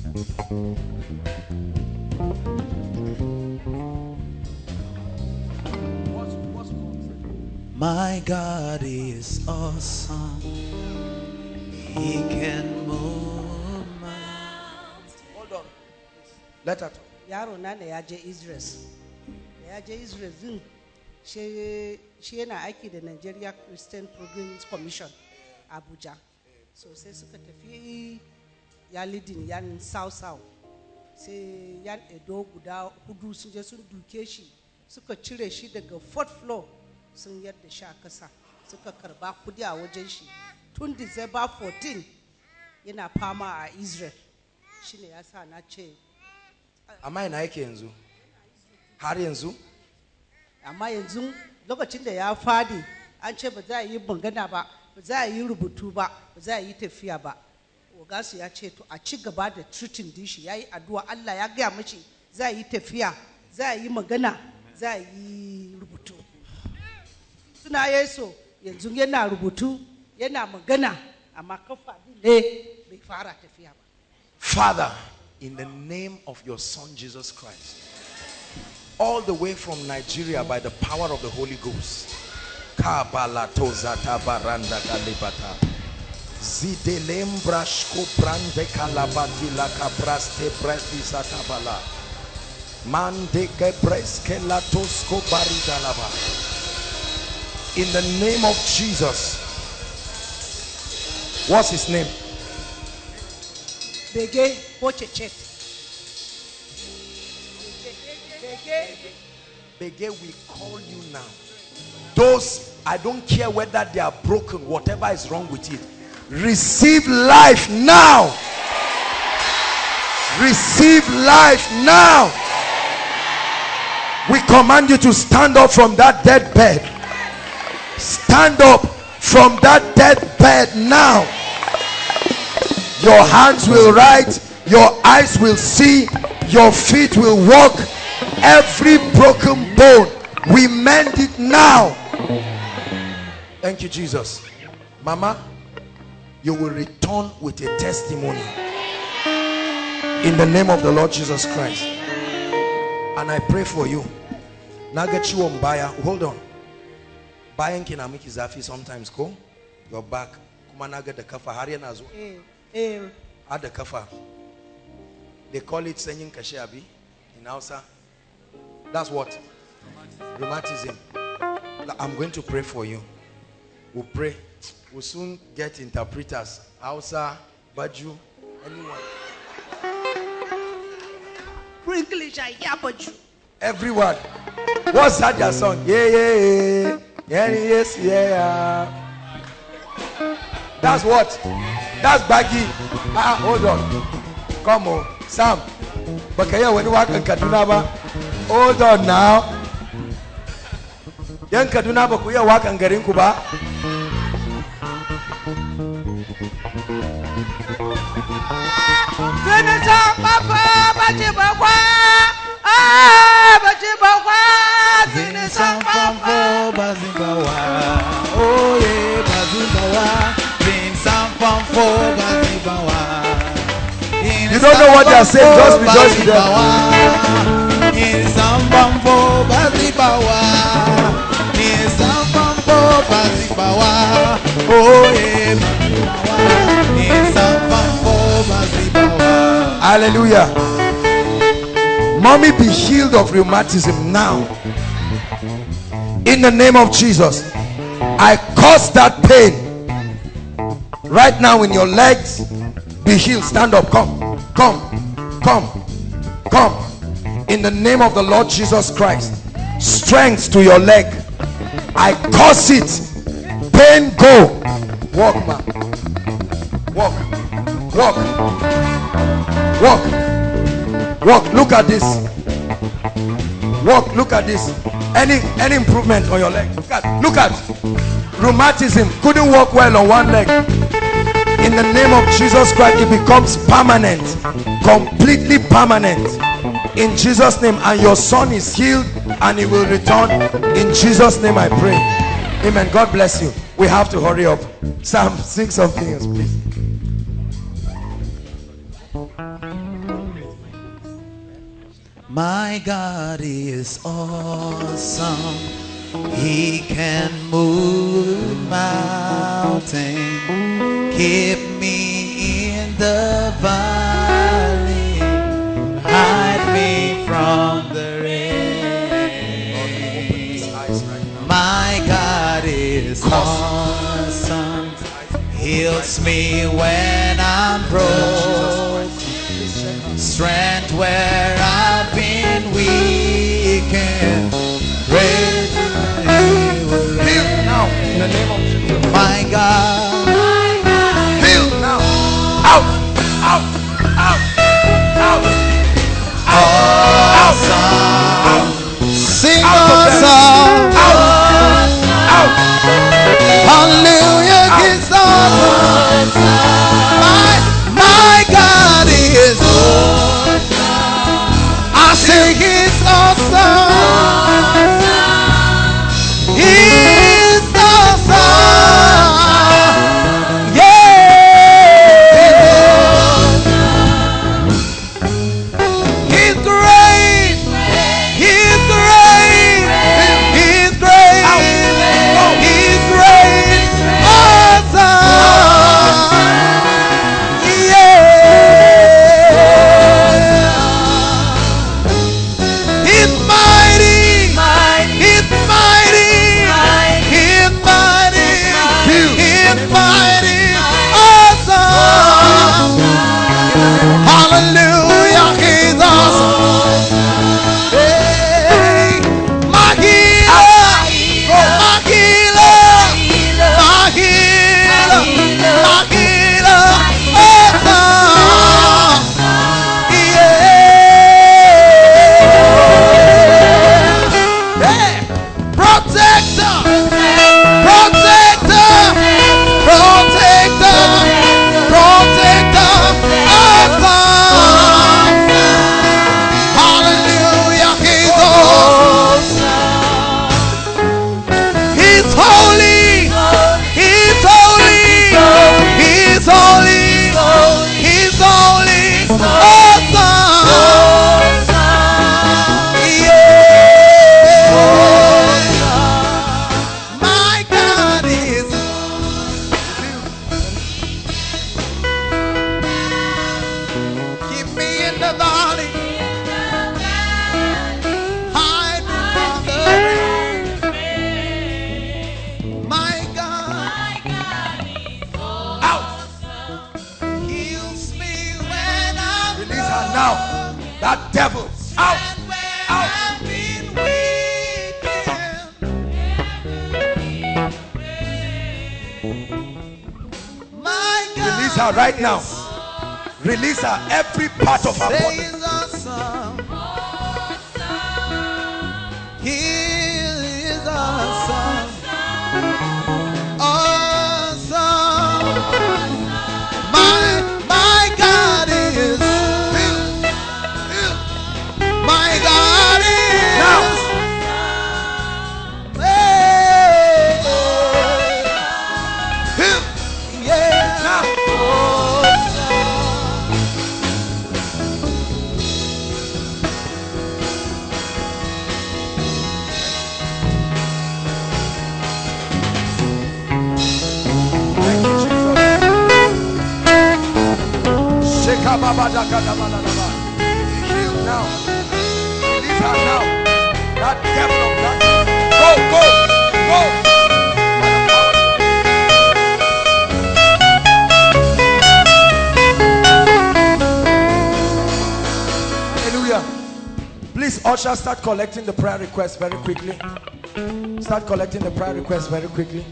My God is awesome. He can move mountains. Hold on. Let her talk. Yaro na ne ya je Israel. Ya je Israel din she she yana aiki da Nigeria Christian Programs Commission Abuja. So sai suka tafi ya leading yan South South. Sai yan Edo guda hudu sun je sun duke shi suka cire shi daga fourth floor sun yadda shi a kasa suka karba kudi a wajen shi tun December fourteenth yana fama a Israel. Shine yasa na ce amma ina yake yanzu? Har yanzu? Amma yanzu lokacin da ya fadi an ce ba za a yi magana ba, ba za a yi rubutu ba, ba za a yi tafiya ba. Ogasu ya ce to a ci gaba da treating din shi, yayi addu'a Allah ya gaya mishi za a yi tafiya, za a yi magana, za a yi rubutu. Suna yeso yanzu yana rubutu, yana magana, amma kafa din ne bai fara tafiya ba. Father, in the name of your Son Jesus Christ, all the way from Nigeria by the power of the Holy Ghost, Kabalatozata baranda kalibata, Zidelembras brande kalabati la cabraste brezisata bala, Mande gebreske latosko baridalaba. In the name of Jesus. What's his name? Bege Pochechet. Bege, we call you now. Those, I don't care whether they are broken, whatever is wrong with it, receive life now. Receive life now. We command you to stand up from that dead bed. Stand up from that dead bed now. Your hands will write, your eyes will see, your feet will walk. Every broken bone, we mend it now. Thank you, Jesus. Mama, you will return with a testimony in the name of the Lord Jesus Christ. And I pray for you. Nagachi Mbaya, hold on. Bayan kinamiki zafi sometimes go. Your back. Kumanaga the kafa harian as well. At the kafa. They call it Senyin Kashiabi in Hausa. That's what? Rheumatism. I'm going to pray for you. We'll pray. We'll soon get interpreters. Hausa, Baju, anyone. English, I hear Baju. Everyone. What's that your song? Yeah, yeah, yeah. Yeah, yes, yeah. That's what? That's baggy. Ah, hold on. Come on. Sam. Bakaya when you walk in Kaduna ba. Hold on now. Yan Kaduna ba ku iya wakan garin ku ba? Senator Papa Bajibakwa. Ah, Bajibakwa. Senator Papa Bazibawa. Oh yeah, Bazibawa. Sing some fun for Bazibawa. You don't know what they are saying, just rejoice with them. In some fun for Bazibawa. In some fun for Bazibawa. Oh yeah, Bazibawa. In some fun for Bazibawa. Hallelujah. Mommy, be healed of rheumatism now. In the name of Jesus. I cause that pain right now in your legs. Be healed. Stand up. Come. Come. Come. Come. In the name of the Lord Jesus Christ. Strength to your leg. I cause it. Pain go. Walk, man. Walk. Walk. Walk. Walk. Look at this. Walk. Look at this. Any any improvement on your leg? Look at. Look at. Rheumatism. Couldn't walk well on one leg. In the name of Jesus Christ, it becomes permanent, completely permanent. In Jesus' name. And your son is healed and he will return. In Jesus' name I pray. Amen. God bless you. We have to hurry up. Sam, sing something else, please. My God is awesome. He can move mountains, keep me in the valley, hide me from the rain. My God is awesome. Heals me when I'm broke, strength where I've been weakened. Heal now in the name of Jesus. My God, heal now. Out, out, out, out, out, out. sing Out of a them. song. Out, out. Hallelujah, Out. He's awesome. My, my God is awesome. I say He's awesome. He's awesome. Yeah. He's great. He's great. He's great. He's great. Awesome. Yeah. He's mighty. He's mighty. He's mighty. He's mighty. Awesome. Hallelujah. He's awesome. Hey, my healer. My healer. My healer. My healer. Awesome. Yeah. Hey, protector. Protector. Protector. Protector. Awesome. Hallelujah. He's awesome. He's holy. He's holy. He's holy. He's holy. Awesome. Yeah. My God is keep me in the valley. Hide me from the rain. My God Out. heals me when I'm Release her now. That devil. Out. Out. I've been weakened. My God Release her right now. Release her every part of her body. is awesome. He is awesome. Awesome. My, my God is. My God is. Now. Hey. Yeah. Now. Thank you, Jesus. Shekababadakadabaladaba. Heal now. Release her now. That devil of darkness. Go, go, go. Hallelujah. Please, usher, start collecting the prayer requests very quickly. Start collecting the prayer requests very quickly.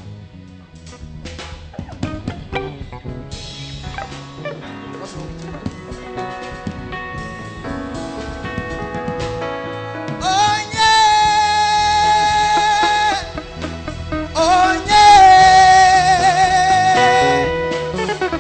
Oh yeah. Oh yeah.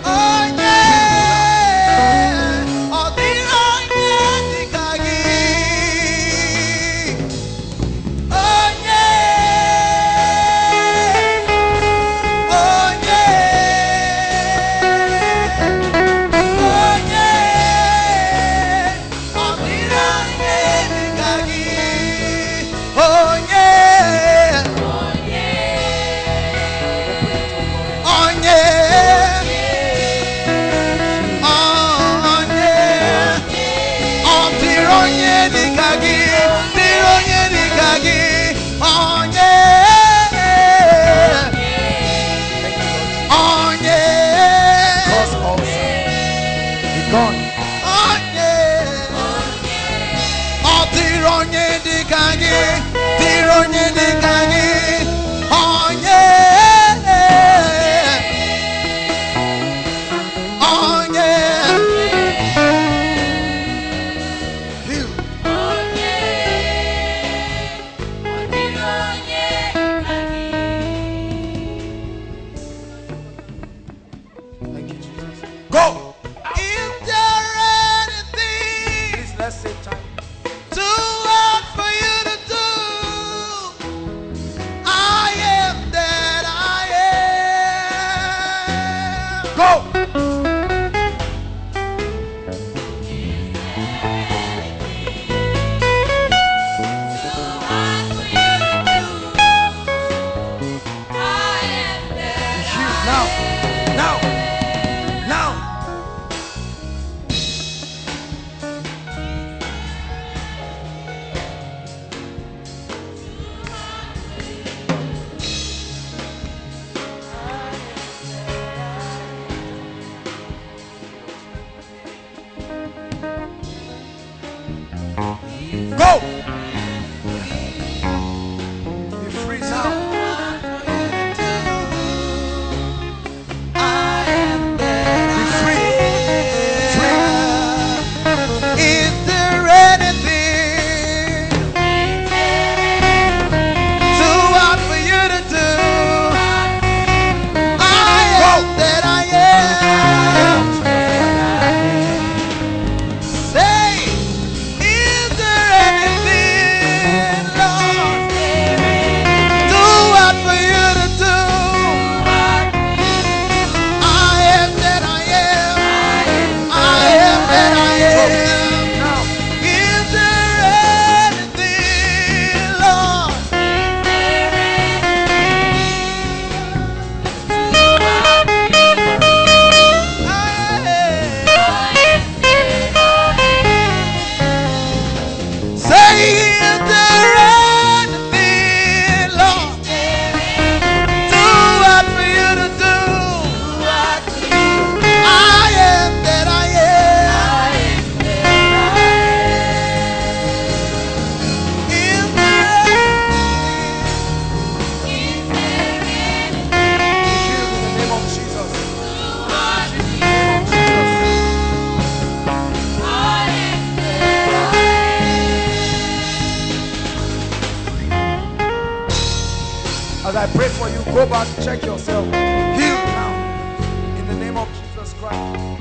As I pray for you, go back, check yourself. Heal now. In the name of Jesus Christ.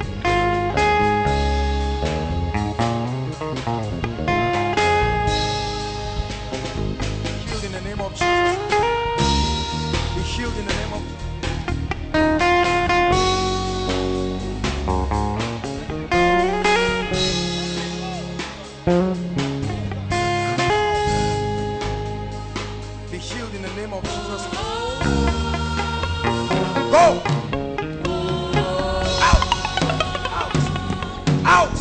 Healed in the name of Jesus. Be healed in the name of Jesus. Be healed in the name of Jesus. Go! Out! Out! Out!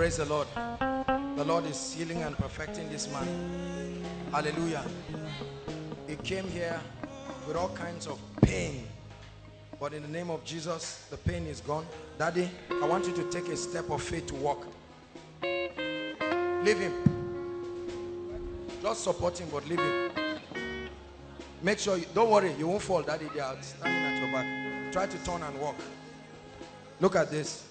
Praise the Lord. The Lord is healing and perfecting this man. Hallelujah. He came here with all kinds of pain, but in the name of Jesus, the pain is gone. Daddy, I want you to take a step of faith to walk. Leave him. Just support him, but leave him. Make sure you, don't worry, you won't fall. Daddy, they are standing at your back. Try to turn and walk. Look at this.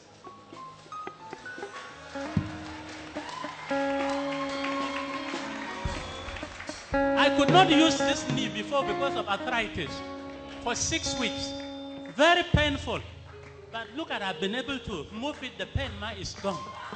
I could not use this knee before because of arthritis for six weeks. Very painful. But look at, I've been able to move it. The pain now is gone.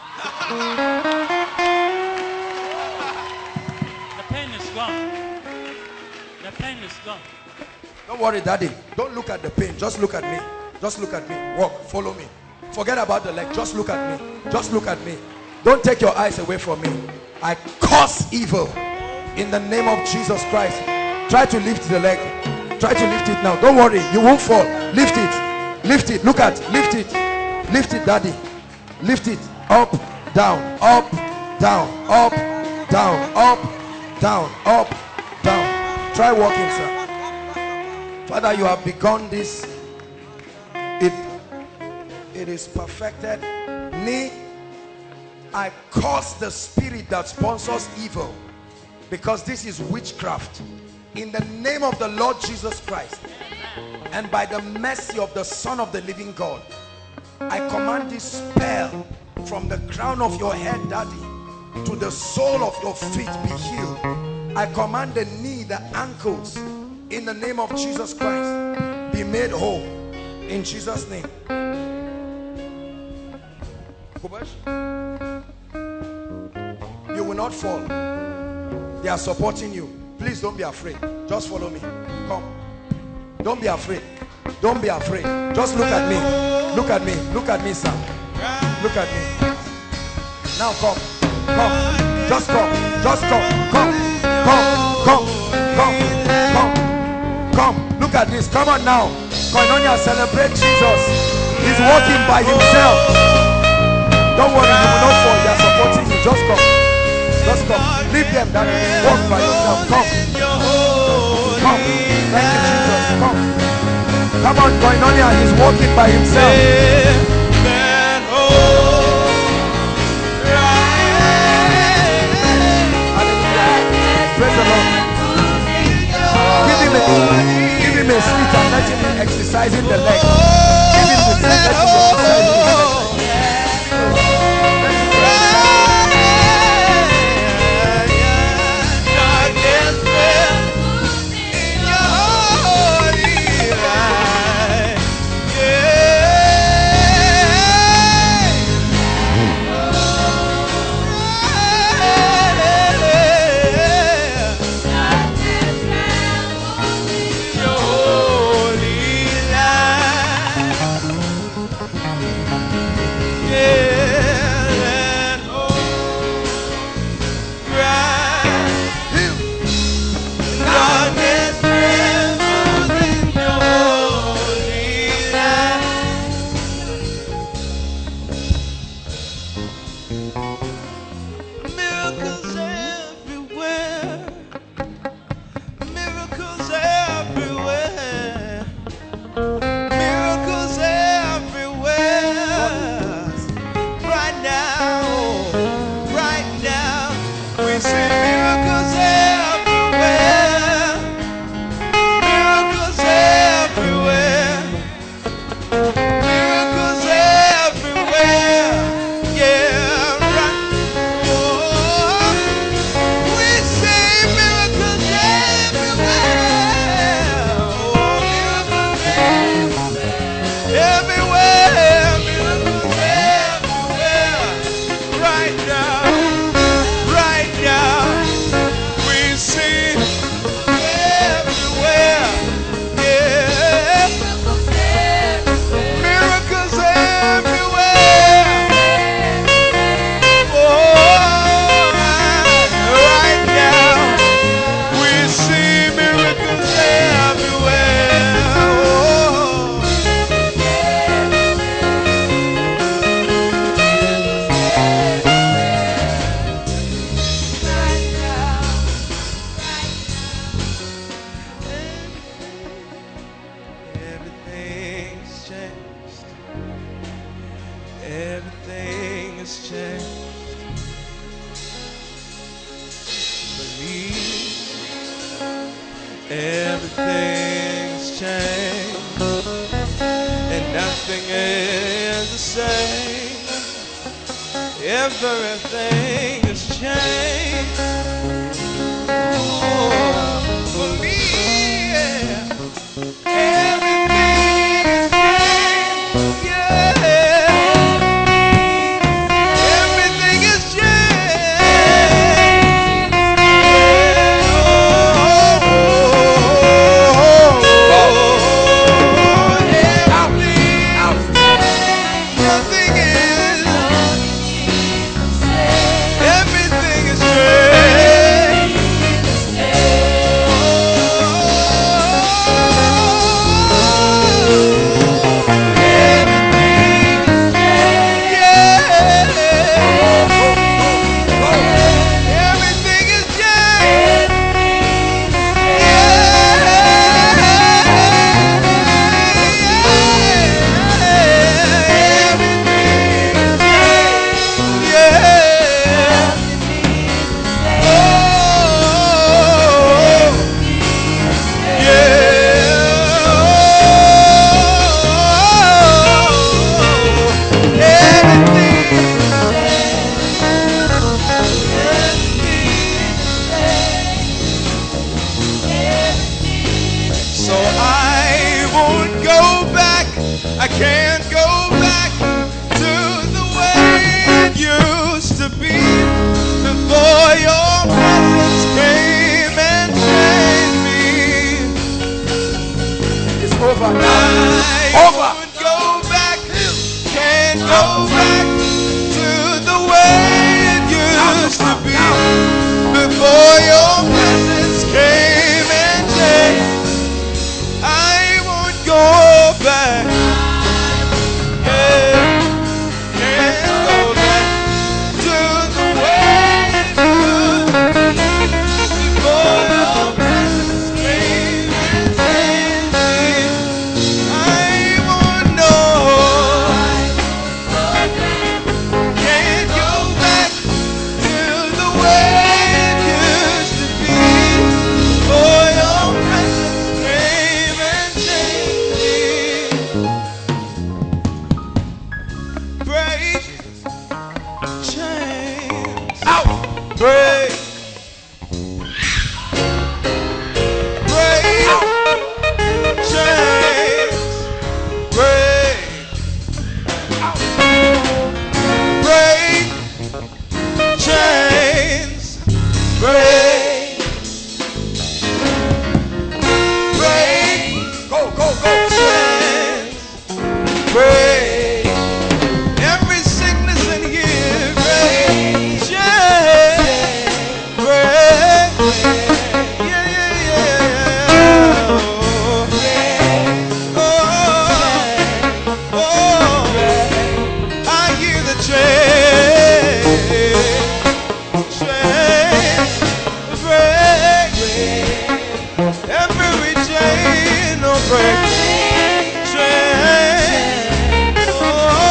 The pain is gone. The pain is gone. Don't worry, Daddy. Don't look at the pain. Just look at me. Just look at me. Walk. Follow me. Forget about the leg. Just look at me. Just look at me. Don't take your eyes away from me. I curse evil in the name of Jesus Christ. Try to lift the leg. Try to lift it now. Don't worry. You won't fall. Lift it. Lift it. Look at. Lift it. Lift it, Daddy. Lift it. Up, down, up, down, up, down, up, down, up, down. Try walking, sir. Father, you have begun this. It, it is perfected. Knee, I curse the spirit that sponsors evil, because this is witchcraft. In the name of the Lord Jesus Christ, and by the mercy of the Son of the living God, I command this spell from the crown of your head, Daddy, to the sole of your feet be healed. I command the knee, the ankles, in the name of Jesus Christ, be made whole. In Jesus' name. You will not fall. They are supporting you. Please don't be afraid. Just follow me. Come. Don't be afraid. Don't be afraid. Just look at me. Look at me. Look at me, sir. Look at me. Now come. Come. Just come. Just come. Come. Come. Come. Come. Come. Come. Look at this. Come on now. Koinonia, celebrate Jesus. He's walking by himself. Don't worry, you will not fall. They are supporting you. Just come. Just come. Leave them that walk by yourself. Come. Come. Thank you, Jesus. Come. Come on, Koinonia. He's walking by himself. Praise the Lord. Give him a, give him a seat and let him be exercising the leg. Give him the seat, let him be exercising the leg. Everything has changed. Everything has changed. Believe. Everything's changed. And nothing is the same. Everything has changed. Oh, believe. Everything is changed. Yeah. Everything is changed. Oh, nothing is. Everything is changed. So I won't go back. I can't go back to the way it used to be before your presence came and changed me. It's over now. I Over. won't go back. Can't go back to the way it used to be before your presence came and changed. I won't go back. Yeah. Can't go back to the way it used to be before your presence came and changed me. I won't know. Can't go back to the way it used to be before your presence came and changed me. Break chains. Out. Break. Break chains. Break. Out. Break chains. Break. Break. Go, go, go. Chains. Break. Every sickness in here. Break. Chains. Break. Yeah, yeah, yeah. Oh, oh, oh. I hear the chains. Chains. Break. Every chain will break. Chains. Oh,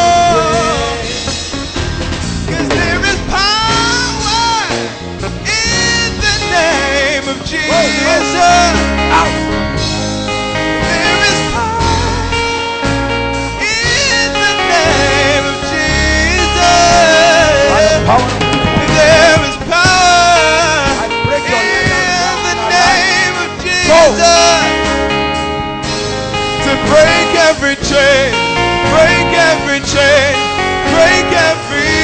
'cause there is power in the name of Jesus. There is power in the name of Jesus. There is power in the name of Jesus to break every chain, break every chain, break every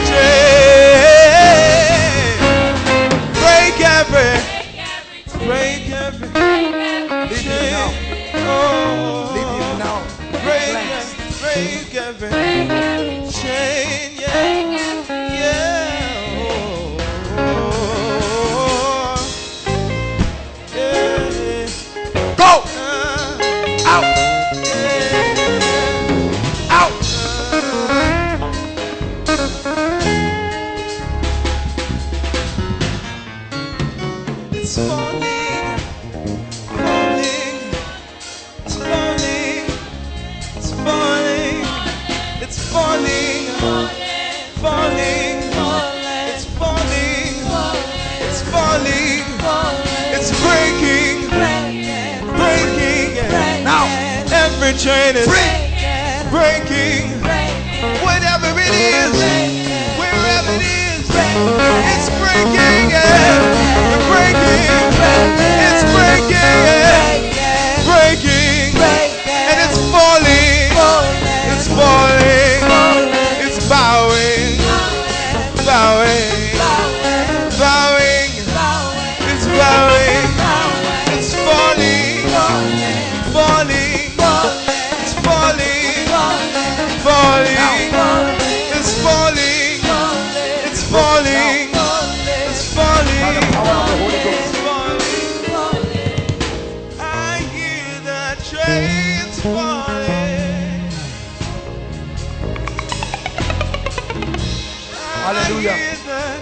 chain, break every, break every chain. Oh, break, break every chain. Yeah, yeah. Oh, yeah. Go out. Out. It's falling, falling, it's falling. Every chain is breaking, breaking. Whatever it is, wherever it is, it's breaking, yeah. Breaking, it's breaking, breaking, and it's falling, it's falling, it's bowing, bowing, bowing, it's bowing, it's falling, falling, it's falling, falling, it's falling, it's falling, it's falling, it's falling. I hear the chains falling. Hallelujah. I hear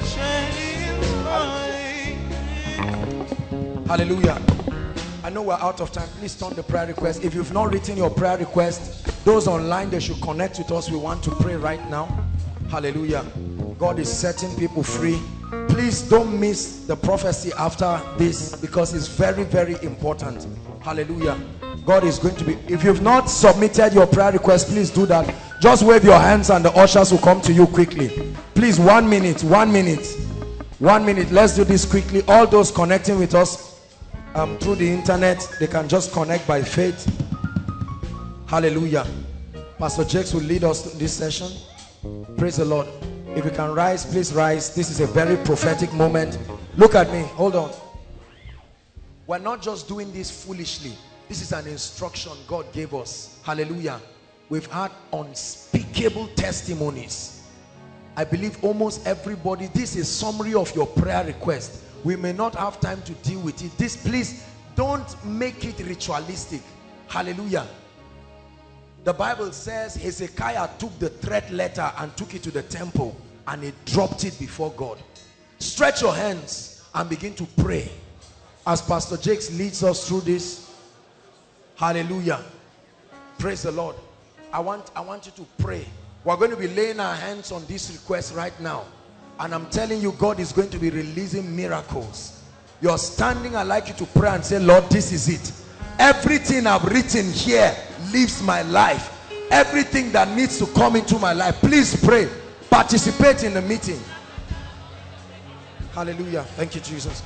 the chains falling. Hallelujah. I know we're out of time. Please turn the prayer request. If you've not written your prayer request, those online, they should connect with us. We want to pray right now. Hallelujah. God is setting people free. Please don't miss the prophecy after this, because it's very, very important. Hallelujah. God is going to be, if you've not submitted your prayer request, please do that. Just wave your hands and the ushers will come to you quickly. Please, one minute, one minute, one minute. Let's do this quickly. All those connecting with us um, through the internet, they can just connect by faith. Hallelujah. Pastor Jakes will lead us in this session. Praise the Lord. If you can rise, please rise. This is a very prophetic moment. Look at me. Hold on. We're not just doing this foolishly. This is an instruction God gave us. Hallelujah. We've had unspeakable testimonies. I believe almost everybody, this is a summary of your prayer request. We may not have time to deal with it. This, please don't make it ritualistic. Hallelujah. The Bible says Hezekiah took the threat letter and took it to the temple and he dropped it before God. Stretch your hands and begin to pray as Pastor Jakes leads us through this. Hallelujah. Praise the Lord. I want, I want you to pray. We're going to be laying our hands on this request right now. And I'm telling you, God is going to be releasing miracles. You're standing, I'd like you to pray and say, Lord, this is it. Everything I've written here lives my life. Everything that needs to come into my life, please pray. Participate in the meeting. Hallelujah. Thank you, Jesus.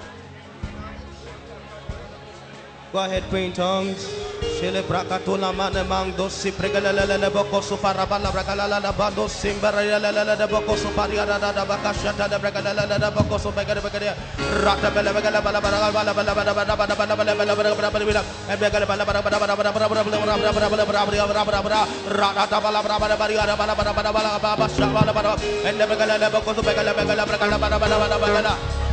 Go ahead, pray in tongues. Shele brakatula mane mangdo si pregalele boko so parabala bragalala da bando simbarele de boko so pariada da bakashata de bragalele de boko so begade begade rata bele begale bala bala bala bala bala bala bala bala bala bala bala bala bala e begale bala bala bala bala bala bala bala bala bala bala rata bala bala bala bala bala bala bala bala bala shabala bala e begale de boko so begale begale bragala bala bala bala bala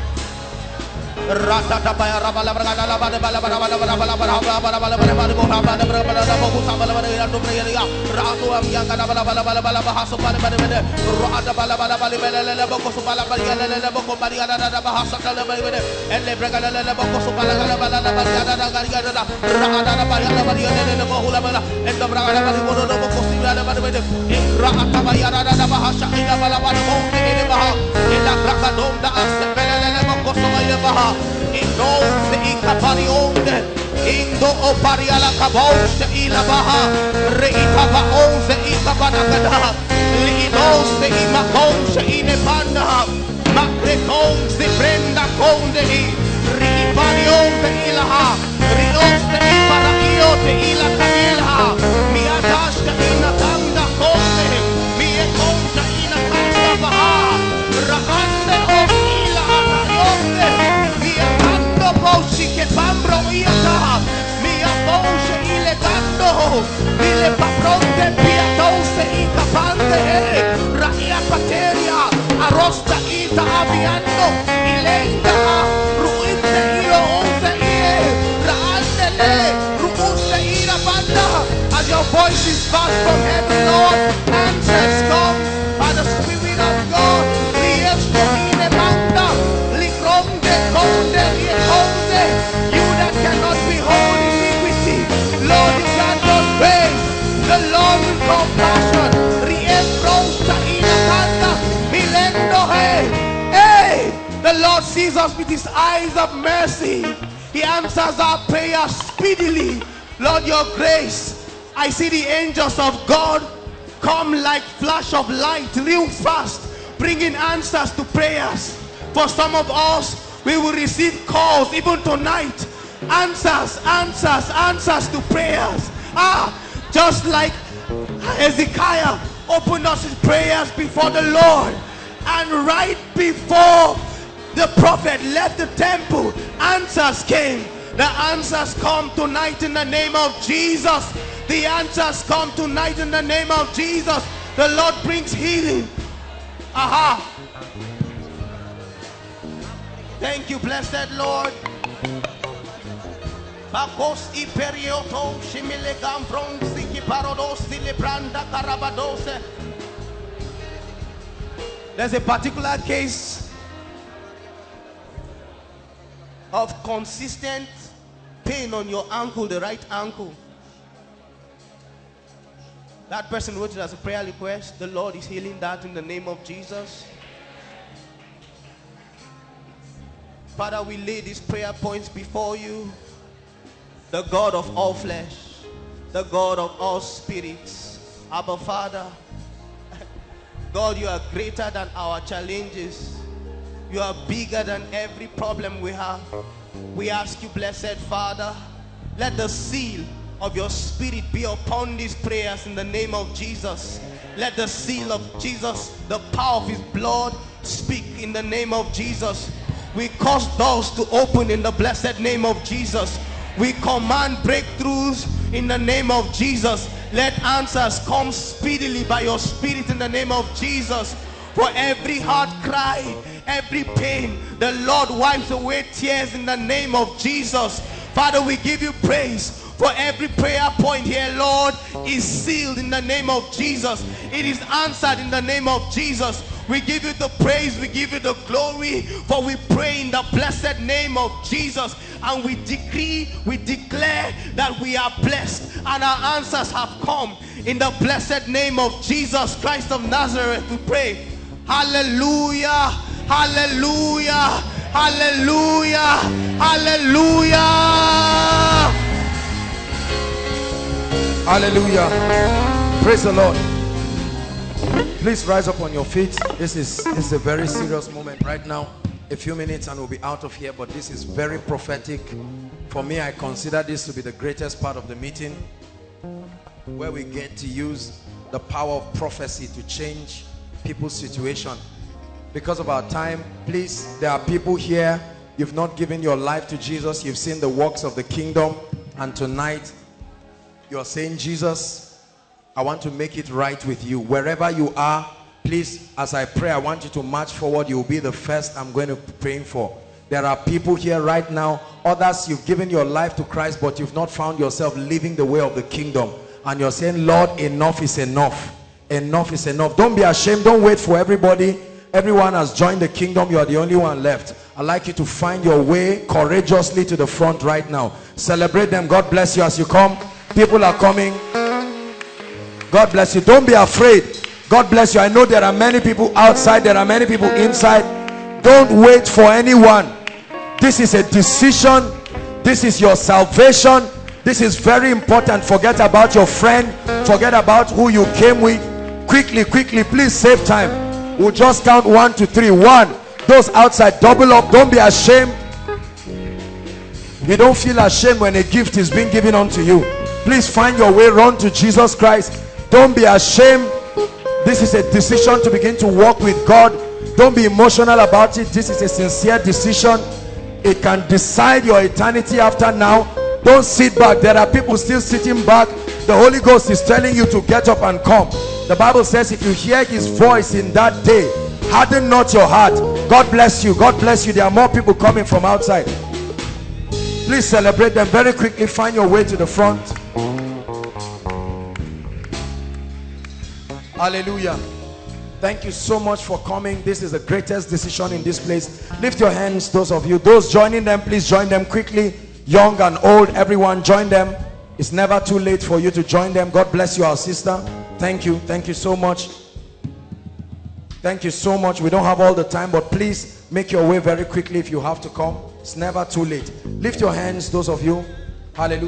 Rata tapaya rabala bragada la bala bala bala bala bala bala bala bala bala bala bala bala bala bala bala boku sabala bala ya to priya ratu am yang kana bala bala bala bala bahaso bala bala bala rata bala bala bala bala la boku so bala bala la la boku bala da da bahasa la bala bala elle bragada la boku so bala bala bala bala da da gariga da rata da bala bala bala la boku la bala endo bragada bala boku do boku si bala bala bala rata bala da da bahasa ila bala bala boku ni baha ila brakadom da asbala la boku so ila baha Indo se ikapari onde Indo opari ala kabau se ilabaha Reitaba on se ikabanagada Lido se imakon se inepanda Makrekon se prenda konde Riipari on se ilaha Rios se ipara io se ila kanilha Miadash se inatanda konde Miekon se inatanda baha Rakande o ila atayonde Bosi che pambro iata mia voce ilegando mille patronte piatose i capande raia pateria arrosta ita aviando ilenda ruinte io onde ie raandele ruunte ira banda as your voice is fast from heaven Lord answers come by the Spirit of God riesco ine banda li gronde conde ie conde you that cannot behold iniquity Lord you cannot fail the Lord with compassion riesco ina banda milendo hey hey the Lord sees us with his eyes of mercy. He answers our prayers speedily. Lord, your grace I see the angels of God come like flash of light real fast, bringing answers to prayers. For some of us, we will receive calls even tonight. Answers, answers, answers to prayers. Ah, just like Hezekiah opened us his prayers before the Lord, and right before the prophet left the temple, answers came. The answers come tonight in the name of Jesus. The answers come tonight in the name of Jesus. The Lord brings healing. Aha. Thank you, blessed Lord. Bakos iperioto shimile gambron siki parodos celebranda carabadose. There's a particular case of consistent pain on your ankle, the right ankle. That person wrote it as a prayer request. The Lord is healing that in the name of Jesus. Father, we lay these prayer points before you. The God of all flesh, the God of all spirits. Abba, Father, God, you are greater than our challenges. You are bigger than every problem we have. We ask you, blessed Father, let the seal of your spirit be upon these prayers in the name of Jesus. Let the seal of Jesus, the power of his blood, speak in the name of Jesus. We cause doors to open in the blessed name of Jesus. We command breakthroughs in the name of Jesus. Let answers come speedily by your spirit in the name of Jesus. For every heart cry, every pain, the Lord wipes away tears in the name of Jesus. Father, we give you praise. For every prayer point here, Lord, is sealed in the name of Jesus. It is answered in the name of Jesus. We give you the praise, we give you the glory, for we pray in the blessed name of Jesus, and we decree, we declare that we are blessed and our answers have come. In the blessed name of Jesus Christ of Nazareth, we pray. Hallelujah, hallelujah, hallelujah, hallelujah. Hallelujah. Praise the Lord. Please rise up on your feet. This is, this is a very serious moment right now. A few minutes and we'll be out of here, but this is very prophetic. For me, I consider this to be the greatest part of the meeting, where we get to use the power of prophecy to change people's situation. Because of our time, please, there are people here, you've not given your life to Jesus, you've seen the works of the kingdom, and tonight you're saying, Jesus, I want to make it right with you. Wherever you are, please, as I pray, I want you to march forward. You'll be the first I'm going to be praying for. There are people here right now, others, you've given your life to Christ, but you've not found yourself living the way of the kingdom. And you're saying, Lord, enough is enough. Enough is enough. Don't be ashamed. Don't wait for everybody. Everyone has joined the kingdom. You are the only one left. I'd like you to find your way courageously to the front right now. Celebrate them. God bless you as you come. People are coming. God bless you. Don't be afraid. God bless you. I know there are many people outside. There are many people inside. Don't wait for anyone. This is a decision. This is your salvation. This is very important. Forget about your friend. Forget about who you came with. Quickly, quickly, please save time. We'll just count one to three. One. Those outside, double up. Don't be ashamed. You don't feel ashamed when a gift is being given unto you. Please find your way. Run to Jesus Christ. Don't be ashamed. This is a decision to begin to walk with God. Don't be emotional about it. This is a sincere decision. It can decide your eternity after now. Don't sit back. There are people still sitting back. The Holy Ghost is telling you to get up and come. The Bible says if you hear his voice in that day, harden not your heart. God bless you. God bless you. There are more people coming from outside. Please celebrate them very quickly. Find your way to the front. Hallelujah. Thank you so much for coming. This is the greatest decision in this place. Lift your hands, those of you. Those joining them, please join them quickly. Young and old, everyone join them. It's never too late for you to join them. God bless you, our sister. Thank you. Thank you so much. Thank you so much. We don't have all the time, but please make your way very quickly if you have to come. It's never too late. Lift your hands, those of you. Hallelujah.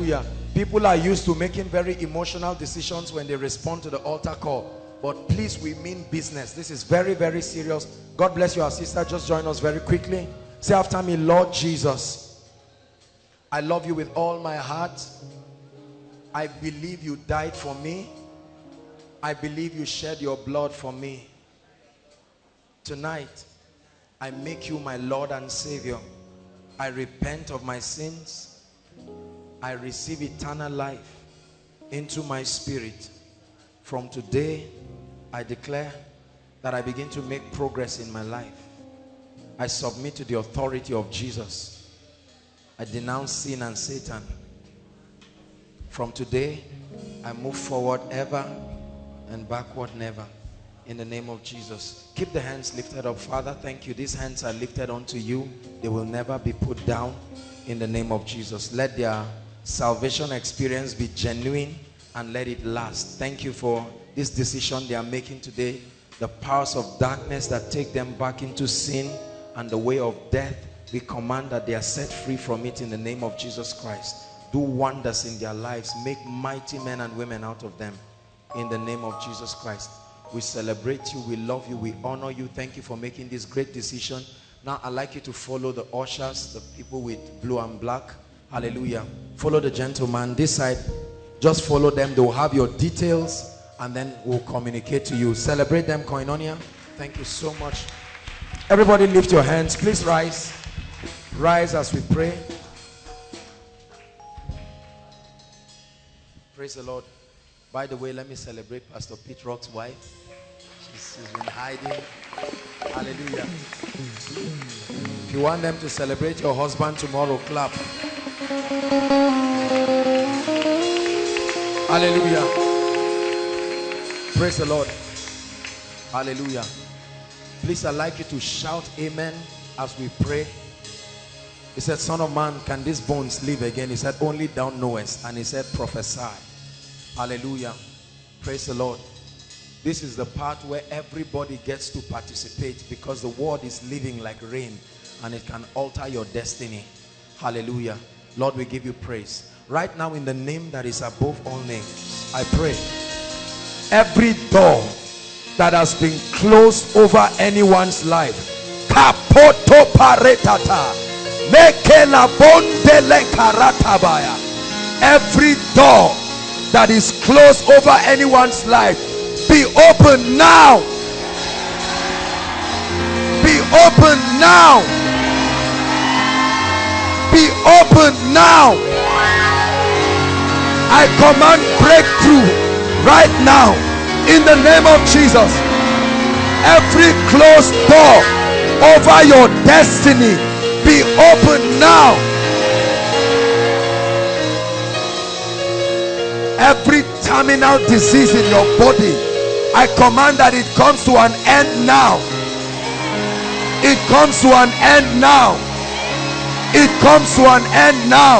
People are used to making very emotional decisions when they respond to the altar call. But please, we mean business. This is very, very serious. God bless you, our sister. Just join us very quickly. Say after me, Lord Jesus, I love you with all my heart. I believe you died for me. I believe you shed your blood for me. Tonight, I make you my Lord and Savior. I repent of my sins. I receive eternal life into my spirit. From today, I declare that I begin to make progress in my life. I submit to the authority of Jesus. I denounce sin and Satan. From today, I move forward ever and backward never. In the name of Jesus. Keep the hands lifted up. Father, thank you. These hands are lifted unto you. They will never be put down. In the name of Jesus. Let their salvation experience be genuine and let it last. Thank you for this decision they are making today. The powers of darkness that take them back into sin and the way of death, we command that they are set free from it in the name of Jesus Christ. Do wonders in their lives. Make mighty men and women out of them in the name of Jesus Christ. We celebrate you, we love you, we honor you. Thank you for making this great decision. Now I'd like you to follow the ushers, the people with blue and black. Hallelujah. Follow the gentleman this side. Just follow them. They will have your details and then we'll communicate to you. Celebrate them, Koinonia. Thank you so much. Everybody lift your hands. Please rise. Rise as we pray. Praise the Lord. By the way, let me celebrate Pastor Pete Rock's wife. She's, she's been hiding. Hallelujah. If you want them to celebrate your husband tomorrow, clap. Hallelujah. Praise the Lord. Hallelujah. Please, I'd like you to shout amen as we pray. He said, Son of man, can these bones live again? He said, only thou knowest. And he said, prophesy. Hallelujah. Praise the Lord. This is the part where everybody gets to participate because the word is living like rain and it can alter your destiny. Hallelujah. Lord, we give you praise. Right now, in the name that is above all names, I pray every door that has been closed over anyone's life, kapoto paretata, mekela bondele karatabaya, every door that is closed over anyone's life, be open now. Be open now. Be open now. I command breakthrough right now in the name of Jesus. Every closed door over your destiny, be open now. Every terminal disease in your body, I command that it comes to an end now. It comes to an end now. It comes to an end now.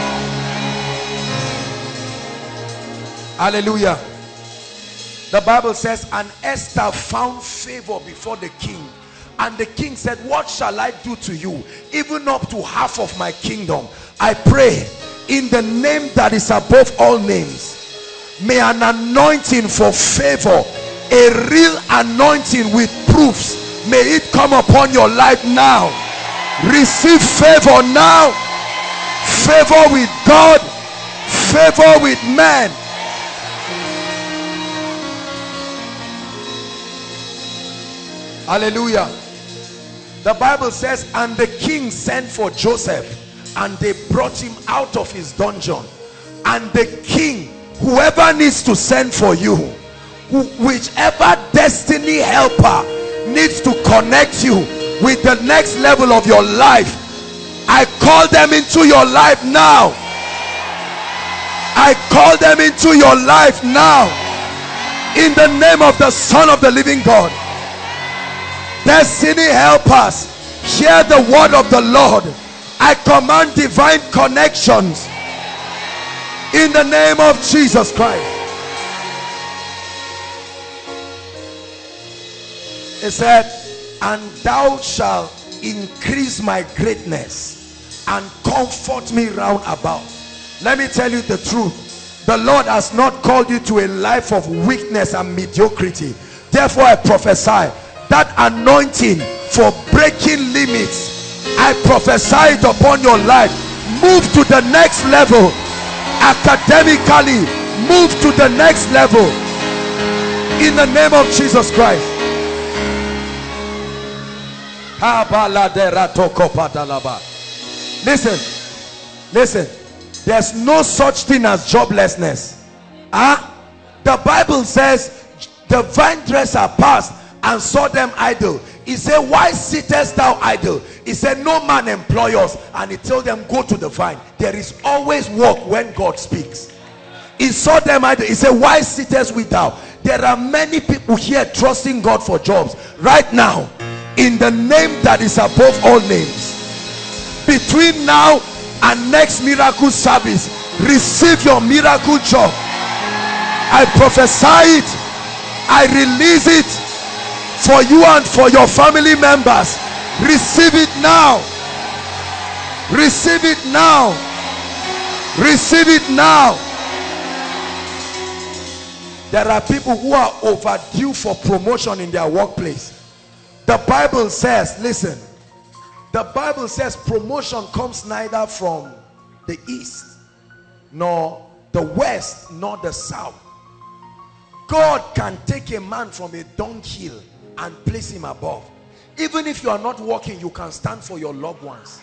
Hallelujah. The Bible says, and Esther found favor before the king. And the king said, what shall I do to you? Even up to half of my kingdom. I pray in the name that is above all names, may an anointing for favor, a real anointing with proofs, may it come upon your life now. Receive favor now. Favor with God, favor with man. Hallelujah. The Bible says, and the king sent for Joseph, and they brought him out of his dungeon. And the king, whoever needs to send for you, who, whichever destiny helper needs to connect you with the next level of your life, I call them into your life now. I call them into your life now, in the name of the Son of the living God. Destiny helpers, hear the word of the Lord. I command divine connections in the name of Jesus Christ. It said, and thou shalt increase my greatness and comfort me round about. Let me tell you the truth. The Lord has not called you to a life of weakness and mediocrity. Therefore I prophesy that anointing for breaking limits, I prophesy it upon your life. Move to the next level. Academically, move to the next level in the name of Jesus Christ. Listen, listen, there's no such thing as joblessness. Ah, the Bible says the vine dresser passed and saw them idle. He said, why sittest thou idle? He said, no man employ us. And he told them, go to the vine. There is always work when God speaks. He saw them idle. He said, why sittest we thou? There are many people here trusting God for jobs right now, in the name that is above all names. Between now and next miracle service, receive your miracle job. I prophesy it, I release it for you and for your family members. Receive it now. Receive it now. Receive it now. There are people who are overdue for promotion in their workplace. The Bible says, listen, the Bible says promotion comes neither from the east, nor the west, nor the south. God can take a man from a dunghill and place him above. Even if you are not working, you can stand for your loved ones.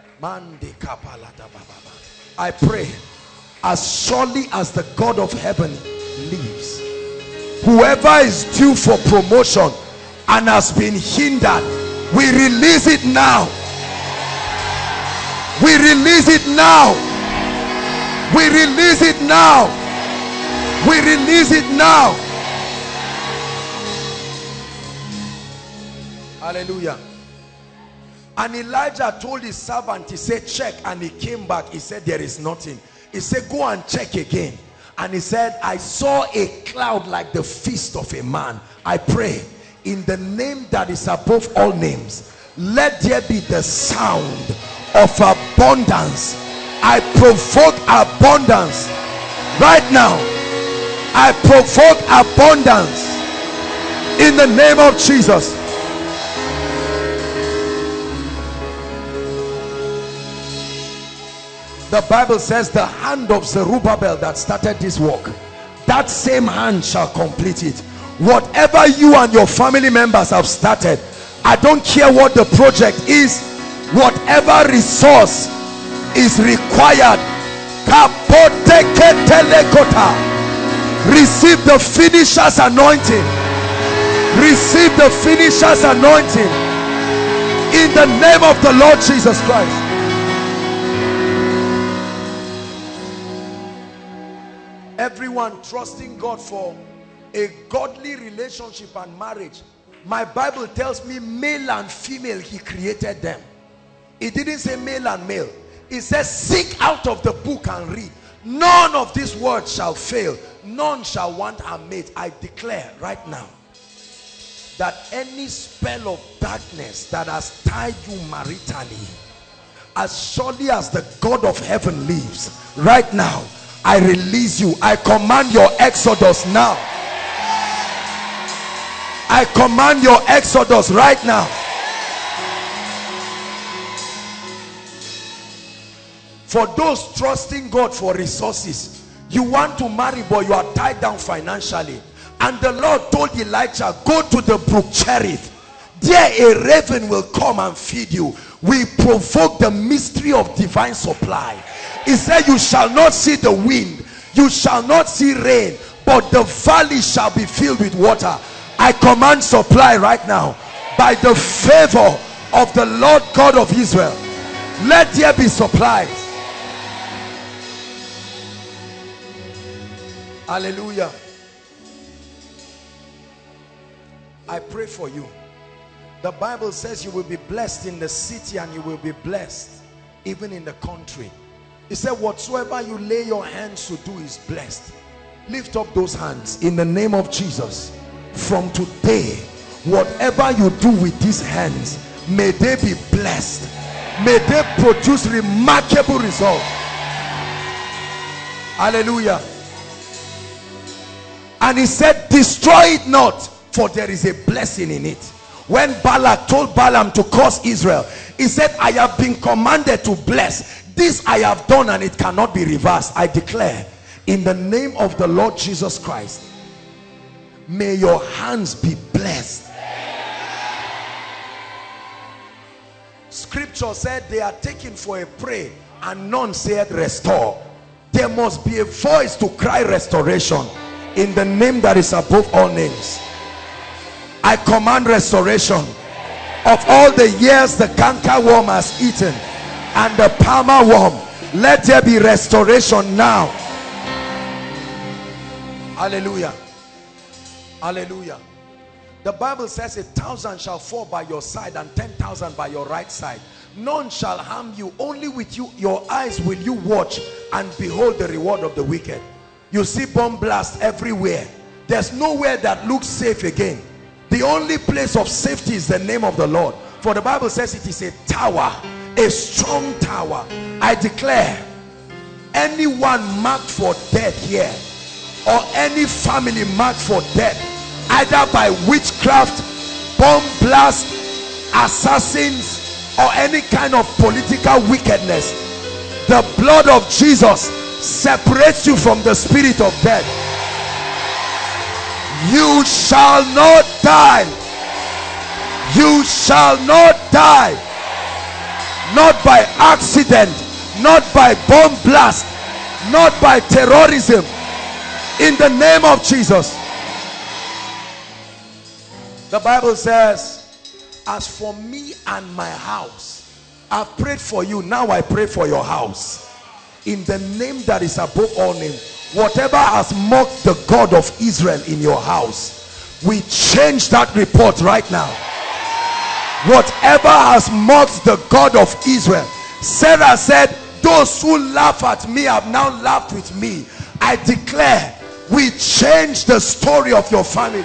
I pray, as surely as the God of heaven lives, whoever is due for promotion and has been hindered, we release it now. We release it now. We release it now. We release it now. Hallelujah. And Elijah told his servant, he said, check. And he came back. He said, there is nothing. He said, go and check again. And he said, I saw a cloud like the fist of a man. I pray in the name that is above all names, let there be the sound of abundance. I provoke abundance right now. I provoke abundance in the name of Jesus. The Bible says the hand of Zerubbabel that started this work, that same hand shall complete it. Whatever you and your family members have started, I don't care what the project is, whatever resource is required, receive the finisher's anointing. Receive the finisher's anointing in the name of the Lord Jesus Christ. Everyone trusting God for a godly relationship and marriage. My Bible tells me male and female, he created them. It didn't say male and male. It says seek out of the book and read. None of these words shall fail. None shall want a mate. I declare right now that any spell of darkness that has tied you maritally, as surely as the God of heaven lives, right now I release you. I command your exodus now. I command your exodus right now. For those trusting God for resources, you want to marry but you are tied down financially, and the Lord told Elijah, go to the brook Cherith, there a raven will come and feed you. We provoke the mystery of divine supply. He said, you shall not see the wind, you shall not see rain, but the valley shall be filled with water. I command supply right now by the favor of the Lord God of Israel. Let there be supplies. Hallelujah. I pray for you. The Bible says you will be blessed in the city and you will be blessed even in the country. He said whatsoever you lay your hands to do is blessed. Lift up those hands in the name of Jesus. From today, whatever you do with these hands, may they be blessed. May they produce remarkable results. Hallelujah. And he said, destroy it not, for there is a blessing in it. When Balak told Balaam to curse Israel, he said, I have been commanded to bless. This I have done and it cannot be reversed. I declare in the name of the Lord Jesus Christ, may your hands be blessed. Scripture said they are taken for a prey and none said restore. There must be a voice to cry restoration in the name that is above all names. I command restoration of all the years the canker worm has eaten and the palmer worm. Let there be restoration now. Hallelujah. Hallelujah. The Bible says a thousand shall fall by your side and ten thousand by your right side. None shall harm you. Only with you, your eyes will you watch and behold the reward of the wicked. You see bomb blasts everywhere. There's nowhere that looks safe again. The only place of safety is the name of the Lord. For the Bible says it is a tower, a strong tower. I declare, anyone marked for death here, or any family marked for death, either by witchcraft, bomb blast, assassins, or any kind of political wickedness, the blood of Jesus separates you from the spirit of death. You shall not die. You shall not die. Not by accident, not by bomb blast, not by terrorism. In the name of Jesus. The Bible says, as for me and my house, I prayed for you, now I pray for your house. In the name that is above all names. Whatever has mocked the God of Israel in your house, we change that report right now. Whatever has mocked the God of Israel, Sarah said, those who laugh at me have now laughed with me. I declare, we change the story of your family.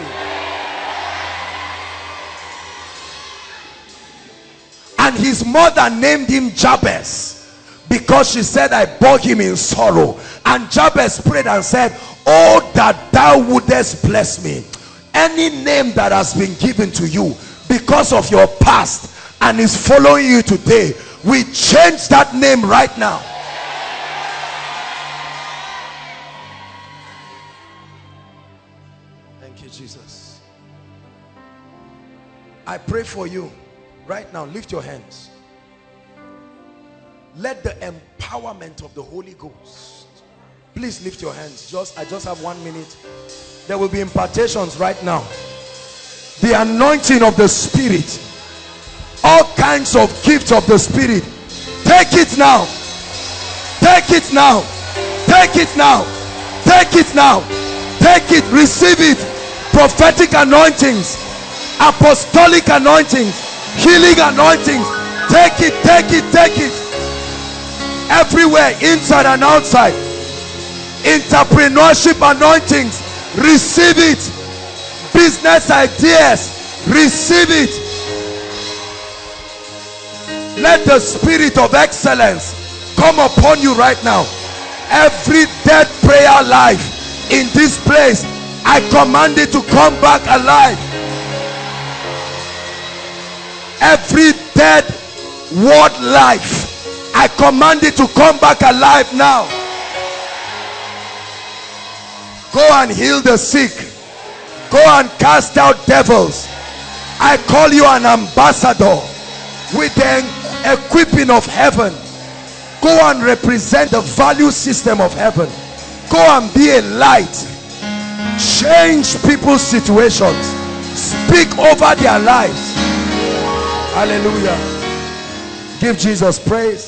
And his mother named him Jabez, because she said, I bore him in sorrow. And Jabez prayed and said, oh, that thou wouldest bless me. Any name that has been given to you because of your past and is following you today, we change that name right now. Thank you, Jesus. I pray for you right now. Lift your hands. Let the empowerment of the Holy Ghost, please lift your hands. Just I just have one minute. There will be impartations right now. The anointing of the Spirit, all kinds of gifts of the Spirit. Take it now. Take it now. Take it now. Take it now. Take it. Receive it. Prophetic anointings, apostolic anointings, healing anointings. Take it. Take it. Take it. Everywhere, inside and outside. Entrepreneurship anointings, receive it. Business ideas, receive it. Let the spirit of excellence come upon you right now. Every dead prayer life in this place, I command it to come back alive. Every dead word life, I command it to come back alive now. Go and heal the sick. Go and cast out devils. I call you an ambassador with the equipping of heaven. Go and represent the value system of heaven. Go and be a light. Change people's situations. Speak over their lives. Hallelujah. Give Jesus praise.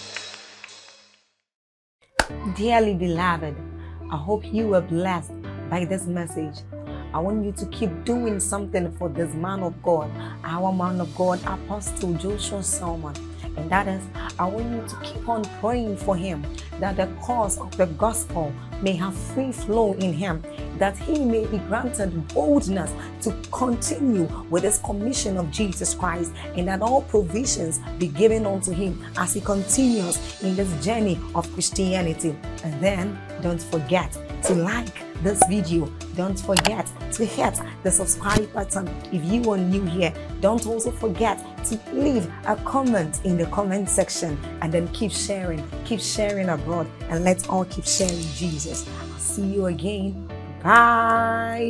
Dearly beloved, I hope you were blessed by this message. I want you to keep doing something for this man of God, our man of God, Apostle Joshua Selman. And that is, I want you to keep on praying for him, that the cause of the gospel may have free flow in him, that he may be granted boldness to continue with this commission of Jesus Christ, and that all provisions be given unto him as he continues in this journey of Christianity. And then don't forget to like this video. Don't forget to hit the subscribe button if you are new here. Don't also forget to leave a comment in the comment section, and then keep sharing, keep sharing abroad, and let's all keep sharing Jesus. I'll see you again. Bye.